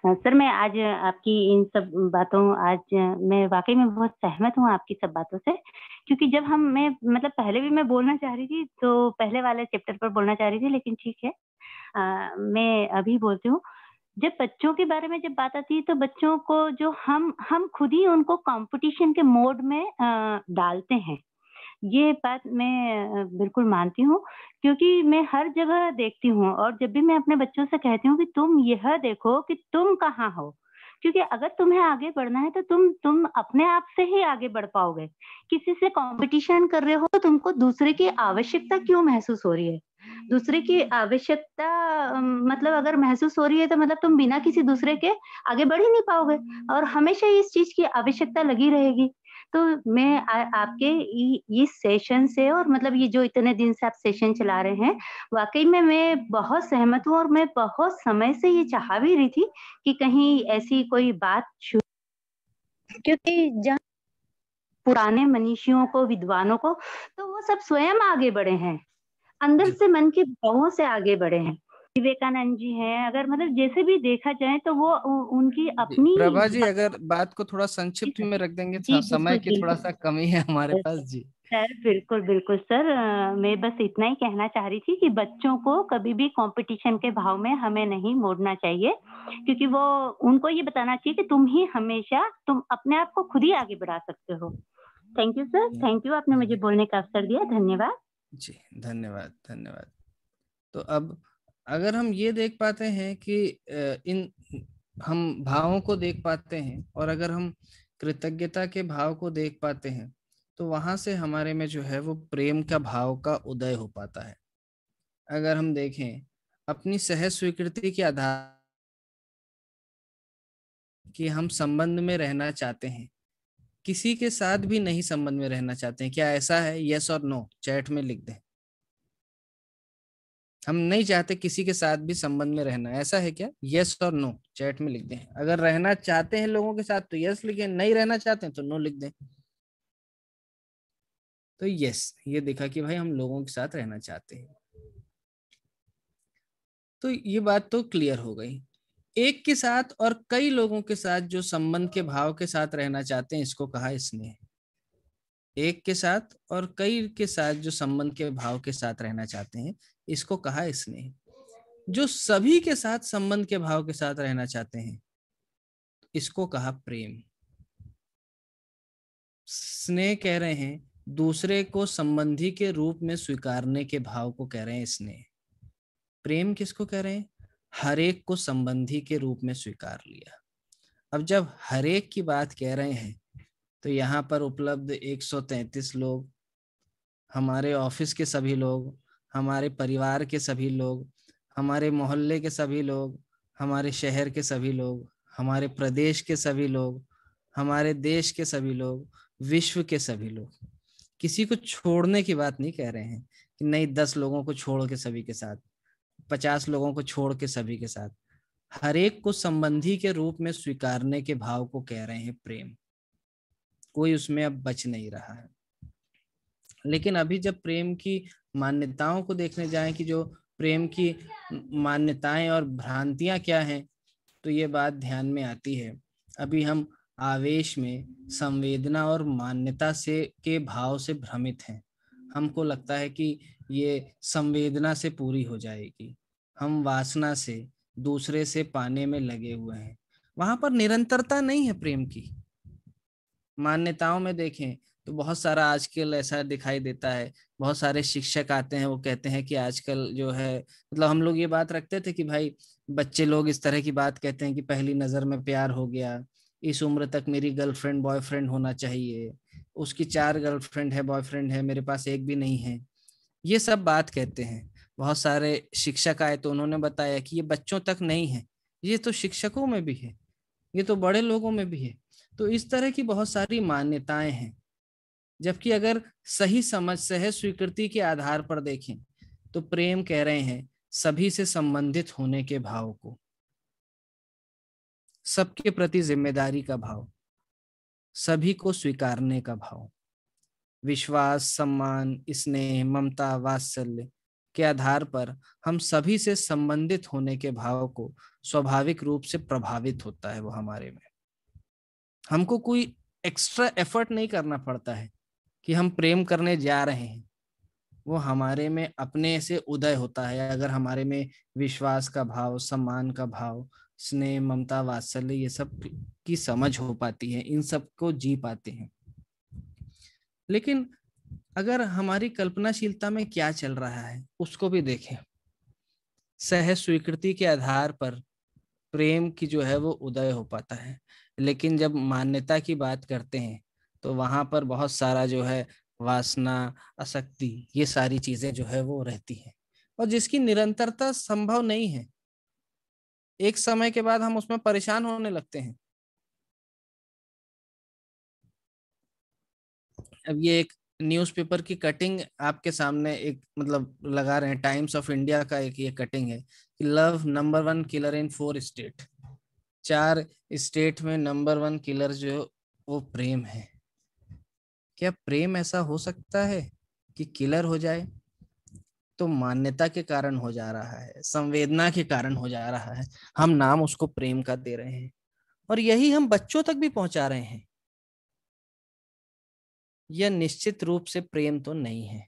सर मैं आज आपकी इन सब बातों आज मैं वाकई में बहुत सहमत हूँ आपकी सब बातों से, क्योंकि जब मैं मतलब पहले भी मैं बोलना चाह रही थी, तो पहले वाले चैप्टर पर बोलना चाह रही थी, लेकिन ठीक है मैं अभी बोलती हूँ। जब बच्चों के बारे में जब बात आती है तो बच्चों को जो हम खुद ही उनको कंपटीशन के मोड में डालते हैं, ये बात मैं बिल्कुल मानती हूँ, क्योंकि मैं हर जगह देखती हूँ और जब भी मैं अपने बच्चों से कहती हूँ कि तुम यह देखो कि तुम कहाँ हो, क्योंकि अगर तुम्हें आगे बढ़ना है तो तुम अपने आप से ही आगे बढ़ पाओगे। किसी से कंपटीशन कर रहे हो तो तुमको दूसरे की आवश्यकता क्यों महसूस हो रही है? दूसरे की आवश्यकता मतलब अगर महसूस हो रही है तो मतलब तुम बिना किसी दूसरे के आगे बढ़ ही नहीं पाओगे और हमेशा इस चीज की आवश्यकता लगी रहेगी। तो मैं आपके इस सेशन से और मतलब ये जो इतने दिन से आप सेशन चला रहे हैं, वाकई में मैं बहुत सहमत हूँ और मैं बहुत समय से ये चाह भी रही थी कि कहीं ऐसी कोई बात क्योंकि जहाँ पुराने मनीषियों को, विद्वानों को, तो वो सब स्वयं आगे बढ़े हैं, अंदर से मन के भावों से आगे बढ़े हैं। विवेकानंद जी हैं, अगर मतलब जैसे भी देखा जाए तो वो उनकी अपनी प्रभा जी अगर बात को थोड़ा संक्षिप्त में रख देंगे, समय की थोड़ा सा कमी है हमारे पास जी। सर बिल्कुल बिल्कुल सर, मैं बस इतना ही कहना चाह रही थी कि बच्चों को कभी भी कंपटीशन के भाव में हमें नहीं मोड़ना चाहिए, क्योंकि वो उनको ये बताना चाहिए कि तुम अपने आप को खुद ही आगे बढ़ा सकते हो। Thank you sir, thank you, आपने मुझे बोलने का अवसर दिया, धन्यवाद जी। धन्यवाद धन्यवाद। तो अब अगर हम ये देख पाते हैं कि इन हम भावों को देख पाते हैं और अगर हम कृतज्ञता के भाव को देख पाते हैं, तो वहां से हमारे में जो है वो प्रेम का भाव का उदय हो पाता है। अगर हम देखें अपनी सहज स्वीकृति के आधार कि हम संबंध में रहना चाहते हैं, किसी के साथ भी नहीं संबंध में रहना चाहते हैं, क्या ऐसा है? यस और नो चैट में लिख दें। हम नहीं चाहते किसी के साथ भी संबंध में रहना, ऐसा है क्या? यस और नो चैट में लिख दें। अगर रहना चाहते हैं लोगों के साथ तो यस लिखें, नहीं रहना चाहते हैं तो नो लिख दें। तो यस, ये देखा कि भाई हम लोगों के साथ रहना चाहते हैं, तो ये बात तो क्लियर हो गई। एक के साथ और कई लोगों के साथ जो संबंध के भाव के साथ रहना चाहते हैं, इसको कहा स्नेह। एक के साथ और कई के साथ जो संबंध के भाव के साथ रहना चाहते हैं, इसको कहा स्नेह। जो सभी के साथ संबंध के भाव के साथ रहना चाहते हैं, इसको कहा प्रेम। स्नेह कह रहे हैं दूसरे को संबंधी के रूप में स्वीकारने के भाव को कह रहे हैं स्नेह। प्रेम किसको कह रहे हैं? हर एक को संबंधी के रूप में स्वीकार लिया। अब जब हर एक की बात कह रहे हैं तो यहाँ पर उपलब्ध 133 लोग, हमारे ऑफिस के सभी लोग, हमारे परिवार के सभी लोग, हमारे मोहल्ले के सभी लोग, हमारे शहर के सभी लोग, हमारे प्रदेश के सभी लोग, हमारे देश के सभी लोग, विश्व के सभी लोग, किसी को छोड़ने की बात नहीं कह रहे हैं कि नहीं 10 लोगों को छोड़ के सभी के साथ, 50 लोगों को छोड़ के सभी के साथ। हर एक को संबंधी के रूप में स्वीकारने के भाव को कह रहे हैं प्रेम। कोई उसमें अब बच नहीं रहा है। लेकिन अभी जब प्रेम की मान्यताओं को देखने जाएं कि जो प्रेम की मान्यताएं और भ्रांतियां क्या हैं, तो ये बात ध्यान में आती है। अभी हम आवेश में संवेदना और मान्यता से के भाव से भ्रमित हैं। हमको लगता है कि ये संवेदना से पूरी हो जाएगी, हम वासना से दूसरे से पाने में लगे हुए हैं। वहां पर निरंतरता नहीं है प्रेम की। मान्यताओं में देखें तो बहुत सारा आजकल ऐसा दिखाई देता है, बहुत सारे शिक्षक आते हैं, वो कहते हैं कि आजकल जो है, मतलब हम लोग ये बात रखते थे कि भाई बच्चे लोग इस तरह की बात कहते हैं कि पहली नजर में प्यार हो गया, इस उम्र तक मेरी गर्लफ्रेंड बॉयफ्रेंड होना चाहिए, उसकी 4 गर्लफ्रेंड है बॉयफ्रेंड है, मेरे पास एक भी नहीं है। ये सब बात कहते हैं। बहुत सारे शिक्षक आए तो उन्होंने बताया कि ये बच्चों तक नहीं है, ये तो शिक्षकों में भी है, ये तो बड़े लोगों में भी है। तो इस तरह की बहुत सारी मान्यताएं हैं। जबकि अगर सही समझ सहज स्वीकृति के आधार पर देखें तो प्रेम कह रहे हैं सभी से संबंधित होने के भाव को, सबके प्रति जिम्मेदारी का भाव, सभी को स्वीकारने का भाव, विश्वास, सम्मान, स्नेह, ममता, वात्सल्य, के आधार पर हम सभी से संबंधित होने के भाव को स्वाभाविक रूप से प्रभावित होता है वो हमारे में। हमको कोई एक्स्ट्रा एफर्ट नहीं करना पड़ता है कि हम प्रेम करने जा रहे हैं, वो हमारे में अपने से उदय होता है। अगर हमारे में विश्वास का भाव, सम्मान का भाव, स्नेह, ममता, वात्सल्य, ये सब की समझ हो पाती है, इन सब को जी पाते हैं। लेकिन अगर हमारी कल्पनाशीलता में क्या चल रहा है उसको भी देखें। सहज स्वीकृति के आधार पर प्रेम की जो है वो उदय हो पाता है, लेकिन जब मान्यता की बात करते हैं तो वहां पर बहुत सारा जो है वासना, आसक्ति, ये सारी चीजें जो है वो रहती हैं, और जिसकी निरंतरता संभव नहीं है। एक समय के बाद हम उसमें परेशान होने लगते हैं। अब ये एक न्यूज़पेपर की कटिंग आपके सामने एक मतलब लगा रहे हैं, टाइम्स ऑफ इंडिया का एक ये कटिंग है कि love number 1 killer in 4 state. 4 state में नंबर 1 किलर जो वो प्रेम है। क्या प्रेम ऐसा हो सकता है कि किलर हो जाए? तो मान्यता के कारण हो जा रहा है, संवेदना के कारण हो जा रहा है। हम नाम उसको प्रेम का दे रहे हैं, और यही हम बच्चों तक भी पहुंचा रहे हैं। यह निश्चित रूप से प्रेम तो नहीं है।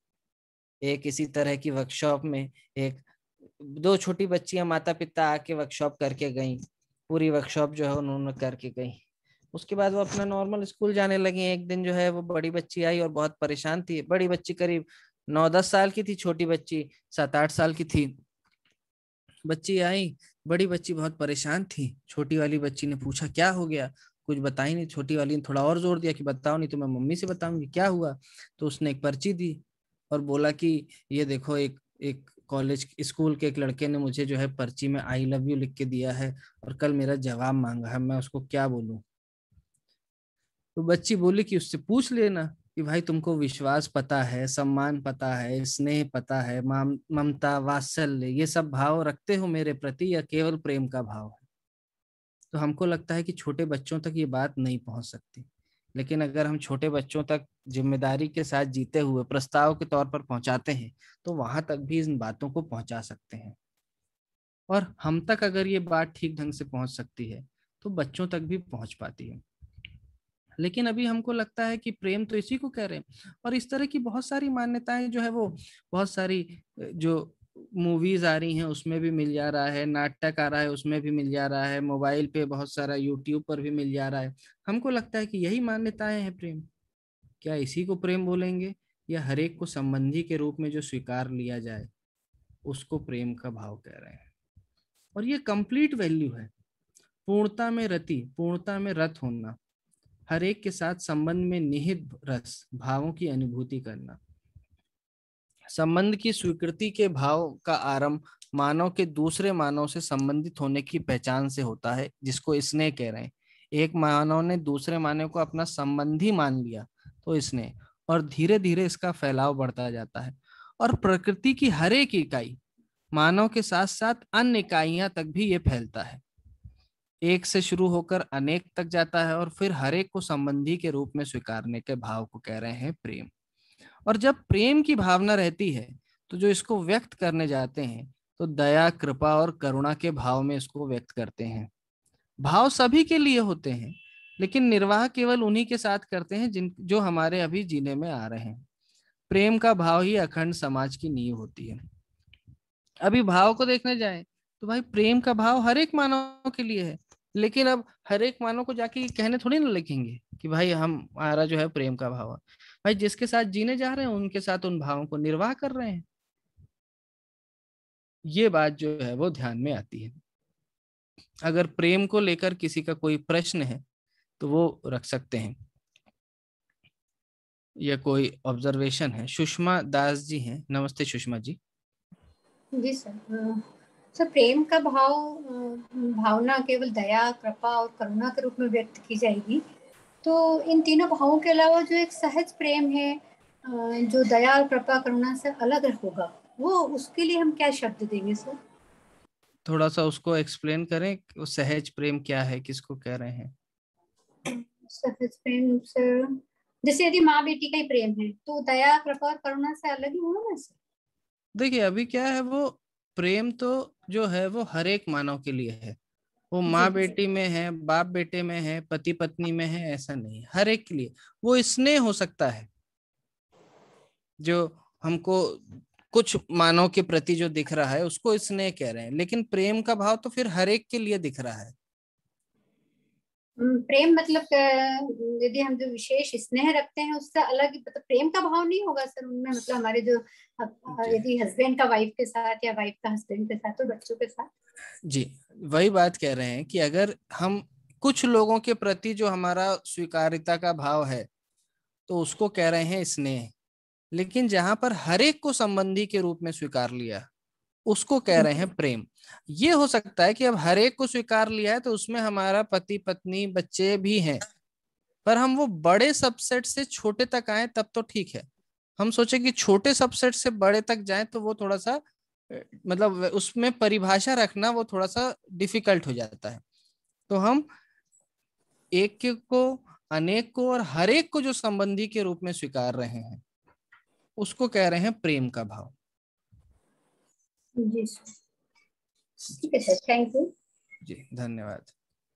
एक इसी तरह की वर्कशॉप में एक 2 छोटी बच्चियां माता पिता आके वर्कशॉप करके गई। पूरी वर्कशॉप जो है उन्होंने करके गई। उसके बाद वो अपना नॉर्मल स्कूल जाने लगी। एक दिन जो है वो बड़ी बच्ची आई और बहुत परेशान थी। बड़ी बच्ची करीब 9-10 साल की थी, छोटी बच्ची 7-8 साल की थी। बच्ची आई, बड़ी बच्ची बहुत परेशान थी। छोटी वाली बच्ची ने पूछा क्या हो गया, कुछ बता ही नहीं। छोटी वाली ने थोड़ा और जोर दिया कि बताओ, नहीं तो मैं मम्मी से बताऊंगी, क्या हुआ। तो उसने एक पर्ची दी और बोला कि ये देखो, एक कॉलेज स्कूल के एक लड़के ने मुझे जो है पर्ची में आई लव यू लिख के दिया है और कल मेरा जवाब मांगा है, मैं उसको क्या बोलूं। तो बच्ची बोली कि उससे पूछ लेना कि भाई तुमको विश्वास पता है, सम्मान पता है, स्नेह पता है, ममता, वात्सल्य, ये सब भाव रखते हो मेरे प्रति या केवल प्रेम का भाव है। तो हमको लगता है कि छोटे बच्चों तक ये बात नहीं पहुंच सकती, लेकिन अगर हम छोटे बच्चों तक जिम्मेदारी के साथ जीते हुए प्रस्ताव के तौर पर पहुंचाते हैं तो वहां तक भी इन बातों को पहुंचा सकते हैं। और हम तक अगर ये बात ठीक ढंग से पहुंच सकती है तो बच्चों तक भी पहुंच पाती है। लेकिन अभी हमको लगता है कि प्रेम तो इसी को कह रहे हैं, और इस तरह की बहुत सारी मान्यताएं जो है वो बहुत सारी जो मूवीज आ रही हैं उसमें भी मिल जा रहा है, नाटक आ रहा है उसमें भी मिल जा रहा है, मोबाइल पे बहुत सारा यूट्यूब पर भी मिल जा रहा है। हमको लगता है कि यही मान्यताएं हैं प्रेम। क्या इसी को प्रेम बोलेंगे, या हर एक को संबंधी के रूप में जो स्वीकार लिया जाए उसको प्रेम का भाव कह रहे हैं? और ये कंप्लीट वैल्यू है, पूर्णता में रति, पूर्णता में रत होना, हर एक के साथ संबंध में निहित रस भावों की अनुभूति करना। संबंध की स्वीकृति के भाव का आरंभ मानव के दूसरे मानव से संबंधित होने की पहचान से होता है, जिसको स्नेह कह रहे हैं। एक मानव ने दूसरे मानव को अपना संबंधी मान लिया तो स्नेह, और धीरे धीरे इसका फैलाव बढ़ता जाता है। और प्रकृति की हर एक इकाई, मानव के साथ साथ अन्य इकाइयां तक भी ये फैलता है। एक से शुरू होकर अनेक तक जाता है और फिर हर एक को संबंधी के रूप में स्वीकारने के भाव को कह रहे हैं प्रेम। और जब प्रेम की भावना रहती है तो जो इसको व्यक्त करने जाते हैं तो दया, कृपा और करुणा के भाव में इसको व्यक्त करते हैं। भाव सभी के लिए होते हैं, लेकिन निर्वाह केवल उन्हीं के साथ करते हैं जो हमारे अभी जीने में आ रहे हैं। प्रेम का भाव ही अखंड समाज की नींव होती है। अभी भाव को देखने जाए तो भाई प्रेम का भाव हर एक मानव के लिए है, लेकिन अब हर एक मानव को जाके कहने थोड़ी ना लिखेंगे कि भाई हमारा जो है प्रेम का भाव है। भाई जिसके साथ जीने जा रहे हैं उनके साथ उन भावों को निर्वाह कर रहे हैं। ये बात जो है वो ध्यान में आती है। अगर प्रेम को लेकर किसी का कोई प्रश्न है तो वो रख सकते हैं, या कोई ऑब्जर्वेशन है। सुषमा दास जी हैं, नमस्ते सुषमा जी। जी सर। सर प्रेम का भाव भावना केवल दया, कृपा और करुणा के रूप में व्यक्त की जाएगी, तो इन तीनों भावों के अलावा जो एक सहज प्रेम है जो दया और कृपा करुणा से अलग होगा, वो उसके लिए हम क्या शब्द देंगे सर? थोड़ा सा उसको एक्सप्लेन करें, वो सहज प्रेम क्या है, किसको कह रहे हैं? सहज प्रेम सर, जैसे यदि माँ बेटी का ही प्रेम है तो दया, कृपा और करुणा से अलग ही होगा ना सर? देखिए अभी क्या है, वो प्रेम तो जो है वो हर एक मानव के लिए है। वो माँ बेटी में है, बाप बेटे में है, पति पत्नी में है, ऐसा नहीं, हर एक के लिए वो स्नेह हो सकता है जो हमको कुछ मानव के प्रति जो दिख रहा है उसको स्नेह कह रहे हैं, लेकिन प्रेम का भाव तो फिर हर एक के लिए दिख रहा है। प्रेम मतलब यदि हम जो विशेष स्नेह रखते हैं उससे अलग मतलब प्रेम का भाव नहीं होगा सर उनमें, मतलब हमारे जो यदि हस्बैंड का वाइफ के साथ या वाइफ का हस्बैंड के साथ और बच्चों के साथ। जी वही बात कह रहे हैं कि अगर हम कुछ लोगों के प्रति जो हमारा स्वीकार्यता का भाव है तो उसको कह रहे हैं स्नेह, लेकिन जहां पर हर एक को संबंधी के रूप में स्वीकार लिया उसको कह रहे हैं प्रेम। ये हो सकता है कि अब हर एक को स्वीकार लिया है तो उसमें हमारा पति पत्नी बच्चे भी हैं, पर हम वो बड़े सबसेट से छोटे तक आए तब तो ठीक है। हम सोचे कि छोटे सबसेट से बड़े तक जाए तो वो थोड़ा सा मतलब उसमें परिभाषा रखना वो थोड़ा सा डिफिकल्ट हो जाता है। तो हम एक को, अनेक को और हर एक को जो संबंधी के रूप में स्वीकार रहे हैं उसको कह रहे हैं प्रेम का भाव। जी ठीक है सर, थैंक यू जी, धन्यवाद।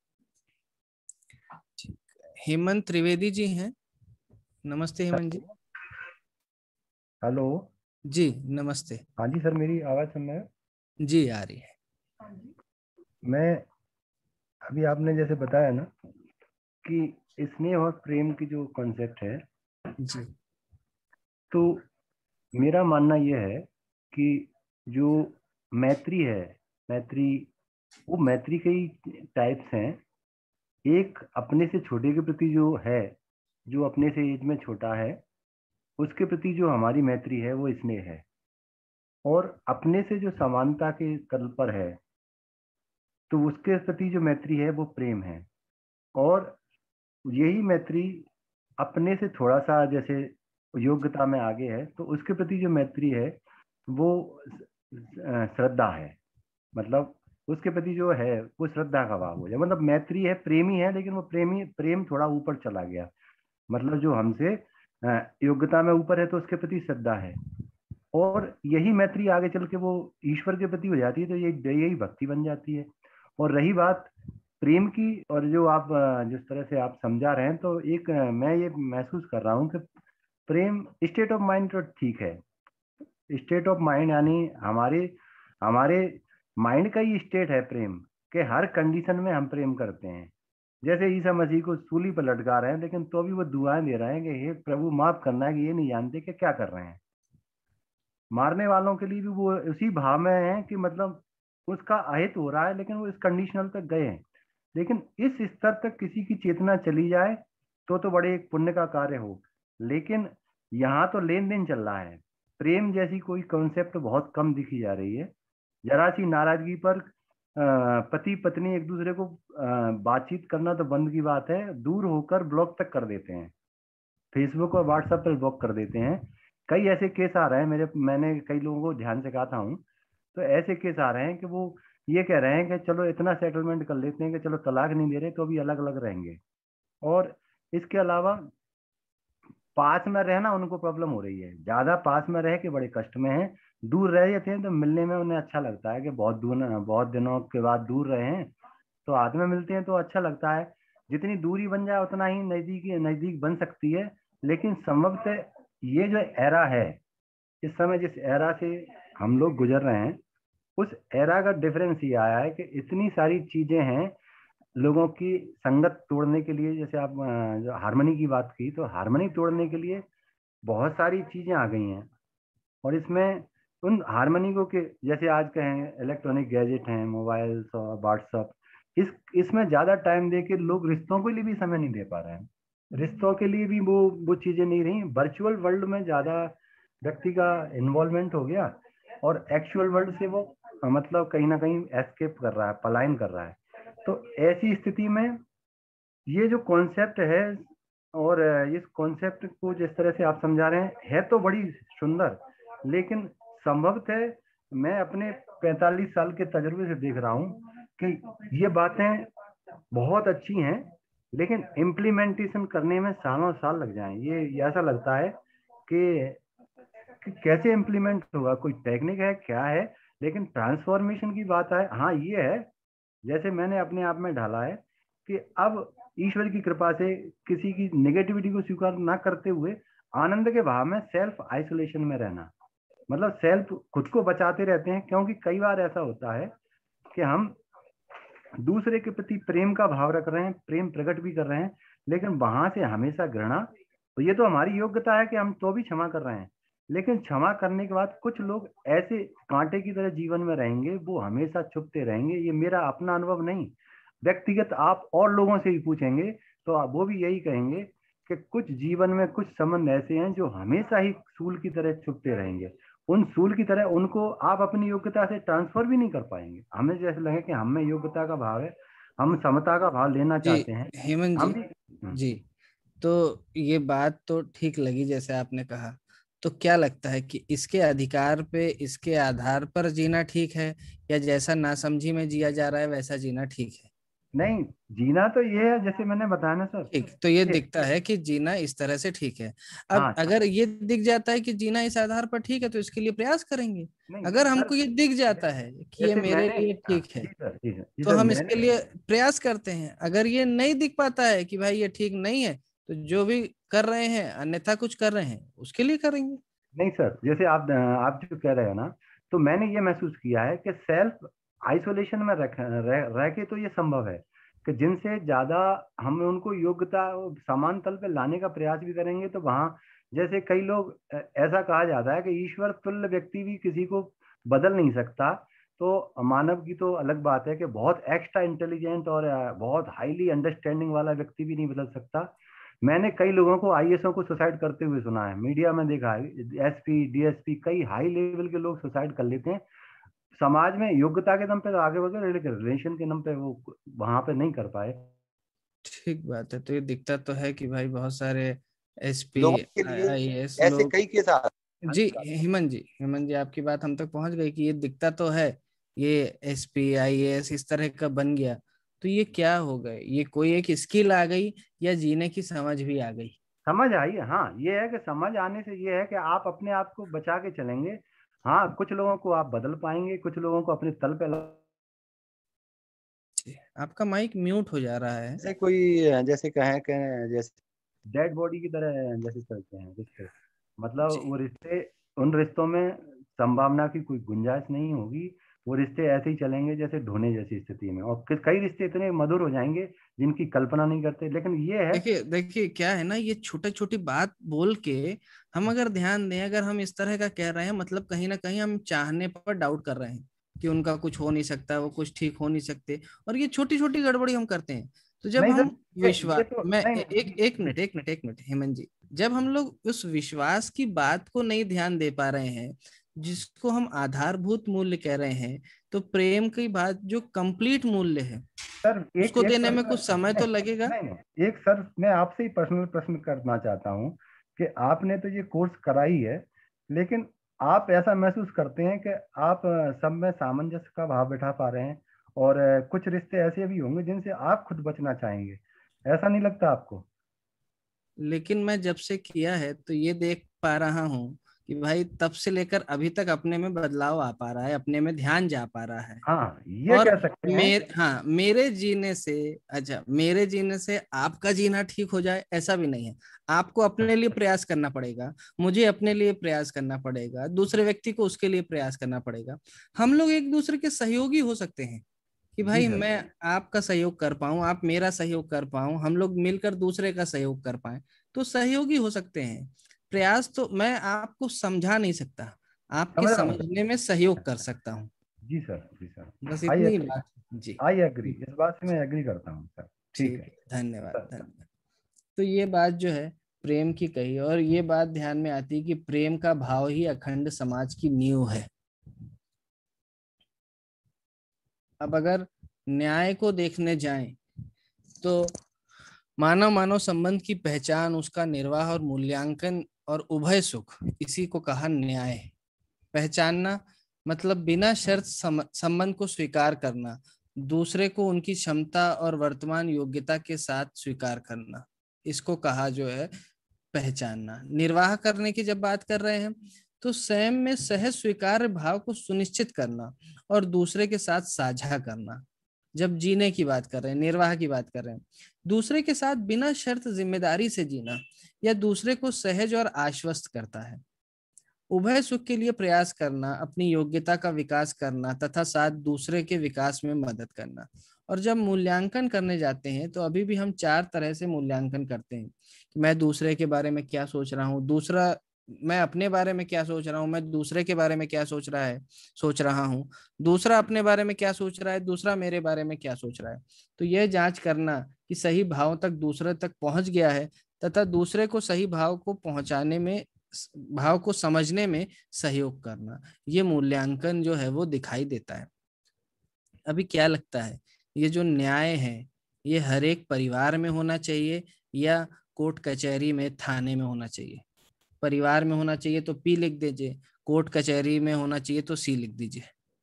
हेमंत त्रिवेदी जी हैं। नमस्ते हेमंत जी। हेलो जी नमस्ते। हाँ जी सर, मेरी आवाज सुन रहे हैं? जी आ रही है। मैं अभी आपने जैसे बताया ना कि स्नेह और प्रेम की जो कॉन्सेप्ट है जी, तो मेरा मानना यह है कि जो मैत्री है, वो मैत्री कई टाइप्स हैं। एक अपने से छोटे के प्रति जो है, जो अपने से एज में छोटा है उसके प्रति जो हमारी मैत्री है वो स्नेह है, और अपने से जो समानता के तल पर है तो उसके प्रति जो मैत्री है वो प्रेम है। और यही मैत्री अपने से थोड़ा सा जैसे योग्यता में आगे है तो उसके प्रति जो मैत्री है वो श्रद्धा है। मतलब उसके प्रति जो है वो श्रद्धा का भाव हो जाए। मतलब मैत्री है, प्रेमी है, लेकिन वो प्रेम थोड़ा ऊपर चला गया। मतलब जो हमसे योग्यता में ऊपर है तो उसके प्रति श्रद्धा है, और यही मैत्री आगे चल के वो ईश्वर के प्रति हो जाती है तो यही भक्ति बन जाती है। और रही बात प्रेम की, और जो आप जिस तरह से आप समझा रहे हैं, तो एक मैं ये महसूस कर रहा हूँ कि प्रेम स्टेट ऑफ माइंड तो ठीक है। स्टेट ऑफ माइंड यानी हमारे माइंड का ही स्टेट है प्रेम, के हर कंडीशन में हम प्रेम करते हैं। जैसे ईसा मसीह को सूली पर लटका रहे हैं लेकिन तो भी वो दुआएं दे रहे हैं कि हे प्रभु माफ करना है कि ये नहीं जानते कि क्या कर रहे हैं। मारने वालों के लिए भी वो उसी भाव में है कि मतलब उसका अहित हो रहा है लेकिन वो इस कंडीशनल तक गए हैं। लेकिन इस स्तर तक किसी की चेतना चली जाए तो बड़े एक पुण्य का कार्य हो। लेकिन यहाँ तो लेन देन चल रहा है। प्रेम जैसी कोई कॉन्सेप्ट बहुत कम दिखी जा रही है। जरा सी नाराजगी पर पति पत्नी एक दूसरे को बातचीत करना तो बंद की बात है, दूर होकर ब्लॉक तक कर देते हैं, फेसबुक और व्हाट्सएप पर ब्लॉक कर देते हैं। कई ऐसे केस आ रहे हैं मैंने कई लोगों को ध्यान से कहा था हूँ, तो ऐसे केस आ रहे हैं कि वो ये कह रहे हैं कि चलो इतना सेटलमेंट कर लेते हैं कि चलो तलाक नहीं दे रहे तो अभी अलग अलग रहेंगे। और इसके अलावा पास में रहना उनको प्रॉब्लम हो रही है, ज्यादा पास में रह के बड़े कष्ट में है। दूर रह जाते हैं तो मिलने में उन्हें अच्छा लगता है कि बहुत दिनों के बाद दूर रहे हैं तो हाथ में मिलते हैं तो अच्छा लगता है। जितनी दूरी बन जाए उतना ही नजदीक बन सकती है। लेकिन संभवतः ये जो एरा है, इस समय जिस एरा से हम लोग गुजर रहे हैं उस एरा का डिफरेंस ये आया है कि इतनी सारी चीजें हैं लोगों की संगत तोड़ने के लिए। जैसे आप जो हारमोनी की बात की, तो हारमोनी तोड़ने के लिए बहुत सारी चीजें आ गई हैं। और इसमें उन हारमोनी को के जैसे आज कहें इलेक्ट्रॉनिक गैजेट हैं, मोबाइल्स और व्हाट्सएप, इसमें ज्यादा टाइम दे के लोग रिश्तों के लिए भी समय नहीं दे पा रहे हैं। रिश्तों के लिए भी वो चीजें नहीं रही। वर्चुअल वर्ल्ड में ज्यादा व्यक्ति का इन्वॉल्वमेंट हो गया और एक्चुअल वर्ल्ड से वो मतलब कहीं ना कहीं एस्केप कर रहा है, पलायन कर रहा है। तो ऐसी स्थिति में ये जो कॉन्सेप्ट है, और इस कॉन्सेप्ट को जिस तरह से आप समझा रहे हैं है तो बड़ी सुंदर, लेकिन संभवतः मैं अपने 45 साल के तजुर्बे से देख रहा हूँ कि ये बातें बहुत अच्छी हैं लेकिन इम्प्लीमेंटेशन करने में सालों साल लग जाएं। ये ऐसा लगता है कि कैसे इम्प्लीमेंट होगा, कोई टेक्निक है क्या है, लेकिन ट्रांसफॉर्मेशन की बात है। हाँ ये है, जैसे मैंने अपने आप में ढाला है कि अब ईश्वर की कृपा से किसी की नेगेटिविटी को स्वीकार ना करते हुए आनंद के भाव में सेल्फ आइसोलेशन में रहना, मतलब सेल्फ खुद को बचाते रहते हैं। क्योंकि कई बार ऐसा होता है कि हम दूसरे के प्रति प्रेम का भाव रख रहे हैं, प्रेम प्रकट भी कर रहे हैं, लेकिन वहां से हमेशा घृणा, तो ये तो हमारी योग्यता है कि हम तो भी क्षमा कर रहे हैं, लेकिन क्षमा करने के बाद कुछ लोग ऐसे कांटे की तरह जीवन में रहेंगे, वो हमेशा छुपते रहेंगे। ये मेरा अपना अनुभव नहीं, व्यक्तिगत आप और लोगों से भी पूछेंगे तो वो भी यही कहेंगे कि कुछ जीवन में कुछ संबंध ऐसे हैं जो हमेशा ही सूल की तरह छुपते रहेंगे। उन सूल की तरह उनको आप अपनी योग्यता से ट्रांसफर भी नहीं कर पाएंगे। हमें जैसे लगे कि हम में योग्यता का भाव है, हम समता का भाव लेना चाहते हैं। हेमंत हम जी, भी जी, तो ये बात तो ठीक लगी जैसे आपने कहा। तो क्या लगता है कि इसके अधिकार पे, इसके आधार पर जीना ठीक है, या जैसा नासमझी में जिया जा रहा है वैसा जीना ठीक है? नहीं, जीना तो ये है जैसे मैंने बताया ना सर। ठीक, तो ये दिखता है कि जीना इस तरह से ठीक है। अब हाँ, अगर ये दिख जाता है कि जीना इस आधार पर ठीक है तो इसके लिए प्रयास करेंगे। नहीं अगर सर, हमको ये दिख जाता है कि ये जैसे मेरे मैंने, लिए हाँ, ठीक है, जी सर, जी सर, जी तो सर, हम इसके मैंने, लिए प्रयास करते हैं। अगर ये नहीं दिख पाता है कि भाई ये ठीक नहीं है, तो जो भी कर रहे हैं, अन्यथा कुछ कर रहे हैं, उसके लिए करेंगे। नहीं सर, जैसे आप जो कह रहे हैं ना, तो मैंने ये महसूस किया है कि सेल्फ आइसोलेशन में रह के तो ये संभव है कि जिनसे ज्यादा हम उनको योग्यता समान तल पे लाने का प्रयास भी करेंगे, तो वहाँ जैसे कई लोग ऐसा कहा जाता है कि ईश्वर तुल्य व्यक्ति भी किसी को बदल नहीं सकता। तो मानव की तो अलग बात है कि बहुत एक्स्ट्रा इंटेलिजेंट और बहुत हाईली अंडरस्टैंडिंग वाला व्यक्ति भी नहीं बदल सकता। मैंने कई लोगों को, आईएएसओ को सुसाइड करते हुए सुना है, मीडिया में देखा है, एसपी डीएसपी कई हाई लेवल के लोग सुसाइड कर लेते हैं। समाज में योग्यता के दम पे तो आगे बढ़ गए, लेकिन रिलेशन के दम पे वो वहां पे नहीं कर पाए। ठीक बात है। तो ये दिखता तो है कि भाई बहुत सारे एसपी, लोगों के लिए आईएएस ऐसे लोग, कई केस जी हेमंत जी आपकी बात हम तक पहुंच गई कि ये दिखता तो है, ये एसपी आईएएस इस तरह का बन गया, तो ये क्या हो गए? ये कोई एक स्किल आ गई या जीने की समझ भी आ गई? समझ आई है, हाँ ये है कि समझ आने से ये है कि आप अपने आप को बचा के चलेंगे। हाँ, कुछ लोगों को आप बदल पाएंगे, कुछ लोगों को अपने तल पे आपका माइक म्यूट हो जा रहा है। जैसे कोई, जैसे कहें कि जैसे डेड बॉडी की तरह जैसे चलते हैं रिश्ते, मतलब वो रिश्ते, उन रिश्तों में संभावना की कोई गुंजाइश नहीं होगी। वो रिश्ते ऐसे ही चलेंगे जैसे ढोने जैसी स्थिति में, और कई रिश्ते इतने मधुर हो जाएंगे जिनकी कल्पना नहीं करते। लेकिन ये है, देखिए देखिए क्या है ना, ये छोटे छोटी बात बोल के हम अगर ध्यान दें, अगर हम इस तरह का कह रहे हैं, मतलब कहीं ना कहीं हम चाहने पर डाउट कर रहे हैं कि उनका कुछ हो नहीं सकता, वो कुछ ठीक हो नहीं सकते, और ये छोटी छोटी गड़बड़ी हम करते हैं। तो जब नहीं सर, हम विश्वास, ये तो मैं नहीं, एक मिनट हेमंत जी, जब हम लोग उस विश्वास की बात को नहीं ध्यान दे पा रहे हैं, जिसको हम आधारभूत मूल्य कह रहे हैं, तो प्रेम की बात जो कंप्लीट मूल्य है, सर एक उसको एक देने में प्रश्न, कुछ समय तो लगेगा। नहीं, एक सर मैं आपसे ही पर्सनल प्रश्न करना चाहता हूँ कि आपने तो ये कोर्स करा ही है, लेकिन आप ऐसा महसूस करते हैं कि आप सब में सामंजस्य का भाव बैठा पा रहे हैं, और कुछ रिश्ते ऐसे भी होंगे जिनसे आप खुद बचना चाहेंगे, ऐसा नहीं लगता आपको? लेकिन मैं जब से किया है तो ये देख पा रहा हूँ कि भाई तब से लेकर अभी तक अपने में बदलाव आ पा रहा है, अपने में ध्यान जा पा रहा है। हाँ, ये और कह सकते हैं। मेरे जीने से, अच्छा मेरे जीने से आपका जीना ठीक हो जाए ऐसा भी नहीं है। आपको अपने लिए प्रयास करना पड़ेगा, मुझे अपने लिए प्रयास करना पड़ेगा, दूसरे व्यक्ति को उसके लिए प्रयास करना पड़ेगा। हम लोग एक दूसरे के सहयोगी हो सकते हैं कि भाई मैं आपका सहयोग कर पाऊं, आप मेरा सहयोग कर पाऊं, हम लोग मिलकर दूसरे का सहयोग कर पाए, तो सहयोगी हो सकते हैं। प्रयास तो मैं आपको समझा नहीं सकता, आपके समझ रहा हूँ। समझने में सहयोग कर सकता हूँ। जी सर, जी सर, बस आई इतनी एग्री, बात। जी, आई एग्री, इस बात से मैं एग्री करता हूँ सर। ठीक ठीक है है, धन्यवाद सर। धन्यवाद। तो ये बात जो है प्रेम की कही, और ये बात ध्यान में आती है कि प्रेम का भाव ही अखंड समाज की नींव है। अब अगर न्याय को देखने जाएं तो मानव मानव संबंध की पहचान, उसका निर्वाह और मूल्यांकन और उभय सुख, इसी को कहा न्याय। पहचानना मतलब बिना शर्त संबंध को स्वीकार करना, दूसरे को उनकी क्षमता और वर्तमान योग्यता के साथ स्वीकार करना, इसको कहा जो है पहचानना। निर्वाह करने की जब बात कर रहे हैं तो स्वयं में सहज स्वीकार्य भाव को सुनिश्चित करना और दूसरे के साथ साझा करना। जब जीने की बात कर रहे हैं, निर्वाह की बात कर रहे हैं, दूसरे के साथ बिना शर्त जिम्मेदारी से जीना या दूसरे को सहज और आश्वस्त करता है। उभय सुख के लिए प्रयास करना, अपनी योग्यता का विकास करना तथा साथ दूसरे के विकास में मदद करना। और जब मूल्यांकन करने जाते हैं तो अभी भी हम 4 तरह से मूल्यांकन करते हैं कि मैं दूसरे के बारे में क्या सोच रहा हूँ, दूसरा मैं अपने बारे में क्या सोच रहा हूँ, मैं दूसरे के बारे में क्या सोच रहा हूँ, दूसरा अपने बारे में क्या सोच रहा है, दूसरा मेरे बारे में क्या सोच रहा है। तो यह जांच करना कि सही भाव तक दूसरे तक पहुंच गया है तथा दूसरे को सही भाव को पहुंचाने में, भाव को समझने में सहयोग करना, ये मूल्यांकन जो है वो दिखाई देता है। अभी क्या लगता है, ये जो न्याय है ये हर एक परिवार में होना चाहिए या कोर्ट कचहरी में, थाने में होना चाहिए? परिवार में होना चाहिए तो पी लिख दीजिए, कोर्ट कचहरी में होना चाहिए तो सी लिख दीजिए।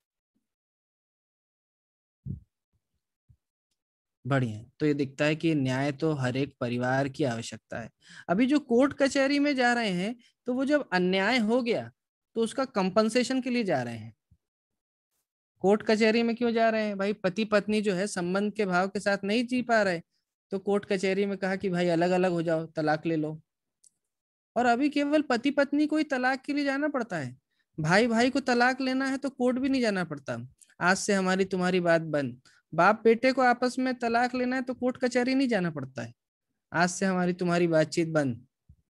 बढ़िया, तो ये दिखता है कि न्याय तो हर एक परिवार की आवश्यकता है। अभी जो कोर्ट कचहरी में जा रहे हैं तो वो जब अन्याय हो गया तो उसका कंपनसेशन के लिए जा रहे हैं। कोर्ट कचहरी में क्यों जा रहे हैं? भाई पति पत्नी जो है संबंध के भाव के साथ नहीं जी पा रहे, तो कोर्ट कचहरी में कहा कि भाई अलग अलग हो जाओ, तलाक ले लो। और अभी केवल पति पत्नी को ही तलाक के लिए जाना पड़ता है, भाई भाई को तलाक लेना है तो कोर्ट भी नहीं जाना पड़ता। आज से हमारी तुम्हारी बात बंद। बाप बेटे को आपस में तलाक लेना है तो कोर्ट कचहरी नहीं जाना पड़ता है, आज से हमारी तुम्हारी बातचीत बंद।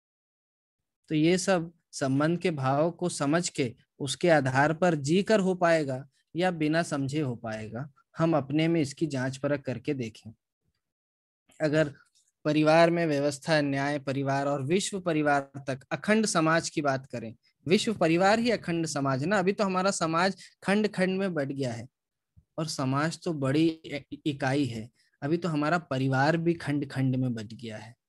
तो ये सब संबंध के भाव को समझ के उसके आधार पर जी कर हो पाएगा या बिना समझे हो पाएगा, हम अपने में इसकी जांच परख करके देखें। अगर परिवार में व्यवस्था, न्याय, परिवार और विश्व परिवार तक अखंड समाज की बात करें, विश्व परिवार ही अखंड समाज ना, अभी तो हमारा समाज खंड खंड में बढ़ गया है और समाज तो बड़ी इकाई है, अभी तो हमारा परिवार भी खंड खंड में बढ़ गया है।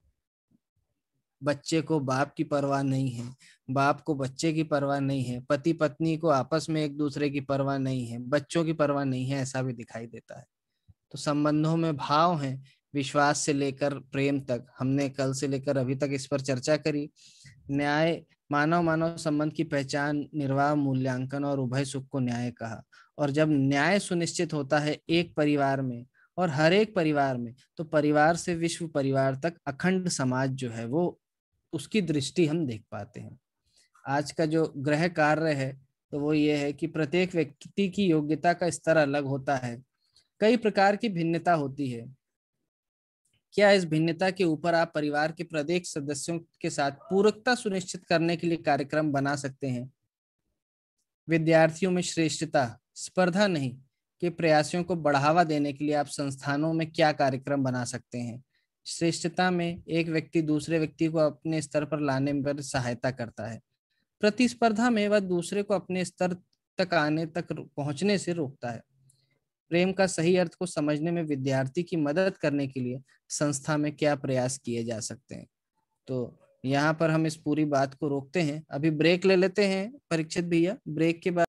बच्चे को बाप की परवाह नहीं है, बाप को बच्चे की परवाह नहीं है, पति पत्नी को आपस में एक दूसरे की परवाह नहीं है, बच्चों की परवाह नहीं है, ऐसा भी दिखाई देता है। तो संबंधों में भाव हैं, विश्वास से लेकर प्रेम तक। हमने कल से लेकर अभी तक इस पर चर्चा करी। न्याय, मानव मानव संबंध की पहचान, निर्वाह, मूल्यांकन और उभय सुख को न्याय कहा। और जब न्याय सुनिश्चित होता है एक परिवार में और हर एक परिवार में, तो परिवार से विश्व परिवार तक अखंड समाज जो है वो, उसकी दृष्टि हम देख पाते हैं। आज का जो गृह कार्य है तो वो ये है कि प्रत्येक व्यक्ति की योग्यता का स्तर अलग होता है, कई प्रकार की भिन्नता होती है। क्या इस भिन्नता के ऊपर आप परिवार के प्रत्येक सदस्यों के साथ पूरकता सुनिश्चित करने के लिए कार्यक्रम बना सकते हैं? विद्यार्थियों में श्रेष्ठता, स्पर्धा नहीं, के प्रयासों को बढ़ावा देने के लिए आप संस्थानों में क्या कार्यक्रम बना सकते हैं? श्रेष्ठता में एक व्यक्ति दूसरे व्यक्ति को अपने स्तर पर लाने में सहायता करता है, प्रतिस्पर्धा में वह दूसरे को अपने स्तर तक आने तक पहुंचने से रोकता है। प्रेम का सही अर्थ को समझने में विद्यार्थी की मदद करने के लिए संस्था में क्या प्रयास किए जा सकते हैं? तो यहाँ पर हम इस पूरी बात को रोकते हैं, अभी ब्रेक ले लेते हैं परीक्षित भैया। ब्रेक के बाद